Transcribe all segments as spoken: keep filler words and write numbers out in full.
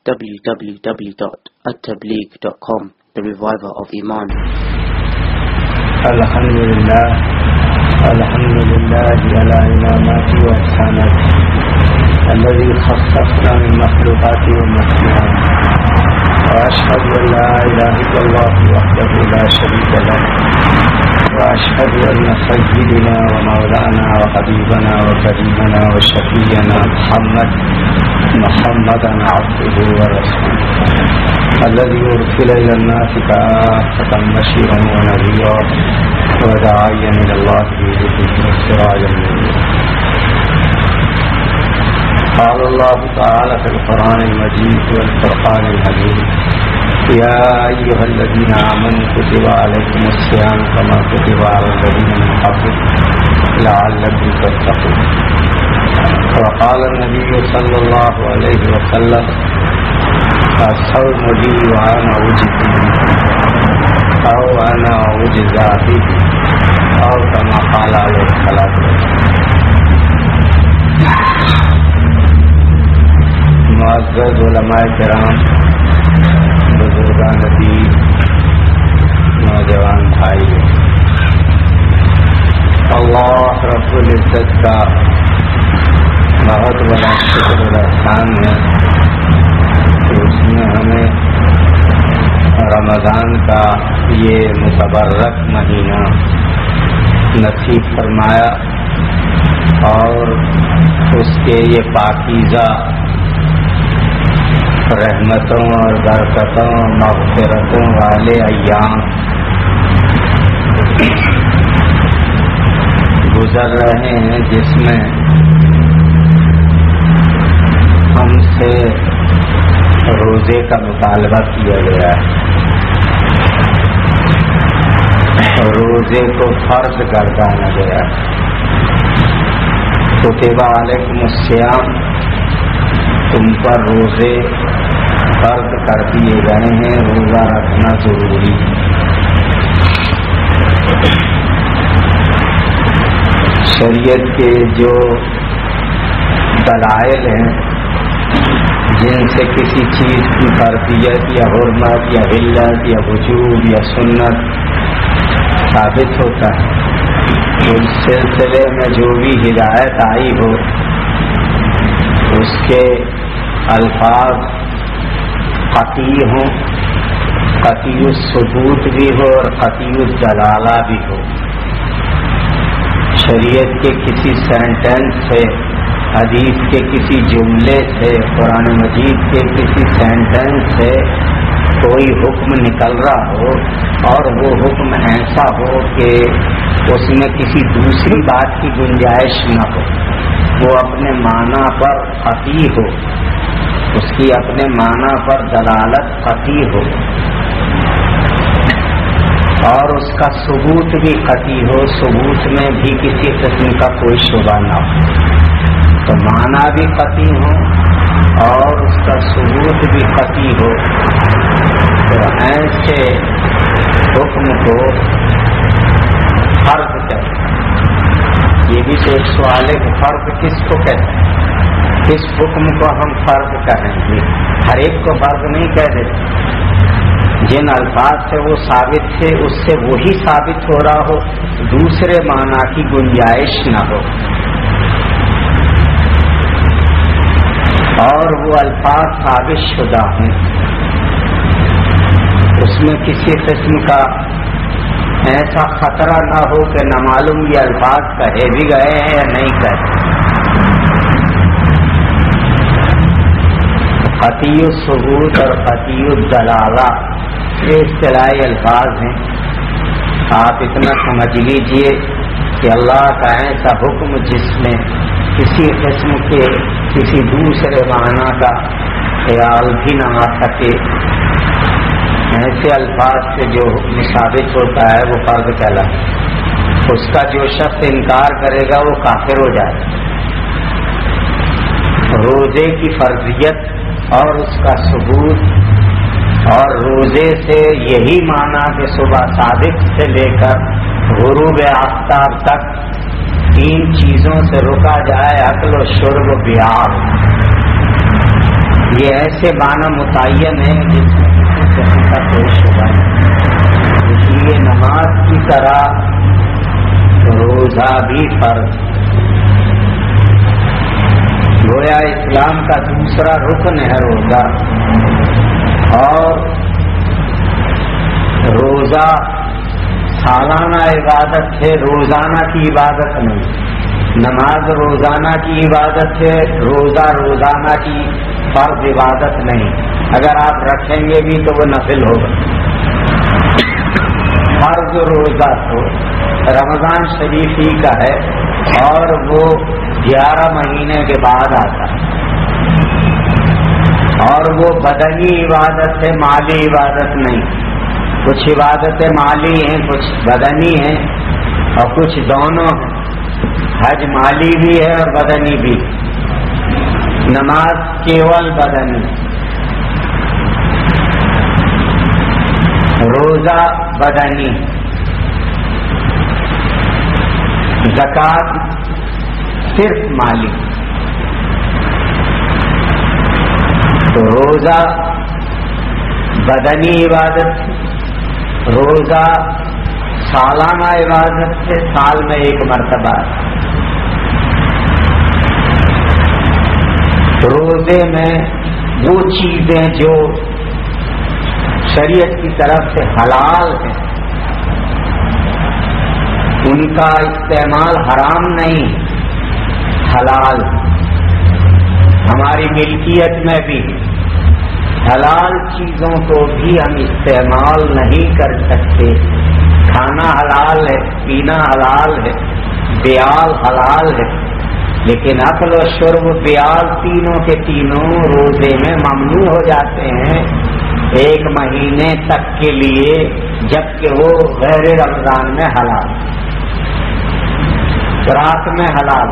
w w w dot at tabligh dot com, the reviver of Iman. Alhamdulillah, Alhamdulillah ala inamati wa ihsanati alladhi khassasna min makhluqati wa masniyati wa ashhadu an la ilaha illallah wahdahu la sharika lahu wa ashhadu anna sayyidina wa mawlana wa habibana wa karimana wa shafi'ana Muhammad Muhammadan abduhu wa rasuluhu الذي أرسل إلى الناس كافة بشيرا ونذيرا وداعيا إلى الله بإذنه وسراجا منيرا. قال الله تعالى في القرآن المجيد والفرقان الحميد: يا أيها الذين آمنوا كتب عليكم الصيام كما كتب على الذين من قبلكم لعلكم تتقون. وقال النبي صلى الله عليه وسلم: الصوم لي وأنا أجزي أو أنا أجزى به أو كما قال عليه الصلاة والسلام. معزز علماء کرام، بزرگان دین، نوجوان بھائی، اللہ رب العزت کا بہت بڑا شکر و احسان ہے کہ اس نے ہمیں رمضان کا یہ متبرک مہینہ نصیب فرمایا اور اس کے یہ پاکیزہ رحمتوں اور برکتوں اور مغفرتوں والے ایام گزر رہے ہیں، جس میں ہم سے روزے کا مطالبہ کیا گیا ہے، روزے کو فرض گردانا گیا ہے. کتب علیکم الصیام، تم پر روزے فرض کر دیے گئے ہیں، روزہ رکھنا ضروری ہے. شریعت کے جو دلائل ہیں جن سے کسی چیز کی فرضیت یا حرمت یا علت یا وجوب یا سنت ثابت ہوتا ہے، اس سلسلے میں جو بھی ہدایت آئی ہو اس کے الفاظ قطعی ہوں، قطعی الثبوت بھی ہو اور قطعی الدلالہ بھی ہو. شریعت کے کسی سینٹنس سے، حدیث کے کسی جملے سے، قرآن مجید کے کسی سینٹنس سے کوئی حکم نکل رہا ہو اور وہ حکم ایسا ہو کہ اس میں کسی دوسری بات کی گنجائش نہ ہو، وہ اپنے معنی پر قطعی ہو، اس کی اپنے معنی پر دلالت قطعی ہو اور اس کا ثبوت بھی قطعی ہو، ثبوت میں بھی کسی قسم کا کوئی شبہ نہ ہو، تو معنی بھی قطعی ہو اور اس کا ثبوت بھی قطعی ہو، تو ایسے حکم کو فرض کہتے ہیں. یہ بھی تو ایک سوال ہے کہ فرض کس کو کہتے ہیں، کس حکم کو ہم فرض کہیں گے؟ ہر ایک کو فرض نہیں کہہ دیتے. جن الفاظ سے وہ ثابت تھے اس سے وہی ثابت ہو رہا ہو، دوسرے معنی کی گنجائش نہ ہو، اور وہ الفاظ ثابت شدہ ہیں، اس میں کسی قسم کا ایسا خطرہ نہ ہو کہ نہ معلوم یہ الفاظ کہے بھی گئے ہیں یا نہیں کہے. قطعی الثبوت اور قطعی الدلالہ یہ اصطلاحی الفاظ ہیں. آپ اتنا سمجھ لیجئے کہ اللہ کا ایسا حکم جس میں کسی قسم کے کسی دوسرے معنی کا خیال بھی نہ آ سکے، ایسے الفاظ سے جو حکم ثابت ہوتا ہے وہ فرض کہلا. اس کا جو شخص انکار کرے گا وہ کافر ہو جائے گا. روزے کی فرضیت اور اس کا ثبوت اور روزے سے یہی معنی کہ صبح صادق سے لے کر غروب آفتاب تک تین چیزوں سے رکا جائے، اکل و شرب و بیاض. یہ ایسے معنی متعین ہے جس میں کسی قسم کا کوئی شبہ نہیں. اس لیے نماز کی طرح روزہ بھی فرض. گویا اسلام کا دوسرا رکن ہے روزہ، اور روزہ سالانہ عبادت ہے، روزانہ کی عبادت نہیں. نماز روزانہ کی عبادت ہے، روزہ روزانہ کی فرض عبادت نہیں. اگر آپ رکھیں گے بھی تو وہ نفل ہوگا. فرض روزہ تو رمضان شریف ہی کا ہے، اور وہ گیارہ مہینے کے بعد آتا ہے، اور وہ بدنی عبادت ہے، مالی عبادت نہیں. کچھ عبادتیں مالی ہیں، کچھ بدنی ہیں، اور کچھ دونوں ہیں. حج مالی بھی ہے اور بدنی بھی. نماز کیول بدنی، روزہ بدنی، زکوٰۃ صرف مالی. تو روزہ بدنی عبادت، روزہ سالانہ عبادت سے سال میں ایک مرتبہ. روزے میں وہ چیزیں جو شریعت کی طرف سے حلال ہیں ان کا استعمال حرام نہیں، حلال. ہماری ملکیت میں بھی حلال چیزوں کو بھی ہم استعمال نہیں کر سکتے. کھانا حلال ہے، پینا حلال ہے، بیال حلال ہے، لیکن اکل و شرب بیال تینوں کے تینوں روزے میں ممنوع ہو جاتے ہیں ایک مہینے تک کے لیے، جبکہ وہ غیر رمضان میں حلال، رات میں حلال.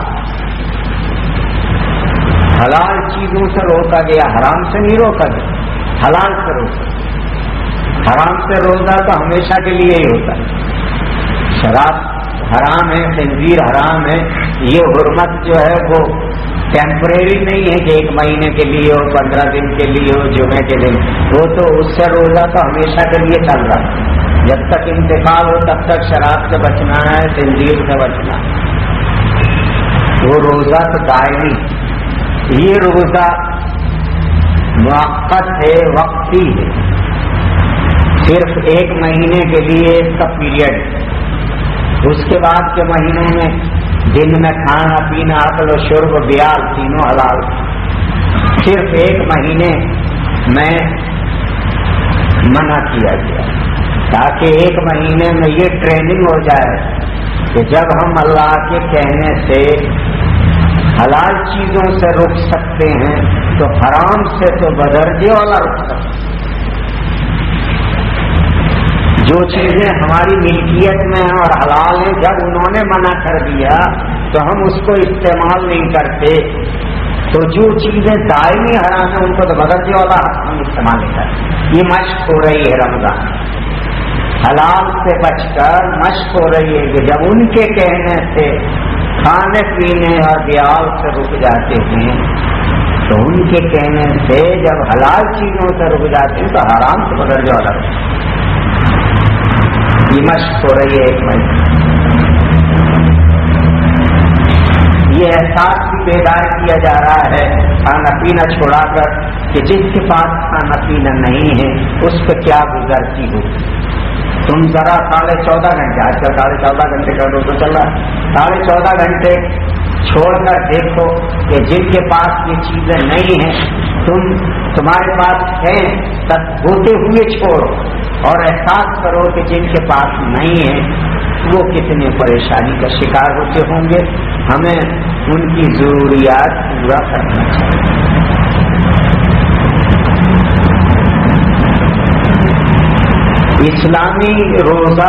حلال چیزوں سے روکا گیا، حرام سے نہیں روکا گیا، حلال سے روکا. حرام سے روزہ تو ہمیشہ کے لیے ہی ہوتا ہے. شراب حرام ہے، خنزیر حرام ہے. یہ حرمت جو ہے وہ ٹیمپریری نہیں ہے کہ ایک مہینے کے لیے ہو، پندرہ دن کے لیے ہو، جمعے کے دن. وہ تو اس سے روزہ تو ہمیشہ کے لیے چل رہا ہے. جب تک انتقال ہو تب تک شراب سے بچنا ہے، خنزیر سے بچنا ہے. وہ روزہ تو دائمی. یہ روزہ موقت ہے، وقتی ہے، صرف ایک مہینے کے لیے اس کا پیریڈ. اس کے بعد کے مہینوں میں دن میں کھانا پینا، عقل و شرب و بیال تینوں حلال. صرف ایک مہینے میں منع کیا گیا تاکہ ایک مہینے میں یہ ٹریننگ ہو جائے کہ جب ہم اللہ کے کہنے سے حلال چیزوں سے رک سکتے ہیں تو حرام سے تو بدرجے والا رک سکتے ہیں. جو چیزیں ہماری ملکیت میں ہیں اور حلال ہیں، جب انہوں نے منع کر دیا تو ہم اس کو استعمال نہیں کرتے. تو جو چیزیں دائمی حرام ہیں ان کو تو بدرجے والا ہم استعمال نہیں کرتے. یہ مشق ہو رہی ہے رمضان، حلال سے بچ کر مشق ہو رہی ہے کہ جب ان کے کہنے سے کھانے پینے اور بیال سے رک جاتے ہیں تو ان کے کہنے سے جب حلال چیزوں سے رک جاتے ہیں تو حرام سے بدرجے والا رکھتے ہیں. یہ مشق ہو رہی ہے ایک مہینے. یہ احساس بھی بیدار کیا جا رہا ہے کھانا پینا چھوڑا کر کہ جس کے پاس کھانا پینا نہیں ہے اس پہ کیا گزرتی ہو. تم ذرا ساڑھے چودہ گھنٹے، آج کل ساڑھے چودہ گھنٹے کا روزہ چل رہا ہے، ساڑھے چودہ گھنٹے چھوڑ کر دیکھو کہ جن کے پاس یہ چیزیں نہیں ہیں تم تمہارے پاس ہیں تب ہوتے ہوئے چھوڑو اور احساس کرو کہ جن کے پاس نہیں ہے وہ کتنے پریشانی کا شکار ہوتے ہوں گے. ہمیں ان کی ضروریات پورا کرنا چاہیے. اسلامی روزہ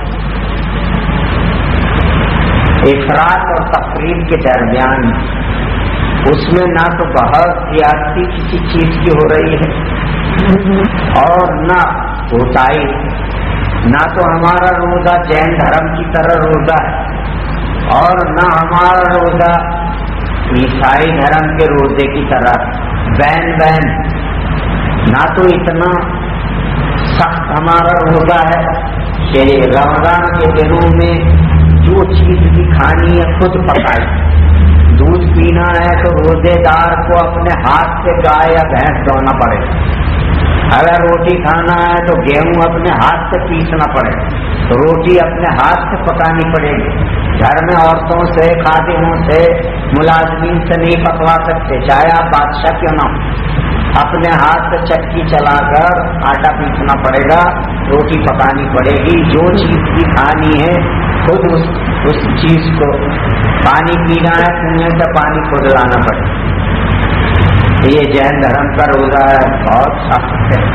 افراط اور تفریط کے درمیان، اس میں نہ تو بہت زیادتی کسی چیز کی ہو رہی ہے اور نہ کوتاہی. نہ تو ہمارا روزہ جین دھرم کی طرح روزہ ہے اور نہ ہمارا روزہ عیسائی دھرم کے روزے کی طرح. बहन बहन, ना तो इतना सख्त हमारा रोजा है कि रमजान के दिनों में जो चीज भी खानी है खुद पकाए। दूध पीना है तो रोजेदार को अपने हाथ से गाय या भैंस धोना पड़े। अगर रोटी खाना है तो गेहूं अपने हाथ से पीसना पड़े, रोटी अपने हाथ से पकानी पड़ेगी। घर में औरतों से, खादिमों से, मुलाजमीन से नहीं पकवा सकते, चाहे आप बादशाह क्यों ना हो। अपने हाथ से चक्की चलाकर आटा पीसना पड़ेगा, रोटी पकानी पड़ेगी। जो चीज भी खानी है खुद उस उस चीज को, पानी पीना है कुएं से पानी खुद लाना पड़ेगा। ये जैन धर्म का रोजा है, बहुत सख्त है।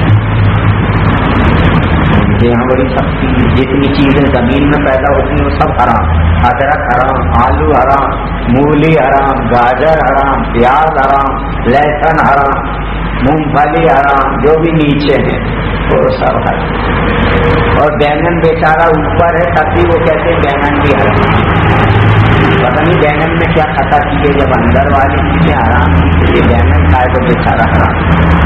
यहाँ बड़ी सख्ती, जितनी चीजें जमीन में पैदा होती हैं वो सब हराम। अदरक हराम, आलू हराम, मूली हराम, गाजर हराम, प्याज हराम, लहसुन हराम, मूंगफली हराम, जो भी नीचे है वो सब हराम। और बैंगन बेचारा ऊपर है तब भी वो कहते हैं बैंगन भी हराम। पता नहीं बैंगन में क्या खता की है, जब अंदर वाली चीजें हराम की, ये बैंगन खाए तो बेचारा हराम।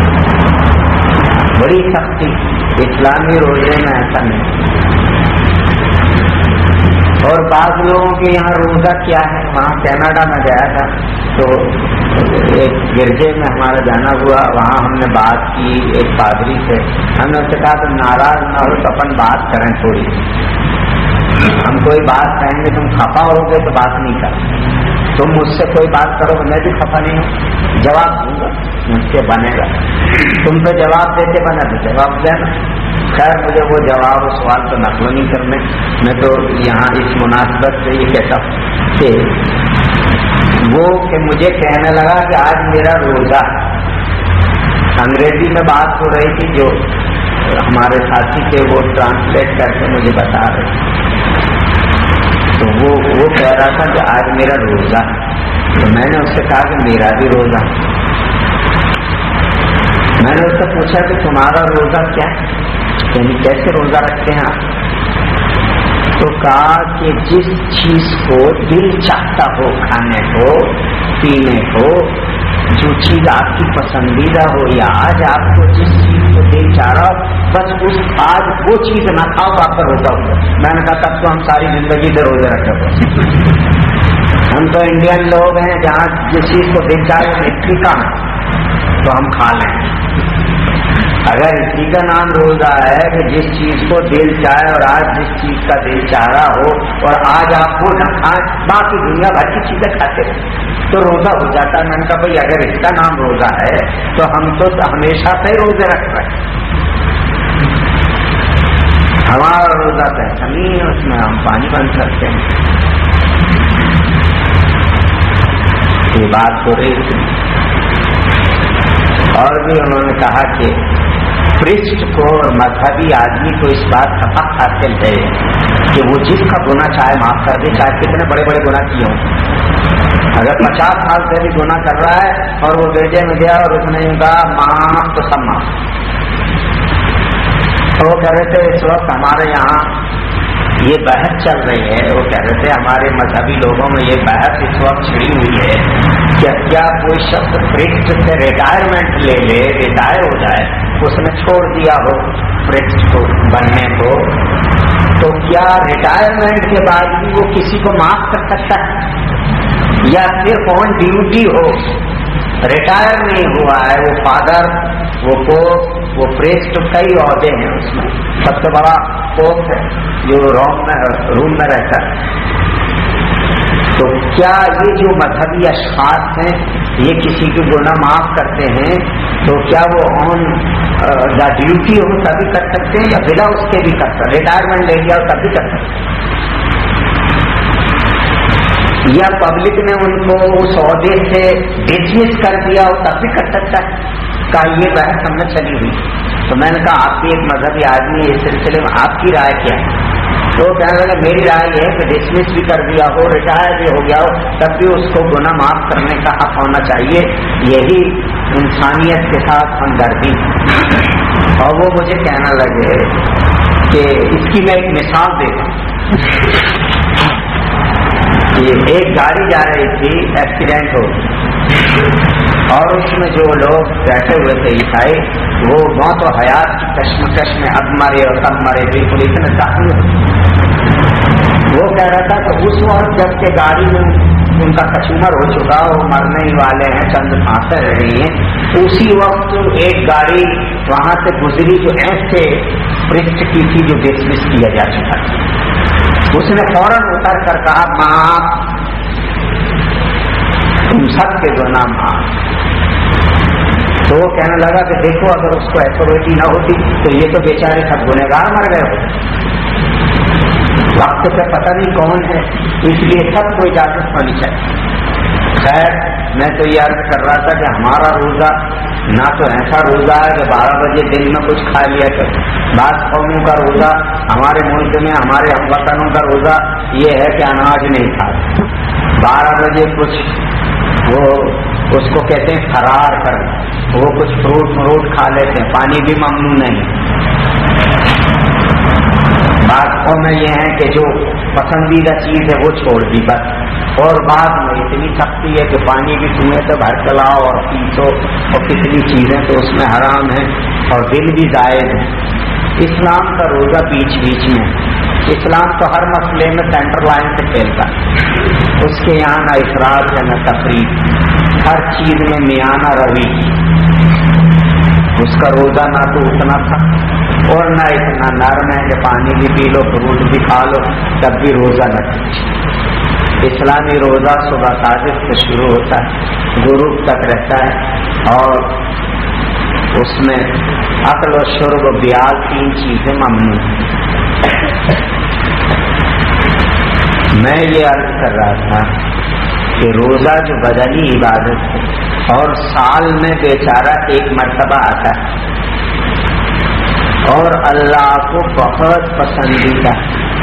बड़ी सख्ती इस्लामी रोजे में ऐसा नहीं। और बात लोगों के यहाँ रोजा क्या है, वहाँ कनाडा में गया था तो एक गिरजे में हमारा जाना हुआ, वहाँ हमने बात की एक पादरी से। हमने उससे कहा तुम नाराज ना हो तो अपन बात करें थोड़ी, हम कोई बात कहेंगे तुम खफा होगे तो बात नहीं कर, तुम मुझसे कोई बात करो मैं भी खफा नहीं हूँ, जवाब दूंगा मुझसे बनेगा। तुम तो जवाब देते बना तो जवाब देना। खैर मुझे वो जवाब और सवाल तो नकल नहीं करने, मैं तो यहाँ इस मुनासिबत से ये कहता हूँ कि वो कि मुझे कहने लगा कि आज मेरा रोजा, अंग्रेजी में बात हो रही थी, जो हमारे साथी थे वो ट्रांसलेट करके मुझे बता रहे, तो वो वो कह रहा था कि आज मेरा रोजा। तो मैंने उससे कहा कि मेरा भी रोजा। मैंने उससे पूछा कि तुम्हारा रोजा क्या, यानी कैसे रोजा रखते हैं आप? तो कहा कि जिस चीज को दिल चाहता हो खाने को, पीने को, जो चीज आपकी पसंदीदा हो, या आज आपको जिस चीज को दिल चाह रहा हो बस उस आज वो चीज ना खाओ तो आपका रोजा होगा। मैंने कहा तब तो हम सारी जिंदगी से रोजे रखे। हम तो इंडियन लोग हैं, जहाँ जिस चीज को दिल चाह रहे इसी का तो हम खा लें। अगर इसी का नाम रोजा है कि जिस चीज को दिल चाहे और आज जिस चीज का दिल चाह रहा हो और आज आप वो न खाएं, बाकी दुनिया भर की चीजें खाते तो रोजा हो जाता है। मैंने कहा भाई अगर इसका नाम रोजा है तो हम तो हमेशा से रोजे रख रहे हैं, हमारा रोजा तो ऐसा नहीं है उसमें हम पानी बंद करते हैं। ये बात हो रही थी। और भी उन्होंने कहा कि पृष्ठ को और मजहबी आदमी को इस बात का हक हासिल है कि वो जिसका गुनाह चाहे माफ कर दे, चाहे कितने बड़े बड़े गुनाह किए हों। अगर पचास साल से भी गुनाह कर रहा है और वो गिरजे में गया और उसने कहा माफ तो सब माफ, तो वो कह रहे थे इस वक्त हमारे यहाँ ये बहस चल रही है, वो कह रहे थे हमारे मजहबी लोगों में ये बहस इस वक्त छिड़ी हुई है कि क्या कोई शख्स पृष्ठ से रिटायरमेंट ले ले, रिटायर हो जाए, उसने छोड़ दिया हो पृष्ठ को बनने को, तो क्या रिटायरमेंट के बाद भी वो किसी को माफ कर सकता है या सिर्फ ऑन ड्यूटी हो, रिटायर नहीं हुआ है वो फादर, वो पोप, वो प्रेस्ट, कई औहदे हैं उसमें, सबसे बड़ा पोप है जो रोम में रूम में रहता है। तो क्या ये जो मजहबी अशखास हैं ये किसी के गुनाह माफ करते हैं तो क्या वो ऑन द ड्यूटी हो तभी कर सकते हैं या बिना उसके भी कर सकते, रिटायरमेंट ले लिया तभी कर सकते, या पब्लिक ने उनको उस औहदे से डिसमिस कर दिया हो तब भी कर सकता है? का ये बहस हमने चली हुई। तो मैंने कहा आपकी एक मजहबी आदमी इस सिलसिले में आपकी राय क्या है? तो कहने लगे मेरी राय है कि डिसमिस भी कर दिया हो, रिटायर भी हो गया हो, तब भी उसको गुनाह माफ करने का हक होना चाहिए, यही इंसानियत के साथ हमदर्दी। और वो मुझे कहने लगे कि इसकी मैं एक मिसाल देता हूँ कि एक गाड़ी जा रही थी, एक्सीडेंट हो اور اس میں جو لوگ بیٹھے ہوئے تھے عیسائی وہ موت و حیات کی کشمکش میں اب مرے اور تب مرے، بالکل اتنے داخل ہوئے۔ وہ کہہ رہا تھا کہ اس وقت جب کہ گاڑی میں ان کا کچومر ہو چکا، وہ مرنے ہی والے ہیں، چند سانسیں رہ رہی ہیں، اسی وقت ایک گاڑی وہاں سے گزری جو ایسے پرسٹ کی تھی جو ڈسمس کیا جا چکا تھا۔ اس نے فوراً اتر کر کہا ماں تم سب کے جو نام ماں۔ تو وہ کہنے لگا کہ دیکھو اگر اس کو ایتھارٹی نہ ہوتی تو یہ تو بیچارے سب گنہگار مر گئے ہوتے، وقت سے پتہ نہیں کون ہے، اس لیے سب کو اجازت ہونی چاہیے۔ خیر میں تو یہ عرض کر رہا تھا کہ ہمارا روزہ نہ تو ایسا روزہ ہے کہ بارہ بجے دن میں کچھ کھا لیا کرے، بعض قوموں کا روزہ، ہمارے ملک میں ہمارے ہم وطنوں کا روزہ یہ ہے کہ اناج نہیں کھاتے، بارہ بجے کچھ وہ اس کو کہتے ہیں فرار کرنا، وہ کچھ فروٹ فروٹ کھا لیتے ہیں، پانی بھی ممنوع نہیں۔ بعض میں یہ ہے کہ جو پسندیدہ چیز ہے وہ چھوڑ دی بس، اور بعد میں اتنی سختی ہے کہ پانی بھی کنویں سے بھر چلاؤ اور پیسو اور کتنی چیزیں تو اس میں حرام ہیں اور دل بھی زائد ہے۔ اسلام کا روزہ بیچ بیچ میں، اسلام تو ہر مسئلے میں سینٹر لائن سے کھیلتا ہے، اس کے یہاں نہ افراط ہے نہ تفریط، ہر چیز میں میانہ روی، اس کا روزہ نہ تو اتنا تھا اور نہ اتنا نرم ہے کہ پانی بھی پی لو فروٹ بھی کھا لو تب بھی روزہ نہ کھینچے۔ اسلامی روزہ صبح صادق سے شروع ہوتا ہے، غروب تک رہتا ہے، اور اس میں عقل و شرب و بیال تین چیزیں ممنوع ہیں۔ میں یہ عرض کر رہا تھا کہ روزہ جو بدنی عبادت ہے اور سال میں بیچارہ ایک مرتبہ آتا ہے اور اللہ کو بہت پسندیدہ،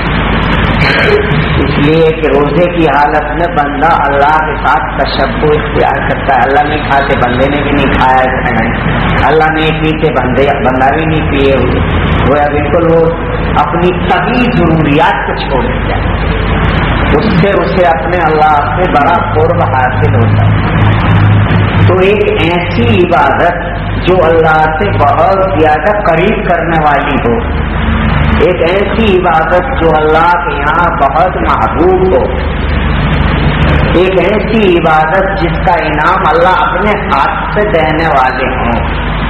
اس لیے کہ روزے کی حالت میں بندہ اللہ کے ساتھ تشبہ اختیار کرتا ہے، اللہ نہیں کھاتے بندے نے بھی نہیں کھایا ہے، اللہ نہیں پیتے بندے بندہ بھی نہیں پیے ہوئے، وہ بالکل وہ اپنی سبھی ضروریات کو چھوڑ دیا، اس سے اسے اپنے اللہ سے بڑا قرب حاصل ہوتا ہے۔ تو ایک ایسی عبادت جو اللہ سے بہت زیادہ قریب کرنے والی ہو، ایک ایسی عبادت جو اللہ کے یہاں بہت محبوب ہو، ایک ایسی عبادت جس کا انعام اللہ اپنے ہاتھ سے دینے والے ہوں،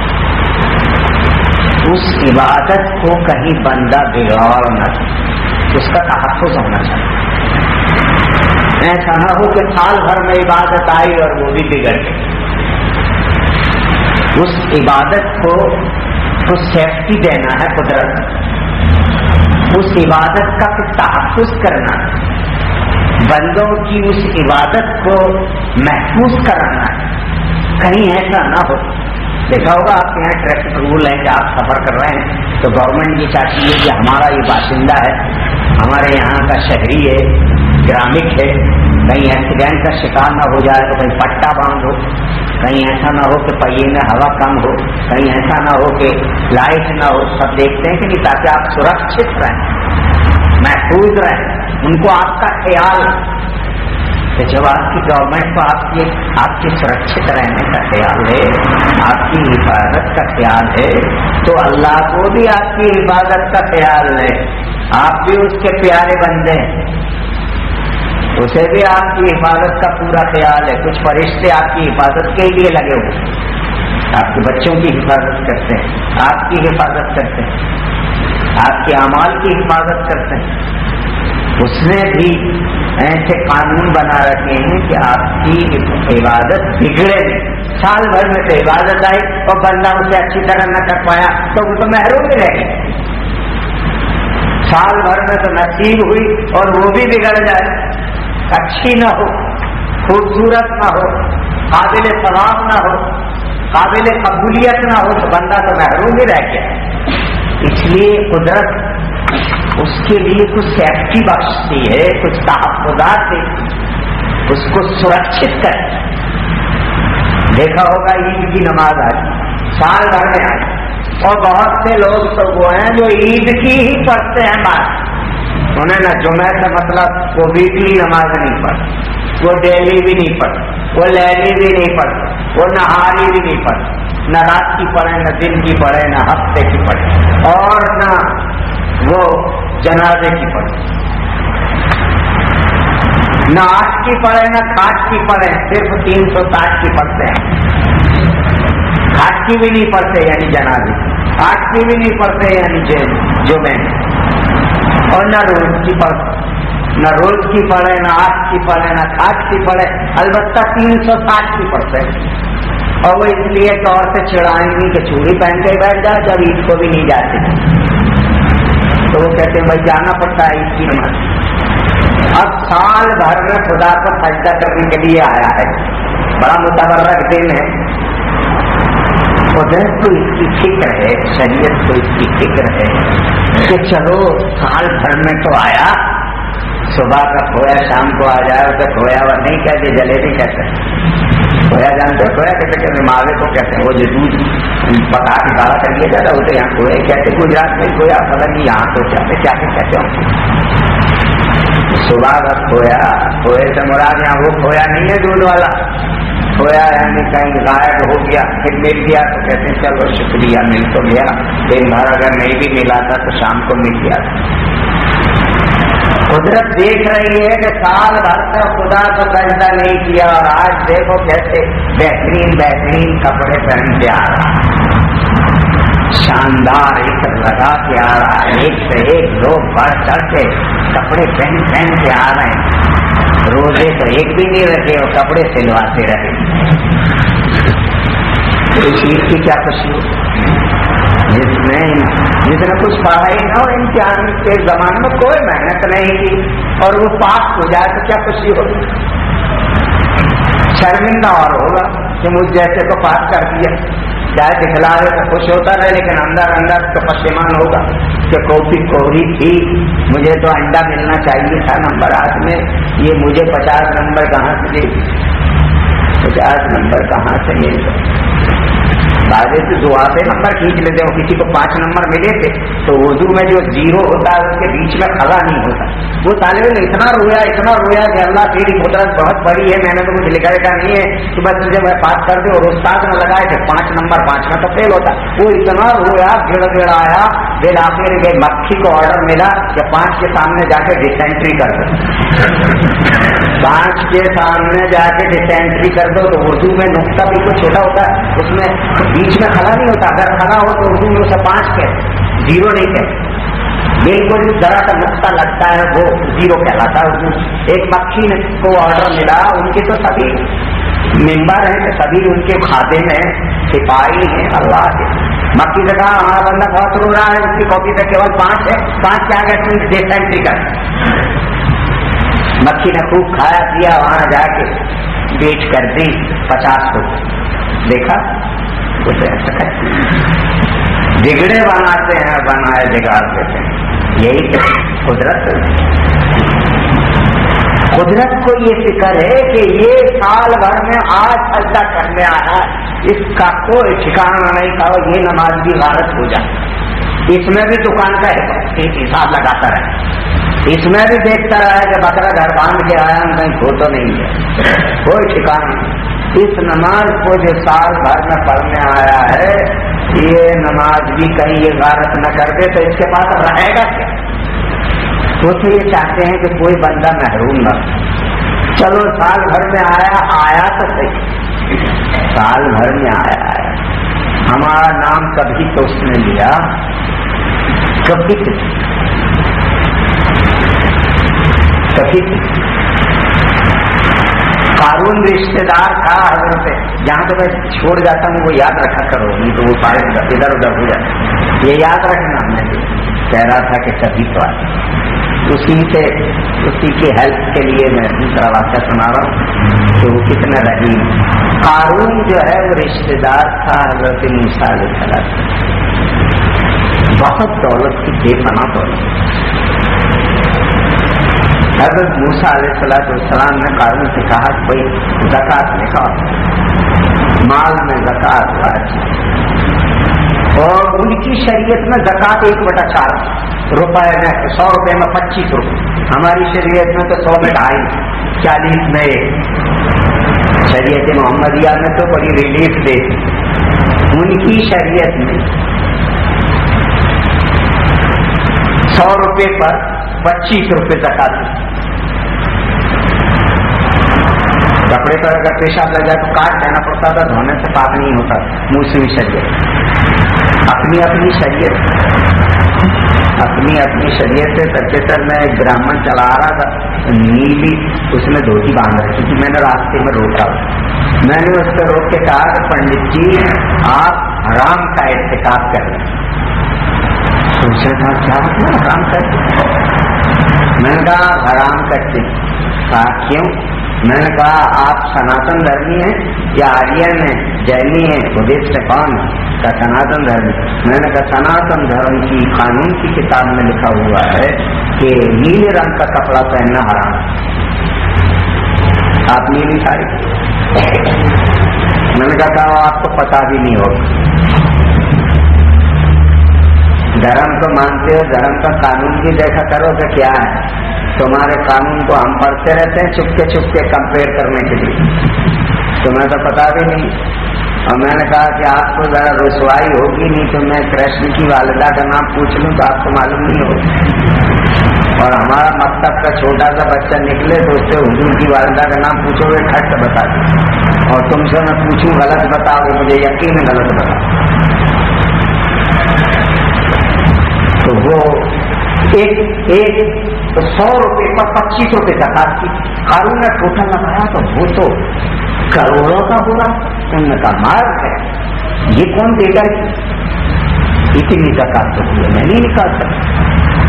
اس عبادت کو کہیں بندہ بگاڑ نہ دے، اس کا تحفظ ہونا چاہیے۔ ایسا نہ ہو کہ سال بھر میں عبادت آئی اور وہ بھی بگڑ گئی، اس عبادت کو تو سیفٹی دینا ہے قدرت، اس عبادت کا کچھ تحفظ کرنا، بندوں کی اس عبادت کو محفوظ کرانا ہے، کہیں ایسا نہ ہو۔ دیکھا ہوگا آپ کے یہاں ٹریفک رول ہے کہ آپ سفر کر رہے ہیں تو گورنمنٹ یہ چاہتی ہے کہ ہمارا یہ باشندہ ہے، ہمارے یہاں کا شہری ہے، گرامک ہے، کہیں ایکسیڈنٹ کا شکار نہ ہو جائے تو کہیں پٹا باندھ ہو، کہیں ایسا نہ ہو کہ پہیے میں ہوا کم ہو، کہیں ایسا نہ ہو کہ لائٹ نہ ہو، سب دیکھتے ہیں کہ نہیں، تاکہ آپ سرکشت رہیں، محفوظ رہیں، ان کو آپ کا خیال کہ جب آپ کی گورنمنٹ کو آپ کے آپ کے سرکشت رہنے کا خیال ہے، آپ کی حفاظت کا خیال ہے، تو اللہ کو بھی آپ کی حفاظت کا خیال ہے، آپ بھی اس کے پیارے بندے ہیں، اسے بھی آپ کی حفاظت کا پورا خیال ہے۔ کچھ فرشتے آپ کی حفاظت کے لیے لگے ہوئے، آپ کے بچوں کی حفاظت کرتے ہیں، آپ کی حفاظت کرتے ہیں، آپ کے اعمال کی حفاظت کرتے ہیں۔ اس نے بھی ایسے قانون بنا رکھے ہیں کہ آپ کی عبادت بگڑے نہیں، سال بھر میں تو عبادت آئی اور بندہ اسے اچھی طرح نہ کر پایا تو وہ تو محروم ہی رہ گئے، سال بھر میں تو نصیب ہوئی اور وہ بھی بگڑ جائے، اچھی نہ ہو، خوبصورت نہ ہو، قابل ثواب نہ ہو، قابل قبولیت نہ ہو تو بندہ تو محروم ہی رہ گیا۔ اس لیے قدرت اس کے لیے کچھ سیفٹی بخشتی ہے، کچھ تحفظات ہے، اس کو سرکشت کرے۔ دیکھا ہوگا عید کی نماز آئی، سال بھر میں آئی، اور بہت سے لوگ تو وہ ہیں جو عید کی ہی پڑھتے ہیں، بات انہیں نہ جمعہ سے مطلب وہ بھی کی نماز نہیں پڑھتے، وہ ڈیلی بھی نہیں پڑھتے، وہ لیلی بھی نہیں پڑھتے، وہ نہاری بھی نہیں پڑھتے، نہ رات کی پڑھے، نہ دن کی پڑھے، نہ ہفتے کی پڑھے، اور نہ وہ جنازے کی پڑھے، نہ آٹھ کی پڑھے نہ کھاٹ کی پڑھے، صرف تین سو ساٹھ کی پڑھتے ہیں۔ کھاٹ کی بھی نہیں پڑھتے یعنی جنازے، آٹھ کی بھی نہیں پڑھتے یعنی جو میں، اور نہ روز کی پڑھتے، نہ روز کی پڑھے، نہ آٹھ کی پڑھے، نہ کھاٹ کی پڑھے، البتہ تین سو ساٹھ کی پڑھتے ہیں۔ اور وہ اس لیے طور سے چھڑائیں گی کہ چوڑی پہن کے بیٹھ جائے، جب عید کو بھی نہیں جاتے تو وہ کہتے ہیں بھائی جانا پڑتا ہے عید کی نماز۔ اب سال بھر میں خدا کو سجدہ کرنے کے لیے آیا ہے، بڑا متبرک دن ہے، ادھر تو اس کی فکر ہے، شریعت کو اس کی فکر ہے کہ چلو سال بھر میں تو آیا، صبح کا کھویا شام کو آ جائے، اسے کھویا ہوا نہیں کہتے، جلیبی کہتے ہیں، کھویا جانتے ہو کھویا کہتے کہتے ماوے کو کہتے ہیں، وہ جو دودھ پکا کے گاڑا کر لیا جاتا ہے اسے یہاں کھویا کہتے، گجرات میں کھویا پتہ نہیں یہاں تو کہتے کیا کہتے ہوں۔ صبح کا کھویا، کھوئے سے مراد یہاں وہ کھویا نہیں ہے دودھ والا، کھویا یعنی کہیں غائب ہو گیا، پھر مل گیا تو کہتے ہیں چلو شکریہ مل تو گیا، دن بھر اگر نہیں بھی ملا تھا تو شام کو مل گیا۔ قدرت دیکھ رہی ہے کہ سال بھر سے خدا کو سجدہ نہیں کیا، اور آج دیکھو کیسے بہترین بہترین کپڑے پہن کے آ رہا، شاندار ایک لگا کے آ رہا ہے، ایک سے ایک لوگ بڑھ چڑھ کے کپڑے پہن پہن کے آ رہے ہیں، روزے تو ایک بھی نہیں رکھے اور کپڑے سلواتے رہے۔ اس چیز کی کیا خوشی ہو جس میں جس نے کچھ پڑھا ہی نہ ہو، امتحان کے زمانے میں کوئی محنت نہیں کی اور وہ پاس ہو جائے تو کیا خوشی ہوگی؟ شرمندہ اور ہوگا کہ مجھ جیسے کو پاس کر دیا، چاہے دکھلا رہے تو خوش ہوتا رہے لیکن اندر اندر تو پشیمان ہوگا کہ کاپی کوری تھی، مجھے تو انڈا ملنا چاہیے تھا نمبرات میں، یہ مجھے پچاس نمبر کہاں سے مل پچاس نمبر کہاں سے مل گئے؟ بعض سے دعا پہ نمبر کھینچ لیتے ہو، کسی کو پانچ نمبر ملے تھے تو اردو میں جو زیرو ہوتا ہے اس کے بیچ میں خلا نہیں ہوتا، وہ طالب علم اتنا رویا اتنا رویا کہ اللہ تیری قدرت بہت بڑی ہے، میں نے تو کچھ لکھا لکھا نہیں ہے تو بس تجھے میں پاس کر دے، اور استاد نے لگائے کہ پانچ نمبر پانچ میں تو فیل ہوتا، وہ اتنا رویا گڑ گڑ آیا، بالآخر گئے مکھی کو آرڈر ملا کہ پانچ کے سامنے جا کے ڈسینٹری کر دو، پانچ کے سامنے جا کے ڈسینٹری کر دو، تو اردو میں نقطہ بالکل چھوٹا ہوتا ہے، اس میں بیچ میں کھلا نہیں ہوتا، اگر کھلا ہو تو اردو میں اسے پانچ کے زیرو نہیں کہتے، بالکل ذرا سا نقطہ لگتا ہے وہ زیرو کہلاتا ہے اردو۔ ایک مکھی کو آرڈر ملا، ان کے تو سبھی ممبر ہیں کہ سبھی ان کے خادم ہیں، سپاہی ہیں اللہ کے، مکھی سے کہا ہمارا بندہ بہت رو رہا ہے، اس کی کاپی پہ کیول پانچ ہے، پانچ کے آگے تم ڈسینٹری کر۔ مکھی نے خوب کھایا پیا، وہاں جا کے بیچ کر دی پچاس کو، دیکھا بگڑے بناتے ہیں بنائے بگاڑ دیتے ہیں، یہی تو قدرت قدرت کو یہ فکر ہے کہ یہ سال بھر میں آج سجدہ کرنے آیا، اس کا کوئی ٹھکانا نہیں تھا، یہ نماز بھی غارت ہو جائے، اس میں بھی دکان کا ایک حساب لگاتا رہے، اس میں بھی دیکھتا رہا کہ بکرا گھر باندھ کے آیا کہیں کھو تو نہیں ہے، کوئی ٹھکانا نہیں۔ اس نماز کو جو سال بھر میں پڑھنے آیا ہے، یہ نماز بھی کہیں یہ غارت نہ کر دے تو اس کے پاس رہے گا کیا؟ تو یہ چاہتے ہیں کہ کوئی بندہ محروم نہ، چلو سال بھر میں آیا آیا تو صحیح، سال بھر میں آیا آیا ہمارا نام کبھی تو اس نے لیا، کبھی کبھی قارون رشتے دار تھا حضرت، جہاں تو میں چھوڑ جاتا ہوں وہ یاد رکھا کرو، نہیں تو وہ سارے ادھر ادھر ہو جاتے، یہ یاد رکھنا ہم نے کہہ رہا تھا کہ کبھی تو اسی سے اسی کی ہیلپ کے لیے میں دوسرا واقعہ سنا رہا ہوں کہ وہ کتنا رحیم۔ قارون جو ہے وہ رشتے دار تھا حضرت موسیٰ علیہ السلام، بہت دولت کی بے پناہ دولت۔ حضرت موسیٰ علیہ السلام نے قارون سے کہا کوئی زکوٰۃ نکال، مال میں زکوٰۃ واجب، اور ان کی شریعت میں زکوٰۃ ایک بٹا چار روپئے میں، سو روپئے میں پچیس روپئے، ہماری شریعت میں تو سو میں ڈھائی، چالیس میں شریعت محمدیہ میں تو بڑی ریلیف دیتی، ان کی شریعت میں سو روپے پر پچیس روپے زکات ہے. کپڑے پر اگر پیشاب لگ جائے تو کاٹ دینا پڑتا تھا، دھونے سے پاک نہیں ہوتا. موسمی شریعت، اپنی اپنی شریعت، اپنی اپنی شریعت سے. سچے سر میں ایک برہمن چلا رہا تھا، نیلی اس نے دھوتی باندھ رکھی تھی. میں نے راستے میں روکا، میں نے اس کو روک کے کہا کہ پنڈت جی آپ حرام کا ارتکاب کر رہے ہیں. سوچا تھا کیا مطلب حرام کرتے؟ میں نے کہا حرام کرتے. کہا کیوں؟ میں نے کہا آپ سناتن دھرمی ہیں یا آرین ہیں، جینی ہیں، بدھسٹ ہیں، کون کا سناتن دھرمی؟ میں نے کہا سناتن دھرم کی قانون کی کتاب میں لکھا ہوا ہے کہ نیلے رنگ کا کپڑا پہننا حرام. آپ نیلی ساری، میں نے کہا آپ کو پتا بھی نہیں ہوگا. دھرم تو مانتے ہو، دھرم کا قانون بھی دیکھا کرو کہ کیا ہے. تمہارے قانون کو ہم پڑھتے رہتے ہیں چپ کے چپ کے کمپیئر کرنے کے لیے، تمہیں تو پتا بھی نہیں. اور میں نے کہا کہ آپ کو ذرا رسوائی ہوگی نہیں تو میں کرشن کی والدہ کا نام پوچھ لوں تو آپ کو معلوم نہیں ہوگا. اور ہمارا مکتب کا چھوٹا سا بچہ نکلے تو اس سے حضور کی والدہ کا نام پوچھو گے کھٹ سے بتا دیں، اور تم سے میں پوچھوں غلط بتاؤ گے، مجھے یقین ہے غلط بتاؤ. تو وہ ایک ایک سو روپے پر پچیس روپے زکات کی. قارون نے ٹوٹل لگایا تو وہ تو کروڑوں کا ہوا. ان کا مال ہے، یہ کون دے گا؟ اتنی زکات تو میں نہیں نکال سکتا،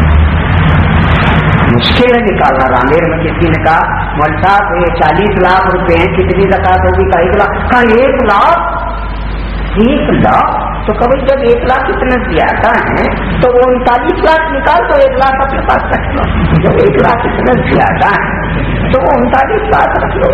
مشکل ہے نکالنا. رامیر میں کسی نے کہا مول صاحب یہ چالیس لاکھ روپے ہیں، کتنی زکات ہوگی؟ کا ایک لاکھ. کا ایک لاکھ ایک لاکھ تو کبھی جب ایک لاکھ اتنے زیادہ ہیں تو وہ انتالیس لاکھ نکال تو ایک لاکھ اپنے پاس رکھ لو. جب ایک لاکھ اتنے زیادہ ہیں تو وہ انتالیس لاکھ رکھ لو.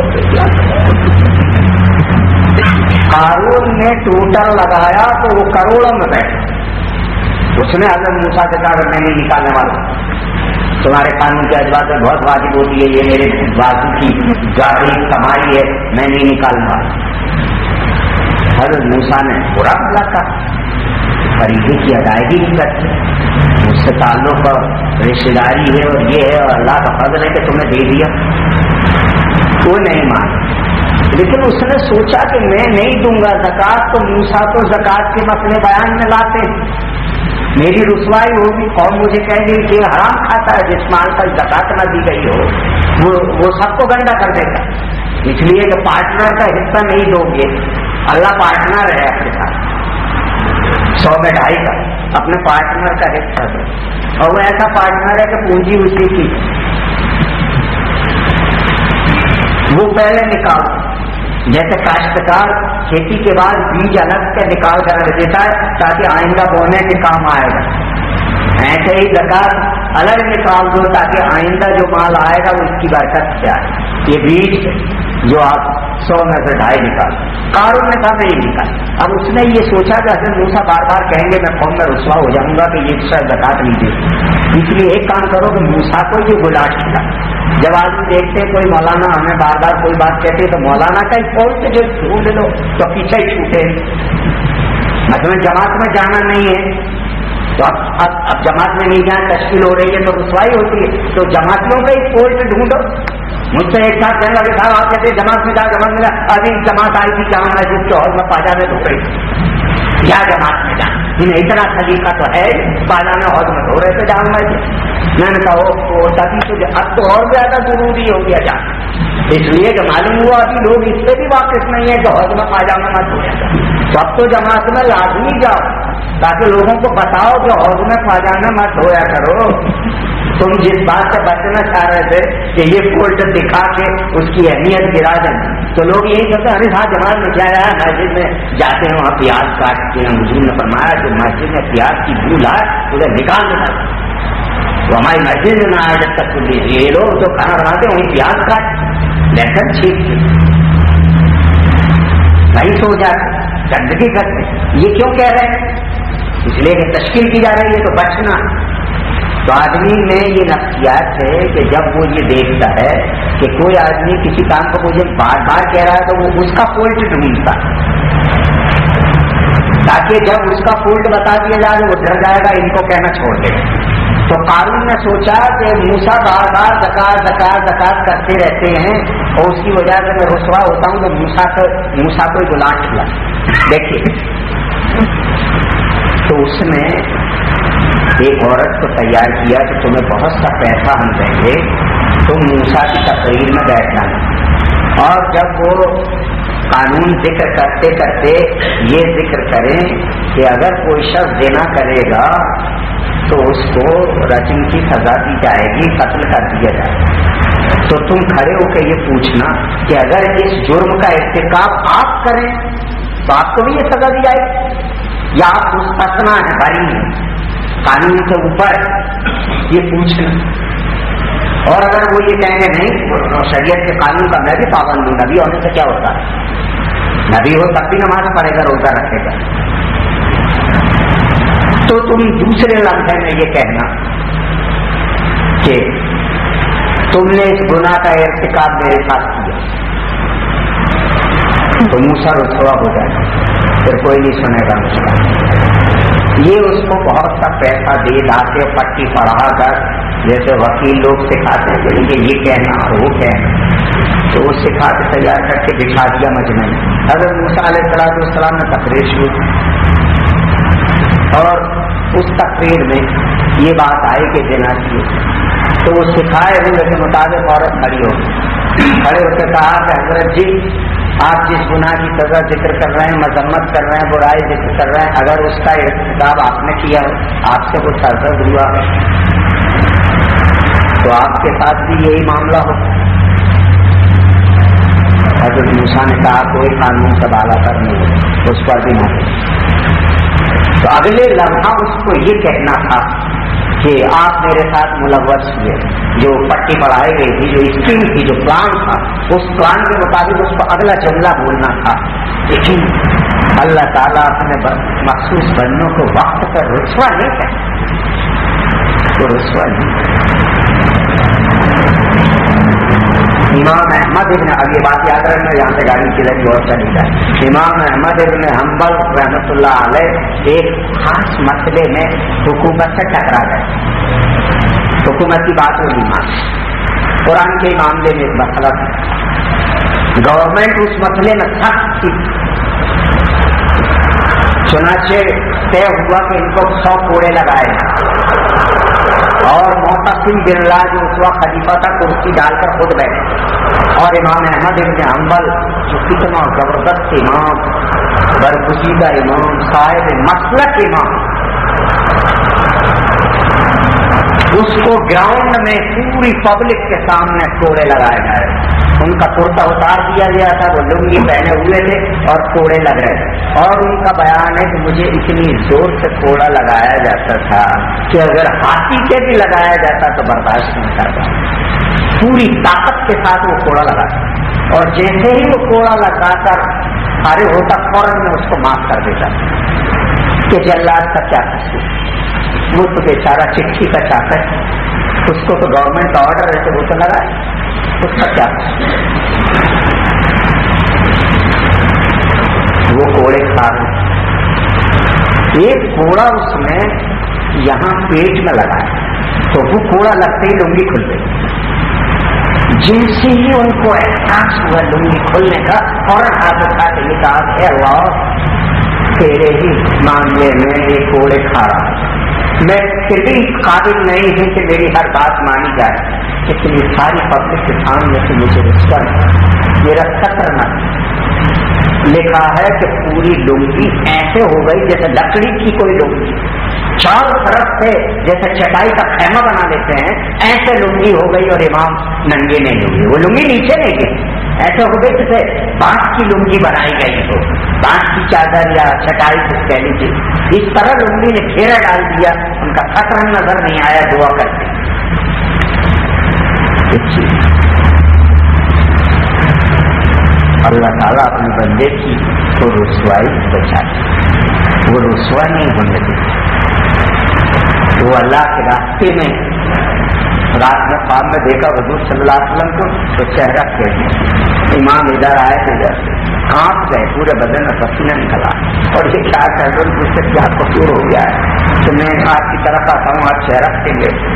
قارون نے ٹوٹل لگایا تو وہ کروڑوں میں بیٹھا. اس نے حضرت موسیٰ سے کہا میں نہیں نکالنے والا، تمہارے قانون کے اجزاء سے بہت واجب ہوتی ہے، یہ میرے بازو کی گاڑی کمائی ہے، میں نہیں نکالنے والا. حضرت موسیٰ نے برا بھلا کہا، فریضے کی ادائیگی نہیں کرتے، مجھ سے تعلق اور رشتے داری ہے اور یہ ہے اور اللہ کا فضل ہے کہ تمہیں دے دیا. وہ نہیں مانا، لیکن اس نے سوچا کہ میں نہیں دوں گا زکات. تو موسیٰ تو زکات کے مسئلے بیان میں لاتے ہیں، میری رسوائی ہوگی، قوم مجھے کہہ گی کہ حرام کھاتا ہے جس مال پر زکات نہ دی گئی ہو، وہ وہ سب کو گندا کر دے گا. اس لیے کہ پارٹنر کا حصہ نہیں دو گے. اللہ پارٹنر ہے آپ کے ساتھ، سو میں ڈھائی کا اپنے پارٹنر کا حصہ دو. اور وہ ایسا پارٹنر ہے کہ پونجی اسی کی، وہ پہلے نکال. جیسے کاشتکار کھیتی کے بعد بیج الگ سے نکال کر رکھ دیتا ہے تاکہ آئندہ بونے کے کام آئے گا، ایسے ہی زکات الگ نکال دو تاکہ آئندہ جو مال آئے گا وہ اس کی برکت سے آئے. یہ بیج جو آپ سو میں سے ڈھائی نکال. قارون نے کہا میں یہ نکال. اب اس نے یہ سوچا کہ حضرت موسیٰ بار بار کہیں گے میں قوم میں رسوا ہو جاؤں گا کہ یہ شاید زکات نہیں دے، اس لیے ایک کام کرو کہ موسیٰ کو یہ گلاٹ کیا. جب آدمی دیکھتے کوئی مولانا ہمیں بار بار کوئی بات کہتے تو مولانا کا ہی فون سے جو ڈھونڈ لو تو پیچھے ہی چھوٹے. مثلا جماعت میں جانا نہیں ہے تو اب اب اب جماعت میں نہیں جانا تشکیل ہو رہی ہے تو رسوائی ہوتی ہے، تو جماعتوں کا ہی فون سے ڈھونڈو. مجھ سے ایک ساتھ کہنے لگے صاحب آپ کہتے جماعت میں جا جماعت میں جا. ابھی جماعت آئی تھی جہاں مسجد کے اور میں پاجامے دھو گئی یا جماعت میں جا. انہیں اتنا سلیقہ تو ہے پاجامے اور میں دھو رہے تھے جہاں مسجد. میں نے کہا وہ تبھی تو اب تو اور زیادہ ضروری ہو گیا جانا، اس لیے کہ معلوم ہوا ابھی لوگ اس سے بھی واقف نہیں ہے کہ حوض میں پاجامہ مت دھویا جائے. تو اب تو جماعت میں لازمی جاؤ تاکہ لوگوں کو بتاؤ کہ حوض میں پاجامہ مت دھویا کرو. تم جس بات سے بچنا چاہ رہے تھے کہ یہ فولڈ دکھا کے اس کی اہمیت گرا دیں تو لوگ یہی کہتے ہیں ارے صاحب جماعت میں کیا رہا ہے، مسجد میں جاتے ہیں وہاں پیاز کاٹتے ہیں. حضور نے فرمایا جو مسجد میں پیاز کی بھول آئے اسے نکال دینا، وہ ہماری مسجد میں نہ آئے جب تک. یہ لوگ جو کھانا بناتے ہیں وہیں پیاز کاٹ لیکن چھینک وہیں سو جاتے گندگی کرتے. یہ کیوں کہہ رہے ہیں؟ اس لیے کہ تشکیل کی جا رہی ہے تو بچنا. اور اس نے کہا کہ میں نہیں دوں گا. اب اس نے کہا کہ میں نہیں دوں گا تو میں نے کہا ٹھیک ہے، تو آدمی میں یہ نفسیات ہے کہ جب وہ یہ دیکھتا ہے کہ کوئی آدمی کسی کام کو مجھے بار بار کہہ رہا ہے تو وہ اس کا فالٹ ڈھونڈتا، تاکہ جب اس کا فالٹ بتا دیا جائے تو وہ ڈر جائے گا، ان کو کہنا چھوڑ دے گا۔ تو قارون نے سوچا کہ موسیٰ بار بار زکات زکات زکات کرتے رہتے ہیں اور اس کی وجہ سے میں رسوا ہوتا ہوں، تو موسیٰ کو موسیٰ کو گلاٹ کیا۔ دیکھیے، تو اس نے ایک عورت کو تیار کیا کہ تمہیں بہت سا پیسہ ہم دیں گے، تم موسیٰ کی تقریر میں بیٹھ جانا، اور جب وہ قانون ذکر کرتے کرتے یہ ذکر کریں کہ اگر کوئی شخص زنا کرے گا تو اس کو رجم کی سزا دی جائے گی، قتل کر دیا جائے گا، تو تم کھڑے ہو کے یہ پوچھنا کہ اگر اس جرم کا ارتکاب آپ کریں تو آپ کو بھی یہ سزا دی جائے گی یا آپ مستثنا ہے، بری ہیں، قانون سے اوپر، یہ پوچھنا۔ اور اگر وہ یہ کہیں گے نہیں شریعت کے قانون کا میں بھی پابند ہوں، نبی ہونے سے کیا ہوتا ہے، نبی ہو تب بھی نماز پڑھے گا، روزہ رکھے گا، تو تم دوسرے لمحے میں یہ کہنا کہ تم نے اس گناہ کا ارتکاب میرے ساتھ کیا، تو موسیٰ رسوا ہو جائے، پھر کوئی نہیں سنے گا مسئلہ۔ یہ اس کو بہت سا پیسہ دے لا کے پٹی پڑھا کر، جیسے وکیل لوگ سکھاتے ہیں کہ یہ کہنا وہ کہنا، تو وہ سکھا کے تیار کر کے بٹھا دیا مجمع میں۔ حضرت موسیٰ علیہ السلام نے تقریر شروع کی، اور اس تقریر میں یہ بات آئی کہ زنا کی، تو وہ سکھائے ہوئے کے مطابق عورت کھڑی ہو کھڑے ہو کے کہا کہ حضرت جی آپ جس گناہ کی سزا ذکر کر رہے ہیں، مذمت کر رہے ہیں، برائی ذکر کر رہے ہیں، اگر اس کا ارتکاب آپ نے کیا ہو، آپ سے کچھ سرزد ہوا ہے تو آپ کے ساتھ بھی یہی معاملہ ہو۔ حضرت موسیٰ نے کہا کوئی قانون سے بالا کر نہیں، اس پر بھی نہ۔ تو اگلے لمحہ اس کو یہ کہنا تھا کہ آپ میرے ساتھ ملوث ہوئے، جو پٹی پڑھائی گئی تھی، جو اسکیم تھی، جو پلان تھا، اس پلان کے مطابق اس کو اگلا جملہ بولنا تھا، لیکن اللہ تعالیٰ اپنے مخصوص بندوں کو وقت پر رسوا نہیں کہتا، تو رسوا نہیں۔ امام احمد ابن ابھی بات یاد رکھنا، یہاں سے گاڑی کی لگی اور چلی جائے۔ امام احمد ابن حنبل رحمۃ اللہ علیہ ایک خاص مسئلے میں حکومت سے ٹکرا گئے، حکومت کی بات نہیں مانی، قرآن کے معاملے میں ایک مسئلہ تھا، گورنمنٹ اس مسئلے میں سخت تھی، چنانچہ طے ہوا کہ ان کو سو کوڑے لگائے، اور معتصم باللہ جو اس وقت خلیفہ تھا کرسی ڈال کر خود بیٹھے، اور امام احمد ابن حنبل جو کتنا زبردست امام، برگزیدہ امام، صاحب مسلک امام، اس کو گراؤنڈ میں پوری پبلک کے سامنے کوڑے لگائے گئے، ان کا کرتا اتار دیا گیا تھا، وہ لنگی پہنے ہوئے تھے اور کوڑے لگ رہے تھے، اور ان کا بیان ہے کہ مجھے اتنی زور سے کوڑا لگایا جاتا تھا کہ اگر ہاتھی کے بھی لگایا جاتا تو برداشت نہیں کرتا، پوری طاقت کے ساتھ وہ کوڑا لگاتا، اور جیسے ہی وہ کوڑا لگا کر فارغ ہوتا فوراً میں اس کو معاف کر دیتا کہ جلاد کا کیا قصور، وہ تو بیچارہ چٹھی کا چاہتا ہے، اس کو تو گورنمنٹ کا آرڈر ہے تو وہ تو لگا ہے، اس کا کیا وہ کوڑے کھا رہے، ایک کوڑا اس میں یہاں پیٹ میں لگا ہے تو وہ کوڑا لگتے ہی لنگی کھل گئی، جیسے ہی ان کو احساس ہوا لنگی کھلنے کا، اور ہاتھ اٹھا کے یہ کہا کہ اللہ تیرے ہی معاملے میں یہ کوڑے کھا رہا، میں پھر بھی قابل نہیں ہوں کہ میری ہر بات مانی جائے، لیکن یہ ساری پبلک کے سامنے سے مجھے رسوا نہیں، میرا خطر نہ لکھا ہے کہ پوری لنگی ایسے ہو گئی جیسے لکڑی کی کوئی لنگی، چاروں طرف سے جیسے چٹائی کا خیمہ بنا لیتے ہیں ایسے لنگی ہو گئی، اور امام ننگے نہیں ہوئے، وہ لنگی نیچے نہیں گئی، ایسے ہو گئی جیسے بانس کی لنگی بنائی گئی ہو، بانس کی چادر یا چٹائی کو کہہ لیجیے، اس طرح لنگی نے گھیرا ڈال دیا، ان کا خطرہ نظر نہیں آیا، دعا کرتے اللہ تعالیٰ اپنے بندے کی تو رسوائی بچاتے، وہ رسوا نہیں ہونے دیتے، وہ اللہ کے راستے میں رات میں خواب میں دیکھا حضور صلی اللہ علیہ وسلم کو تو چہرہ کھیل گیا. امام ادھر آئے تو ادھر کانپ گئے, پورے بدن میں پسینہ نکلا اور یہ کیا کہہ دو مجھ سے کیا قصور ہو گیا ہے تو میں آپ کی طرف آتا ہوں, آپ چہرہ کھیل گئے.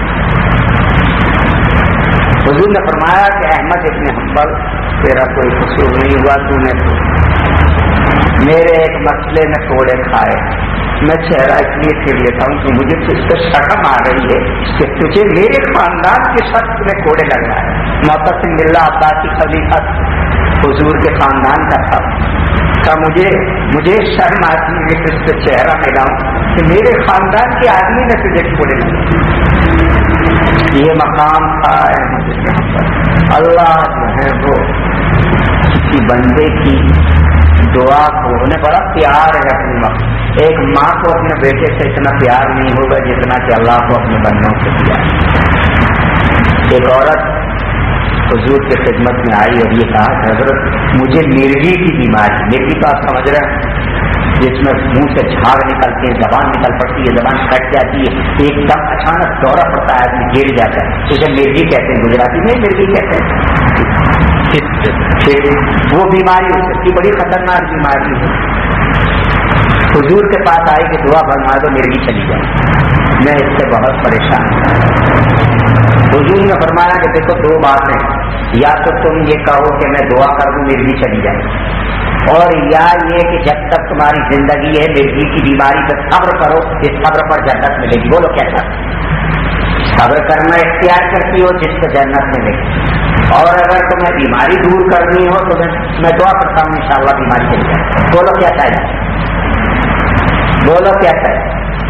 حضور نے فرمایا کہ احمد ابن حنبل تیرا کوئی قصور نہیں ہوا, تو نے تو میرے ایک مسئلے میں کوڑے کھائے. میں چہرہ اس لیے پھر لیتا ہوں کہ مجھے اس پہ شرم آ رہی ہے کہ تجھے میرے خاندان کے شخص میں کوڑے لگ رہا ہے. معتصم باللہ عباسی خلیفہ حضور کے خاندان کا تھا. کہ مجھے مجھے شرم آتی ہے کہ اس پہ چہرہ ملاؤں کہ میرے خاندان کے آدمی نے تجھے کوڑے لگے. یہ مقام تھا اللہ جو ہے وہ کسی بندے کی دعا کو انہیں بڑا پیار ہے اپنی ماں. ایک ماں کو اپنے بیٹے سے اتنا پیار نہیں ہوگا جتنا کہ اللہ کو اپنے بندوں سے پیار. ایک عورت حضور کی خدمت میں آئی اور یہ کہا کہ حضرت مجھے مرگی کی بیماری, مرگی تو آپ سمجھ رہے ہیں جس میں منہ سے جھاگ نکلتے ہیں, زبان نکل پڑتی ہے, زبان کٹ جاتی ہے, ایک دم اچانک دورہ پڑتا ہے, آدمی گر جاتا ہے, اسے مرگی کہتے ہیں, گجراتی میں مرگی کہتے ہیں. پھر وہ بیماری ہو سکتی, بڑی خطرناک بیماری ہے. حضور کے پاس آئے کہ دعا فرما دو مرگی چلی جائے, میں اس سے بہت پریشان ہوں. حضور نے فرمایا کہ دیکھو دو باتیں, یا تو تم یہ کہو کہ میں دعا کر دوں مرگی چلی جائے, اور یا یہ کہ جب تک تمہاری زندگی ہے مرگی کی بیماری پہ صبر کرو, اس صبر پر جنت ملے گی. بولو کیا چاہتے صبر کرنا اختیار کرتی ہو جس کو جنت ملے گی, اور اگر تمہیں بیماری دور کرنی ہو تو میں دعا کرتا ہوں انشاءاللہ بیماری چلی جائے. بولو کیا چاہیے, بولو کیا چاہیے.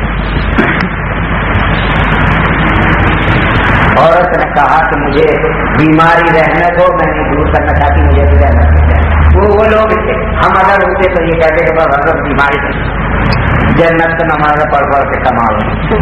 عورت نے کہا کہ مجھے بیماری رہنے دو, میں نہیں دور کرنا چاہتی, مجھے بھی رہنا چاہیے. وہ وہ لوگ تھے, ہم اگر ہوتے تو یہ کہتے کہ بس حضرت بیماری تھی جنت سے ہمارے پڑھ پڑھ کے کمال.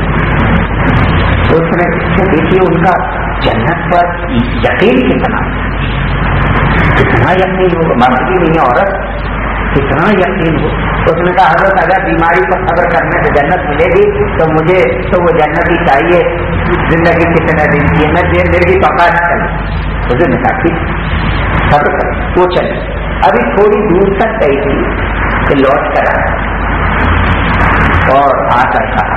اس نے دیکھیے ان کا جنت پر یقین کتنا کتنا یقین ہو, مرد بھی نہیں عورت, کتنا یقین ہو. اس نے کہا حضرت اگر بیماری پر صبر کرنے سے جنت ملے گی تو مجھے تو وہ جنت ہی چاہیے, زندگی کتنے دن کی ہے, میں دیر دیر کی پکا چلے. حضور نے کہا ٹھیک صبر کریں. وہ چلے, ابھی تھوڑی دور تک گئی تھی کہ لوٹ کر آیا اور آ کر کہا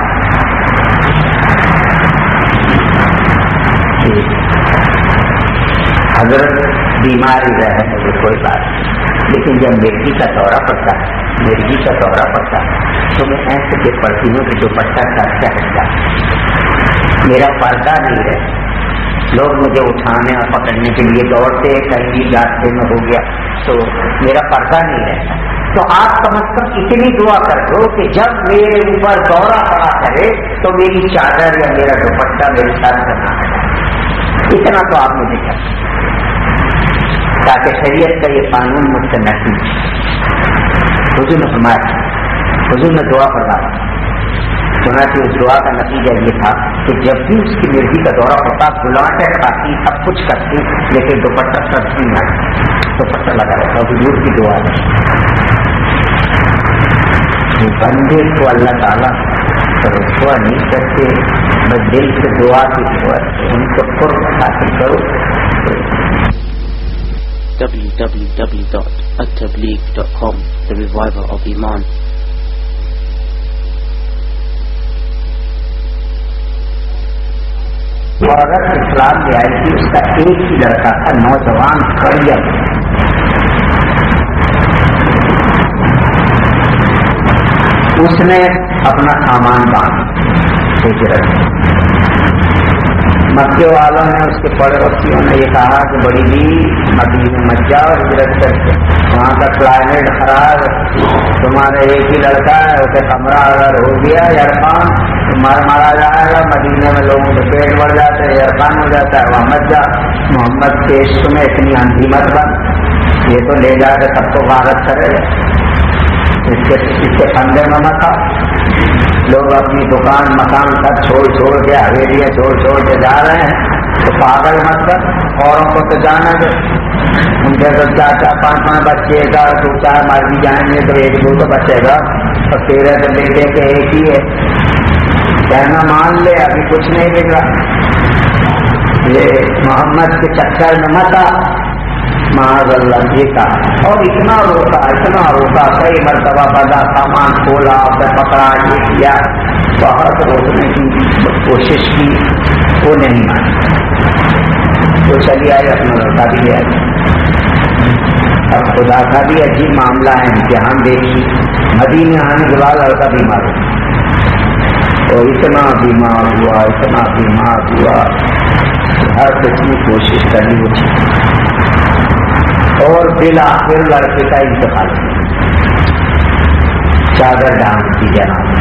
حضرت بیماری رہے مجھے کوئی بات نہیں, لیکن جب مرگی کا دورہ پڑتا ہے مرگی کا دورہ پڑتا ہے تو میں ایسے کہ پڑتی ہوں کہ جو پڑتا ہے ہٹتا ہے, میرا پردہ نہیں رہے. لوگ مجھے اٹھانے اور پکڑنے کے لیے دوڑتے, کہیں بھی راستے میں ہو گیا تو میرا پردہ نہیں رہتا. تو آپ کم از کم اتنی دعا کر دو کہ جب میرے اوپر دورہ پڑا کرے تو میری چادر یا میرا دوپٹہ میرے ساتھ کرنا ہے. اتنا تو آپ مجھے کر تاکہ شریعت کا یہ قانون مجھ سے نہ ٹوٹے. حضور نے فرمایا, حضور نے دعا فرمایا. سنا کہ اس دعا کا نتیجہ یہ تھا کہ جب بھی اس کی مرگی کا دورہ پڑتا بلاٹے کھاتی سب کچھ کرتی لیکن دوپٹہ سبزی نہ دوپٹہ لگا رہتا. حضور کی دعا بندے کو اللہ تعالیٰ رسوا نہیں کرتے, بس دل سے دعا کی ضرورت ہے, ان کو قرب حاصل کرو. w w w dot at tabligh dot com The Reviver of Iman. عورت اسلام میں آئی تھی, اس کا ایک ہی لڑکا تھا, نوجوان کریم. اس نے اپنا سامان باندھا ہجرت. مکے والوں نے اس کے پڑوسیوں نے یہ کہا کہ بڑی بھی مدینے مت جاؤ ہجرت کر کے, وہاں کا کلائمیٹ خراب ہے, تمہارے ایک ہی لڑکا ہے, اسے کمرہ اگر ہو گیا عرفان تو مر مارا جائے گا, مدینے میں لوگوں کے پیٹ بڑھ جاتے ہیں, عرفان ہو جاتا ہے, وہاں مت جا. محمد کے عشق میں اتنی اندھی مت بن, یہ تو لے جا کے سب کو غارت کرے گا, اس کے اس کے پندے میں مت آ. لوگ اپنی دکان مکان سب چھوڑ چھوڑ کے حویلیاں چھوڑ چھوڑ کے جا رہے ہیں, تو پاگل مت کر. اوروں کو تو جانا دے, ان کے تو چار چار پانچ پانچ بچے گا, دو چار مر بھی جائیں گے تو ایک دو تو بچے گا, اور تیرے تو بیٹے کے ایک ہی ہے, کہنا مان لے ابھی کچھ نہیں بگڑا، یہ محمد کے چکر میں مت آ، معاذ اللہ یہ کہا، اور اتنا روکا اتنا روکا، کئی مرتبہ بڑا سامان کھولا، اسے پکڑا، یہ کیا، بہت روکنے کی کوشش کی، وہ نہیں مانی، وہ چلی آئی، اپنا لڑکا بھی لے آئی۔ اب خدا کا بھی عجیب معاملہ ہے، امتحان دیکھی، مدینے آنے کے بعد لڑکا بیمار ہوا، اور اتنا بیمار ہوا اتنا بیمار ہوا ہر قسم کی کوشش کرنی وہ چیز، اور بالآخر لڑکے کا انتقال، چادر ڈھانپ دی جناب۔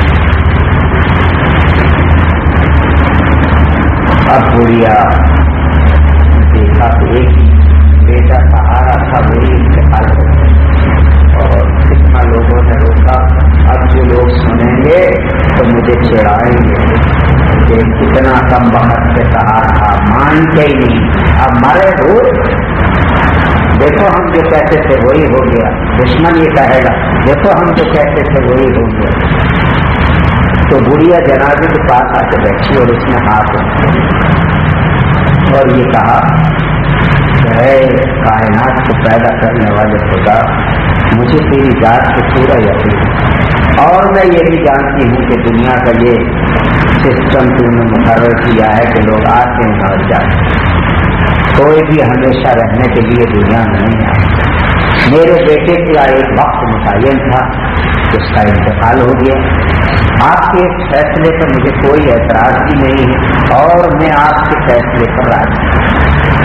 اب بڑھیا دیکھا تو ایک بیٹا سہارا تھا، وہی انتقال ہو گیا، اور کتنا لوگوں نے روکا، اب جو لوگ سنیں گے تو مجھے چڑھائیں گے کہ کتنا کم وقت سے کہا تھا، مان کے ہی نہیں، اب مرے روز دیکھو ہم جو کہتے تھے وہی ہو گیا، دشمن یہ کہے گا دیکھو ہم جو کہتے تھے وہی ہو گیا۔ تو بڑھیا جنازے کے پاس آ کے بیٹھی اور اس نے ہاتھ اور یہ کہا اے کائنات کو پیدا کرنے والے خدا، مجھے تیری ذات سے پورا یقین، اور میں یہ بھی جانتی ہوں کہ دنیا کا یہ سسٹم تو نے مقرر کیا ہے کہ لوگ آتے ہیں اور جاتے ہیں، کوئی بھی ہمیشہ رہنے کے لیے دنیا میں نہیں آئے۔ میرے بیٹے کا ایک وقت متعین تھا، اس کا انتقال ہو گیا، آپ کے فیصلے پر مجھے کوئی اعتراض بھی نہیں ہے، اور میں آپ کے فیصلے پر راضی ہوں،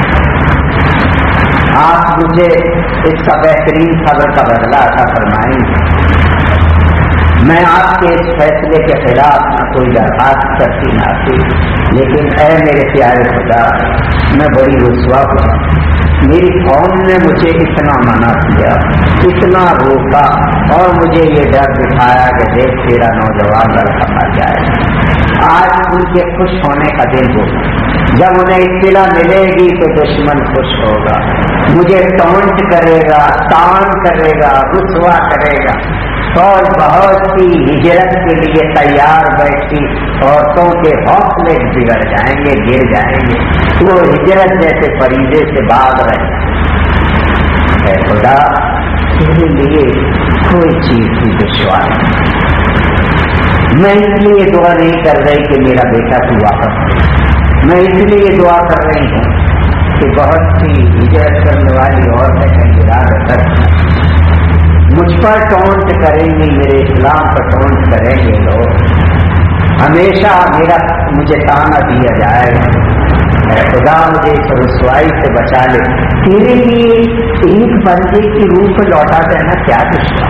آپ مجھے اس کا بہترین خبر کا بدلہ عطا فرمائیں گے، میں آپ کے اس فیصلے کے خلاف نہ کوئی درخواست کرتی نہ آتی، لیکن اے میرے پیارے خدا، میں بڑی رسوا ہوا، میری قوم نے مجھے اتنا منع کیا، اتنا روکا، اور مجھے یہ ڈر دکھایا کہ دیکھ تیرا نوجوان لڑکا مر جائے۔ آج ان کے خوش ہونے کا دن ہوگا، جب انہیں اطلاع ملے گی تو دشمن خوش ہوگا، مجھے ٹونٹ کرے گا، تان کرے گا، رسوا کرے گا، اور بہت سی ہجرت کے لیے تیار بیٹھی عورتوں کے حوصلے بگڑ جائیں گے، گر جائیں گے، وہ ہجرت جیسے فریضے سے بھاگ رہے ہیں۔ اے خدا، تیرے لیے کوئی چیز بھی دشوار نہیں، میں اس لیے دعا نہیں کر رہی کہ میرا بیٹا تو واپس ہو، میں اس لیے دعا کر رہی ہوں کہ بہت سی ہجرت کرنے والی عورتیں کا ارادہ کرتی مجھ پر ٹونٹ کریں گے، میرے اسلام پر ٹونٹ کریں گے لوگ، ہمیشہ میرا مجھے تانا دیا جائے گا، اے خدا مجھے اس رسوائی سے بچا لے۔ تیرے لیے ایک بندے کی روح کو لوٹا دینا کیا دشوار،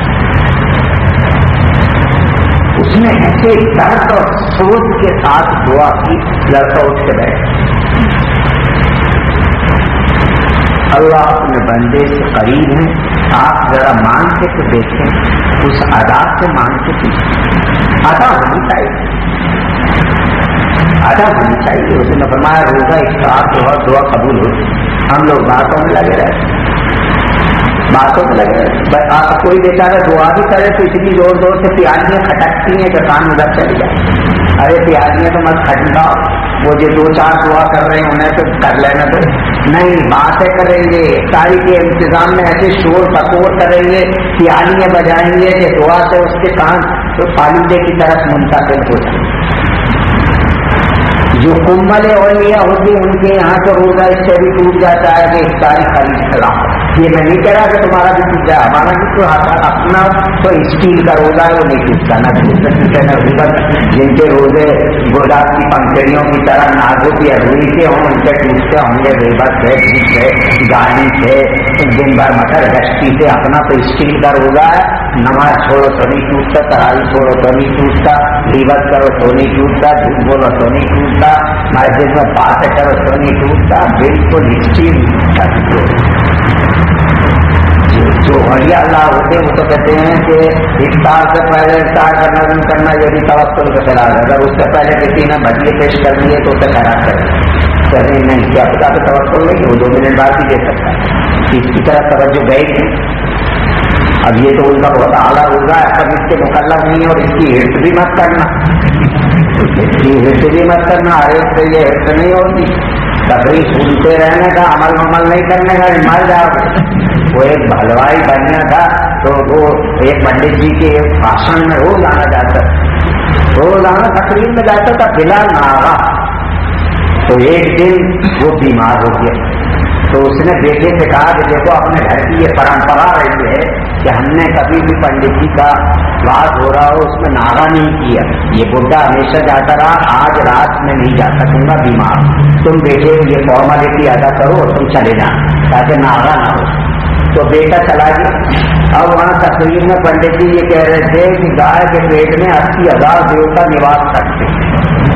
اس نے ایسے درد اور سوچ کے ساتھ دعا کی، لڑکا اٹھ کے بیٹھا۔ اللہ اپنے بندے سے قریب ہے، آپ ذرا مان کے تو دیکھیں، اس عذاب سے مان کے پیچھے ادا ہونی چاہیے، ادا ہونی چاہیے۔ اس نے فرمایا روزہ افطار جو ہے دعا قبول ہو، ہم لوگ باتوں میں لگے رہتے باتوں میں لگے رہتے آپ کوئی بیچارہ دعا بھی کرے تو اتنی زور زور سے پیالیاں کھٹکتی ہیں کہ کان ادھر چلی جائے، ارے پیالیاں تو مت کھٹکاؤ، وہ جو دو چار دعا کر رہے ہیں انہیں تو کر لینا، تو نہیں باتیں کریں گے، ساری کے انتظام میں ایسے شور پکور کریں گے، پیالیاں بجائیں گے کہ دعا سے اس کے کان تو فالودے کی طرف منتقل ہو جائیں۔ جو کمبل اولیاء ہوتی ہیں ان کے یہاں تو روزہ اس سے بھی ٹوٹ جاتا ہے کہ افطاری خرید کھلاؤ، یہ میں نہیں کہہ رہا کہ تمہارا بھی ٹوٹ جائے، ہمارا بھی تو اپنا تو اسٹیل کا روزہ ہے وہ نہیں ٹوٹتا، نہ ٹوٹ سکتے نہ ٹوٹ، جن کے روزے گلاب کی پنکھڑیوں کی طرح نازک یا روئی کے ہوں ان کے ٹوٹتے ہوں گے، غیبت سے جھوٹ سے گاڑی سے دن بھر مٹر گشتی سے، اپنا تو اسٹیل کا روزہ ہے، نماز چھوڑو تو نہیں ٹوٹتا، تراویح چھوڑو تو نہیں ٹوٹتا، غیبت کرو تو نہیں ٹوٹتا، جھوٹ بولو تو نہیں ٹوٹتا، مسجد میں باتیں کرو تو نہیں ٹوٹتا، بالکل اسٹیل جو ولیاء اللہ ہوتے وہ تو کہتے ہیں کہ افطار سے پہلے افطار کرنا نہیں کرنا یہ بھی توکل کا خلاف ہے، اگر اس سے پہلے کسی نے بھٹیے پیش کر دیے تو اسے خراب کر دیں نہیں، کیا خدا پہ توکل نہیں، وہ دو منٹ بعد بھی دے سکتا ہے، اس کی طرف توجہ گئی نہیں۔ اب یہ تو ان کا بہت اعلیٰ روزہ ہے، اب اس کے مکلف نہیں اور اس کی ہٹ بھی مت کرنا، اتنی हिट भी मत करना, अरे तो ये हिट नहीं होती, तभी सुनते रहने का, अमल अमल नहीं करने का, मर जाओगे। वो एक हलवाई बनना था, तो वो एक पंडित जी के भाषण में रोज आना जाता, रोज आना तकरीर में जाता था बिला नागा। तो एक दिन वो बीमार हो गया, तो उसने बेटे से कहा कि देखो अपने घर की ये परंपरा रही है कि हमने कभी भी पंडित जी का बात हो रहा हो उसमें नागा नहीं किया, ये बुढ़ा हमेशा जाता रहा, आज रात में नहीं जा सकूंगा बीमार, तुम बेटे ये फॉर्मेलिटी अदा करो और तुम चले जाना ताकि नागा ना हो। तो बेटा चला गया। अब वहाँ तस्वीर में पंडित जी ये कह रहे थे कि गाय के पेट में अस्सी हजार देवता निवास करते हैं,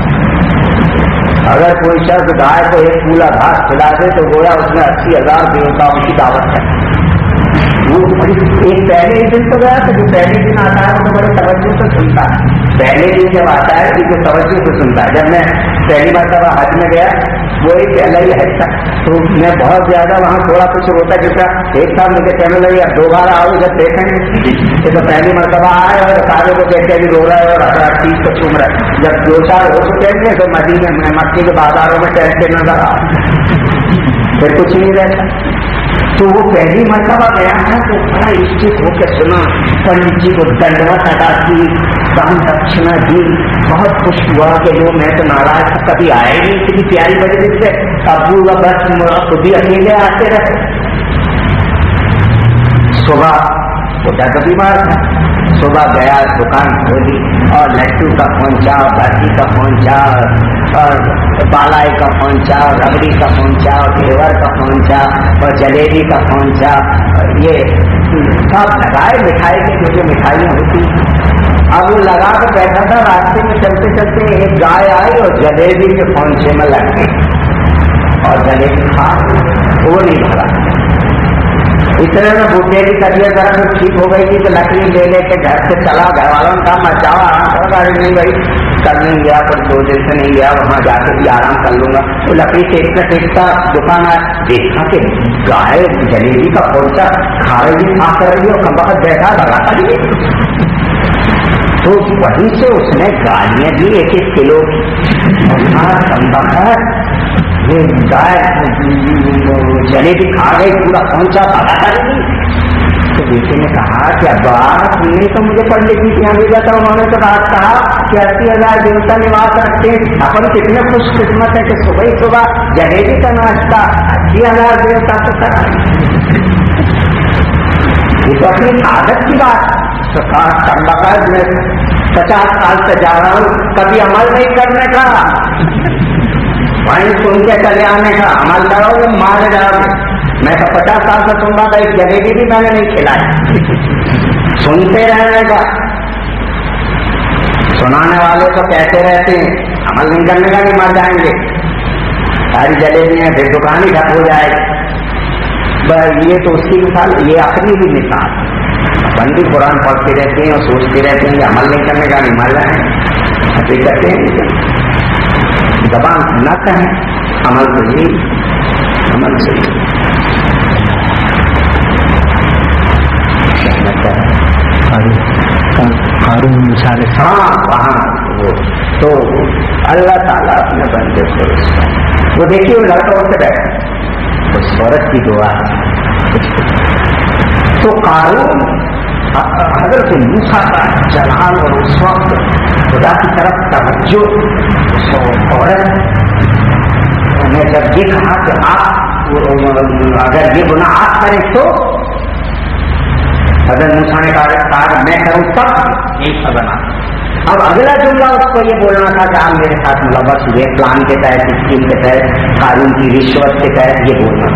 अगर कोई शख्स गाय को एक फूला घास खिला दे तो गोया उसने अस्सी हजार देवताओं की दावत कर। वो एक पहले ही दिन तो गया था, जो पहले दिन आता है तो बड़े तवज्जो से सुनता है, पहले दिन जब आता है तो जो तवज्जो से सुनता है। जब मैं पहली बार तब हज में गया, वो एक पहला ही हज था, तो मैं बहुत ज्यादा वहाँ थोड़ा कुछ रोता क्योंकि एक साल मुझे कहने लगे अब दोबारा आओ जब देखेंगे, ये तो पहली मरतबा आए और सारे को कहते भी रो रहा है और हर चीज को चूम रहा है। जब दो साल हो चुके हैं तो मदीने में मक्के के बाजारों में टहलते नजर आ, फिर कुछ नहीं रहता। तो वो पहली मरतबा गया था तो बड़ा स्थित होकर सुना, पंडित जी को दंडवत अदा की, दान दक्षिणा दी, बहुत खुश हुआ कि जो मैं तो नाराज कभी आए नहीं, इतनी प्यारी वजह से अबू व बस खुद ही अकेले आते रहे। सुबह उठा तो बीमार था, सुबह गया दुकान खोली और लड्डू का पहुंचा, बाटी का पहुंचा और बालाई का पहुंचा, रबड़ी का पहुंचा, घेवर का पहुंचा और जलेबी का पहुंचा, ये सब लगाए मिठाई की जो जो मिठाइयाँ होती। अब वो लगा कर बैठा था, रास्ते में चलते चलते एक गाय आई और जलेबी के पहुंचे में लग गई और जलेबी खा, वो नहीं भरा। इतने में बूढ़े की तबीयत जरा तो ठीक हो गई थी तो लकड़ी ले लेके घर से चला, घर वालों ने कहा मचाओ आराम गाड़ी नहीं भाई, कल नहीं गया पर दो दिन से नहीं गया, वहां जाके भी आराम कर लूंगा। तो लकड़ी टेकता टेकता दुकान आया, देखा कि गाय जलेबी का पहुंचा खा रही, खा कर रही और कम वक्त बैठा लगाता नहीं। तो वहीं से उसने गालियां दी एक एक किलो की, ये गाय जलेबी खा गई, पूरा पहुंचा भगाता नहीं। तो बेटे ने कहा कि अब्बा तुमने तो मुझे पंडित जी के यहाँ भेजा था, उन्होंने तो रात कहा कि अस्सी हजार देवता निवास रखते हैं, अपन कितने खुश किस्मत है कि सुबह ही सुबह जलेबी का नाश्ता अस्सी हजार देवता तो करा। ये तो अपनी आदत की बात। तो कहा मैं पचास साल से जा रहा हूँ, कभी अमल नहीं करने का, वहीं सुन के चले आने का, अमल करोगे मार जाओगे। मैं तो पचास साल से सुन रहा था, एक जलेबी भी मैंने नहीं खिलाई। सुनते रहने का, सुनाने वाले तो कहते रहते हैं, अमल नहीं करने का, नहीं मर जाएंगे, सारी जलेबी है फिर दुकान ही ठप हो जाएगी। ये तो उसकी मिसाल, ये अपनी भी मिसाल। अपन भी कुरान पढ़ते रहते हैं और सोचते रहते हैं कि अमल नहीं करने का, नहीं मर जाए, ऐसे करते हैं। जबान न कहें अमल तो ही अमल से हाँ वहाँ वो तो अल्लाह ताला अपने बंदे को, वो देखिए वो लड़का उठे बैठा, तो स्वर्ग की दुआ। तो कारून हज़रत मूसा का जलाल और उस वक्त खुदा की तरफ तवज्जो औरत ने जब ये कहा कि आप अगर ये गुनाह आप करें तो हज़रत मूसा ने कहा मैं करूं तब यही सजा। अब अगला जुमला उसको ये बोलना था कि आप मेरे साथ मुलव्वस हुए, प्लान के तहत, स्कीम के तहत, कानून की रिश्वत के तहत, ये बोलना।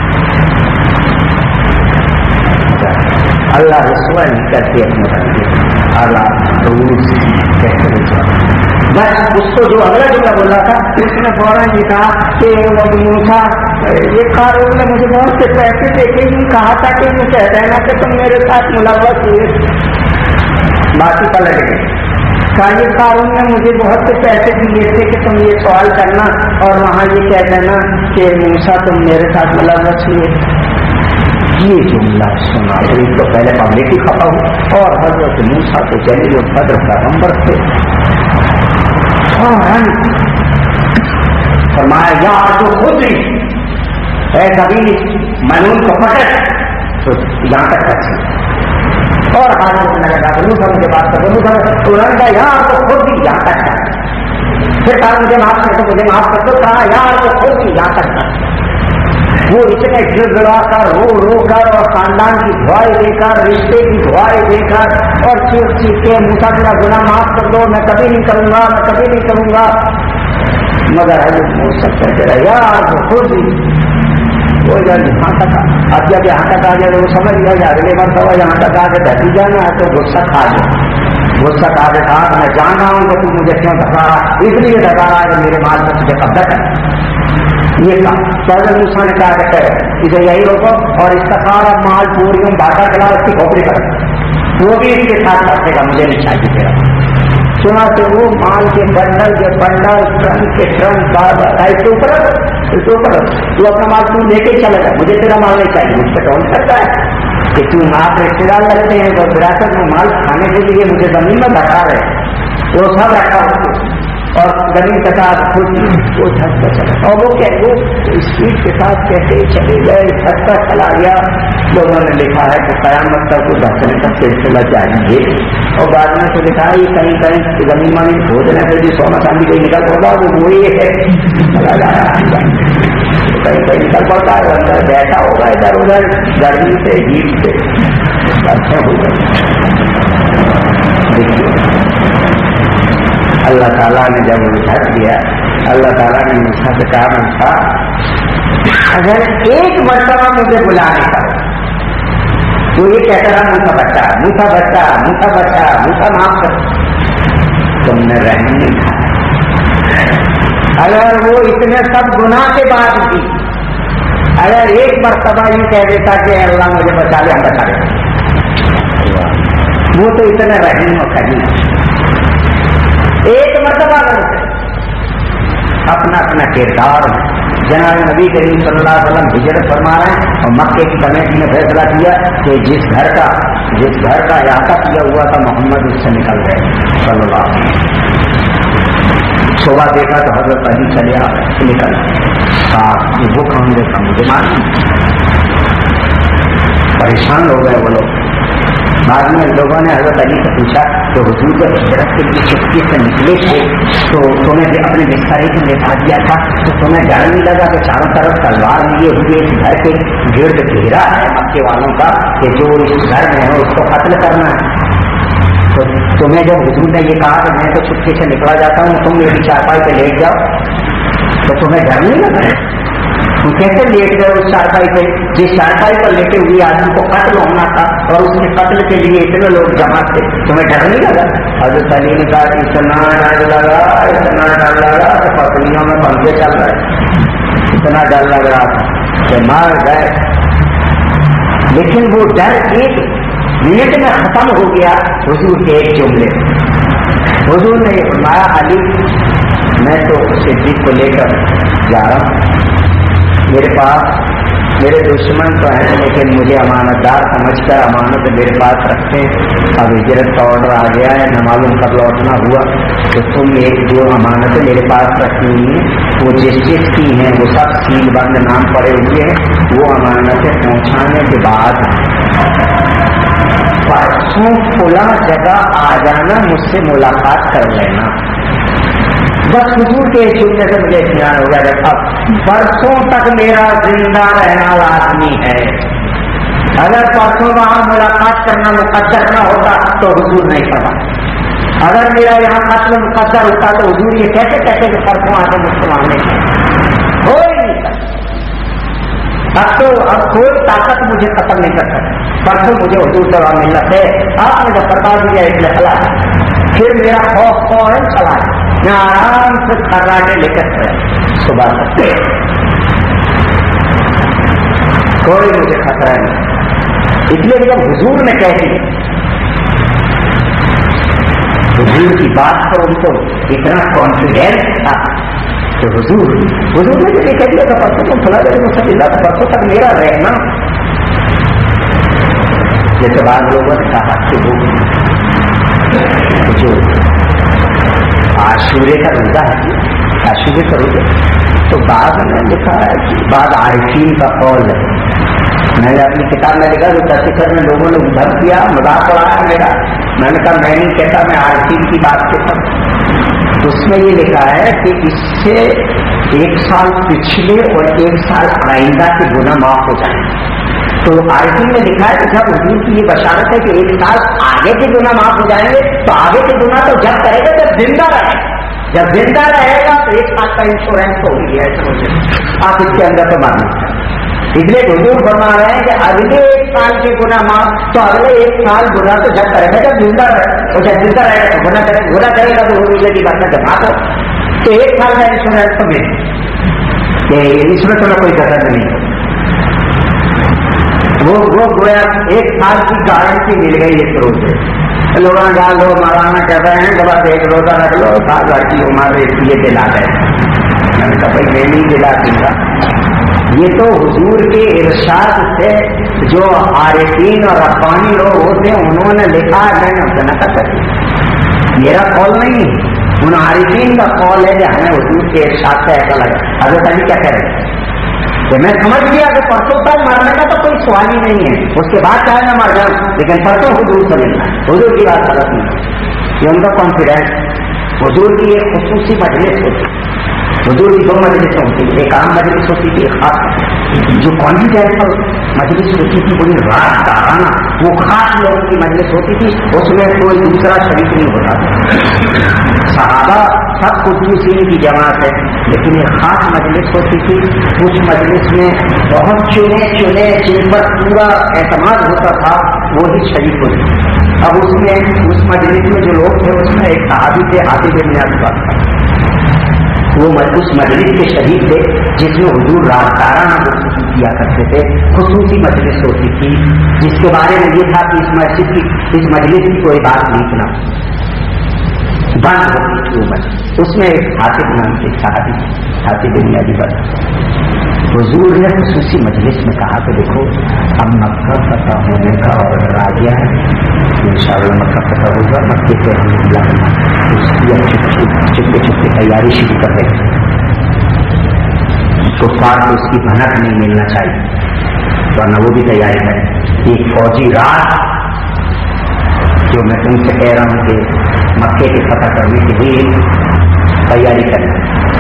अल्लाह रसूल नहीं करती अपने बंदे, अल्लाह कैसे बस उसको जो अगला जुमला बोला था उसने फौरन जी कहा कि मूसा ये कारून ने मुझे बहुत से पैसे देके ही कहा था कि मैं कह देना कि तुम मेरे साथ मुलव्वस हुए। बाकी पलट गए, कहा ये कारून ने मुझे बहुत से पैसे दिए थे कि तुम ये सवाल करना और वहाँ ये कह देना कि मूसा तुम मेरे साथ मुलव्वस हुए। ये जुमला सुना तो एक तो पहले पब्लिक ही खपा हो और हजरत मूसा को चले जो भद्र पैगंबर थे, कभी मैंने उनको पकड़ तो यहाँ तक पहुंची और हाथ में लगा बलू साहब के बात कर बलू साहब उन्होंने कहा यहाँ तो खुद भी यहाँ तक था। फिर कहा मुझे माफ कर दो मुझे माफ कर दो, कहा यार तो खुद भी यहाँ तक था। वो इतने गिड़गिड़ा कर रो रो कर और खानदान की दुआएं देकर रिश्ते की दुआएं देकर और चीख चीख के मूसा मेरा गुनाह माफ कर दो, मैं कभी नहीं करूंगा मैं कभी नहीं करूंगा। मगर हजरत मूसा कहते रहे यार वो खुद ही वो जब यहाँ तक अब जब यहाँ तक आ जाए वो समझ लिया जाए अगले बार सवा यहाँ तक आगे बैठी जाना है तो गुस्सा खा जाए गुस्सा खा के कहा मैं जान रहा हूँ कि तू मुझे क्यों धका रहा, इसलिए धका रहा है कि मेरे माल में तुझे कब्जा कर। ये कहा तो मूसा ने कहा कहते इसे यही रोको और इसका सारा माल पूरी बाटा चला उसकी खोपड़ी कर वो भी इसके साथ रखेगा, मुझे नहीं चाहिए तेरा। सुना तो वो माल के बंडल के बंडल ट्रन के ट्रन के ऊपर इसके ऊपर तू अपना माल तू लेके चलेगा, मुझे तेरा माल नहीं चाहिए। मुझ पर कौन करता है कि तू आप रिश्तेदार लगते हैं तो विरासत में माल खाने के लिए मुझे जमीन में धका रहे वो सब रखा होते और जमीन के साथ खुद वो धक्का चला और वो क्या वो स्पीड के साथ कैसे चले गए धक्का चला गया। लोगों ने लिखा है कि कयामत तक वो धक्कने का सिलसिला जाएंगे और बाद में तो लिखा है कहीं कहीं जमीन में खोदने से भी सोना चांदी कोई निकल पड़ता वो वही है चला जा रहा है कहीं कहीं निकल पड़ता है अंदर बैठा होगा इधर उधर गर्मी से हीट से अच्छा होगा। देखिए अल्लाह ताला ने जब उठा दिया अल्लाह ताला ने मूसा से कहा मूसा अगर एक मर्तबा मुझे बुलाने का तो ये कहता रहा मूसा बच्चा मूसा बच्चा मूसा बच्चा मूसा माफ कर तुमने रहने नहीं खाया। अगर वो इतने सब गुनाह के बाद भी अगर एक मर्तबा यूं कह देता कि अल्लाह मुझे बचा ले हम बचा ले वो तो इतने रहने में कहीं एक मर्तबा करते अपना अपना किरदार जनाब नबी करीम सल्लल्लाहु अलैहि वसल्लम हिजरत फरमा रहे हैं और मक्के की कमेटी ने फैसला किया कि जिस घर का जिस घर का याता किया हुआ था मोहम्मद उससे निकल गए सल्लल्लाहु अलैहि वसल्म। सुबह देखा तो हजरत अली चले आ निकल कहा वो कौन देखा मुझे मालूम, परेशान हो गए वो लोग। बाद में लोगों ने हजरत अली से पूछा तो हुजूर जब हिजरत के लिए चुटकी से निकले थे तो तुम्हें अपने बिस्तारे में लेटा दिया था तो तुम्हें डर नहीं लगा कि चारों तरफ तलवार लिए हुए इस घर के गिर्द घेरा है मक्के वालों का कि जो इस घर में है उसको कत्ल करना है। तो तुम्हें जब हुजूर ने ये कहा कि मैं तो चुटकी से निकला जाता हूँ तुम मेरी चारपाई पे लेट जाओ तो तुम्हें डर नहीं लगा? तुम कैसे लेट गए उस चारपाई पे जिस चारपाई पर लेटे हुए आदमी को कत्ल होना था और उसके कत्ल के लिए इतने लोग जमा थे, तुम्हें डर नहीं लगा? हजरत अली ने कहा इतना डर लगा इतना डर लगा कि पसलियों में पंखे चल रहे, इतना डर लग रहा था कि मार गए। लेकिन वो डर एक मिनट में खत्म हो गया हुजूर के एक जुमले। हुजूर ने फरमाया अली मैं तो सिद्दीक को लेकर जा रहा हूँ, मेरे पास मेरे दुश्मन तो हैं लेकिन मुझे अमानतदार समझकर अमानत मेरे पास रखते हैं। अब हिजरत का ऑर्डर आ गया है न मालूम कब लौटना हुआ तो तुम एक जो अमानतें मेरे पास रखी हुई हैं वो जिस जिस की हैं वो सब सील बंद नाम पड़े हुए हैं, वो अमानतें पहुंचाने के बाद परसों खुला जगह आ जाना मुझसे मुलाकात कर लेना। बस हुजूर के जुमले से मुझे ध्यान हो गया अब परसों तक मेरा जिंदा रहना लाजमी है। अगर परसों वहां मुलाकात करना मुकद्दर न होता तो हुजूर नहीं पड़ा, अगर मेरा यहाँ कत्ल मुकद्दर होता तो हुजूर ये कैसे कहते कि परसों आके मुझको मारने हो ही नहीं सकता। अब तो अब कोई ताकत मुझे खत्म नहीं कर सकती, परसों मुझे हुजूर से वहां मिलना है। आपने जब बता दिया इसलिए चला फिर मेरा खौफ फौरन चला, मैं आराम से खर्राटे लेकर गए सुबह तक, कोई मुझे खतरा नहीं। इसलिए जब हुजूर ने कह दी हुजूर की बात पर उनको इतना कॉन्फिडेंस था तो हुजूर हुजूर ने जब कह दिया था परसों तुम फला देने मुझसे मिला तो परसों तक मेरा रहना, जैसे बाद लोगों ने कहा कि वो जो आशूरे का रोजा है आशूरे का रोजा تو بعد میں لکھا ہے کہ بعد عارفین کا قول ہے. میں نے اپنی کتاب میں لکھا جو تصفر میں لوگوں نے ادھر کیا مذاق اڑایا میرا. میں نے کہا میں نہیں کہتا, میں عارفین کی بات کہتا ہوں. اس میں یہ لکھا ہے کہ اس سے ایک سال پچھلے اور ایک سال آئندہ کے گناہ معاف ہو جائیں. تو عارفین نے لکھا ہے کہ جب حضور کی یہ بشارت ہے کہ ایک سال آگے کے گناہ معاف ہو جائیں گے, تو آگے کے گناہ تو جب کرے گا جب زندہ رہے. جب زندہ رہے گا تو ایک سال کا انشورنس ہو گیا ہے. آپ اس کے اندر تو مانیں, اس لیے حضور فرما رہے ہیں کہ اگلے ایک سال کے گناہ معاف, تو اگلے ایک سال گناہ تو جب کرے گا جب زندہ رہے. اور جب زندہ رہے گا گناہ کرے گناہ کرے گا تو وہ کی بات کا جماعت ہو, تو ایک سال کا انشورنس تو مل کہ اس میں تو کوئی غلط نہیں. وہ وہ گویا ایک سال کی گارنٹی مل گئی اس روز سے. لوگ ڈال دو مولانا کہہ رہے ہیں کہ بس ایک روزہ رکھ لو, سال لڑکی عمر یہ دلا گئے. میں نے کہا بھائی میں نہیں دلا سکتا. یہ تو حضور کے ارشاد سے جو عارفین اور ربانی لوگ ہوتے ہیں انہوں نے لکھا ہے, میں نہ کر سکتی, میرا قول نہیں. ان عارفین کا قول ہے کہ ہمیں حضور کے ارشاد سے ایسا لگا. حضرت علی کیا کہہ رہے ہیں کہ میں سمجھ گیا کہ پرسوں تک مرنے کا تو کوئی سوال ہی نہیں ہے, اس کے بعد چاہے میں مر جاؤں, لیکن پرسوں حضور سے ملنا ہے. حضور کی بات غلط نہیں, یہ ان کا کانفیڈینس. حضور کی ایک خصوصی مجلس ہوتی, حضور کی دو مجلس ہوتی, ایک عام مجلس ہوتی تھی, ایک خاص. جو کانفیڈینشل مجلس ہوتی تھی بڑی رات تارانہ, وہ خاص لوگوں کی مجلس ہوتی تھی, اس میں کوئی دوسرا شریک نہیں ہوتا تھا. صحابہ سب قدوسین کی جماعت ہے, لیکن ایک خاص مجلس ہوتی تھی. اس مجلس میں بہت چنے چنے جن پر پورا اعتماد ہوتا تھا وہی شریک ہوتی. اب اس میں اس مجلس میں جو لوگ تھے اس میں ایک صحابی تھے عاطف بن ابی طالب, وہ اس مجلس کے شریک تھے جس میں حضور رات تارانہ گفتگو کیا کرتے تھے. خصوصی مجلس ہوتی تھی جس کے بارے میں یہ تھا کہ اس مسجد کی اس مجلس کی کوئی بات نہیں سنا بند ہوتی تھی. وہ مجلس اس میں ایک حاطب نام کے صحابی حاطب بن ابی طالب, حضور نے خصوصی مجلس میں کہا کہ دیکھو اب مکہ فتح ہونے کا آرڈر آ گیا ہے, ان شاء اللہ مکہ فتح ہوگا. مکے سے ہم اس کی چپے چپے تیاری شروع کر دیں. کفار کو اس کی بھنک نہیں ملنا چاہیے, ورنہ وہ بھی تیاری کریں. ایک فوجی رات جو میں تم سے کہہ رہا ہوں کہ مکے کے فتح کرنے کے لیے تیاری کرنا,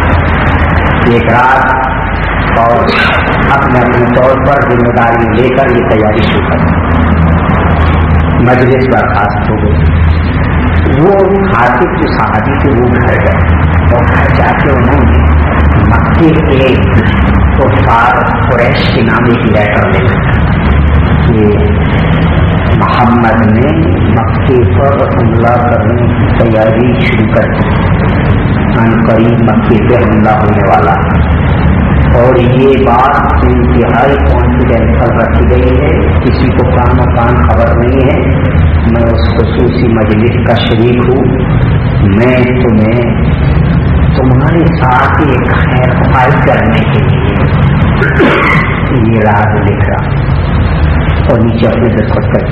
ایک رات اور اپنے اپنے طور پر ذمہ داری لے کر یہ تیاری شروع کر. مجلس برخاست ہو گئی. وہ حاطب جو صحابی تھے وہ گھر گئے, اور گھر جا کے انہوں نے مکے کے کفار قریش کے نام ایک لیٹر لکھا کہ محمد نے مکے پر حملہ کرنے کی تیاری شروع کر دی, ان قریب مکے پہ حملہ ہونے والا, اور یہ بات انتہائی کانفیڈینشل رکھی گئی ہے, کسی کو کان و کان خبر نہیں ہے. میں اس خصوصی مجلس کا شریک ہوں, میں تمہیں تمہارے ساتھ ایک خیر خواہی کرنے کے لیے یہ راز لکھ رہا, اور نیچے اپنے دستخط کر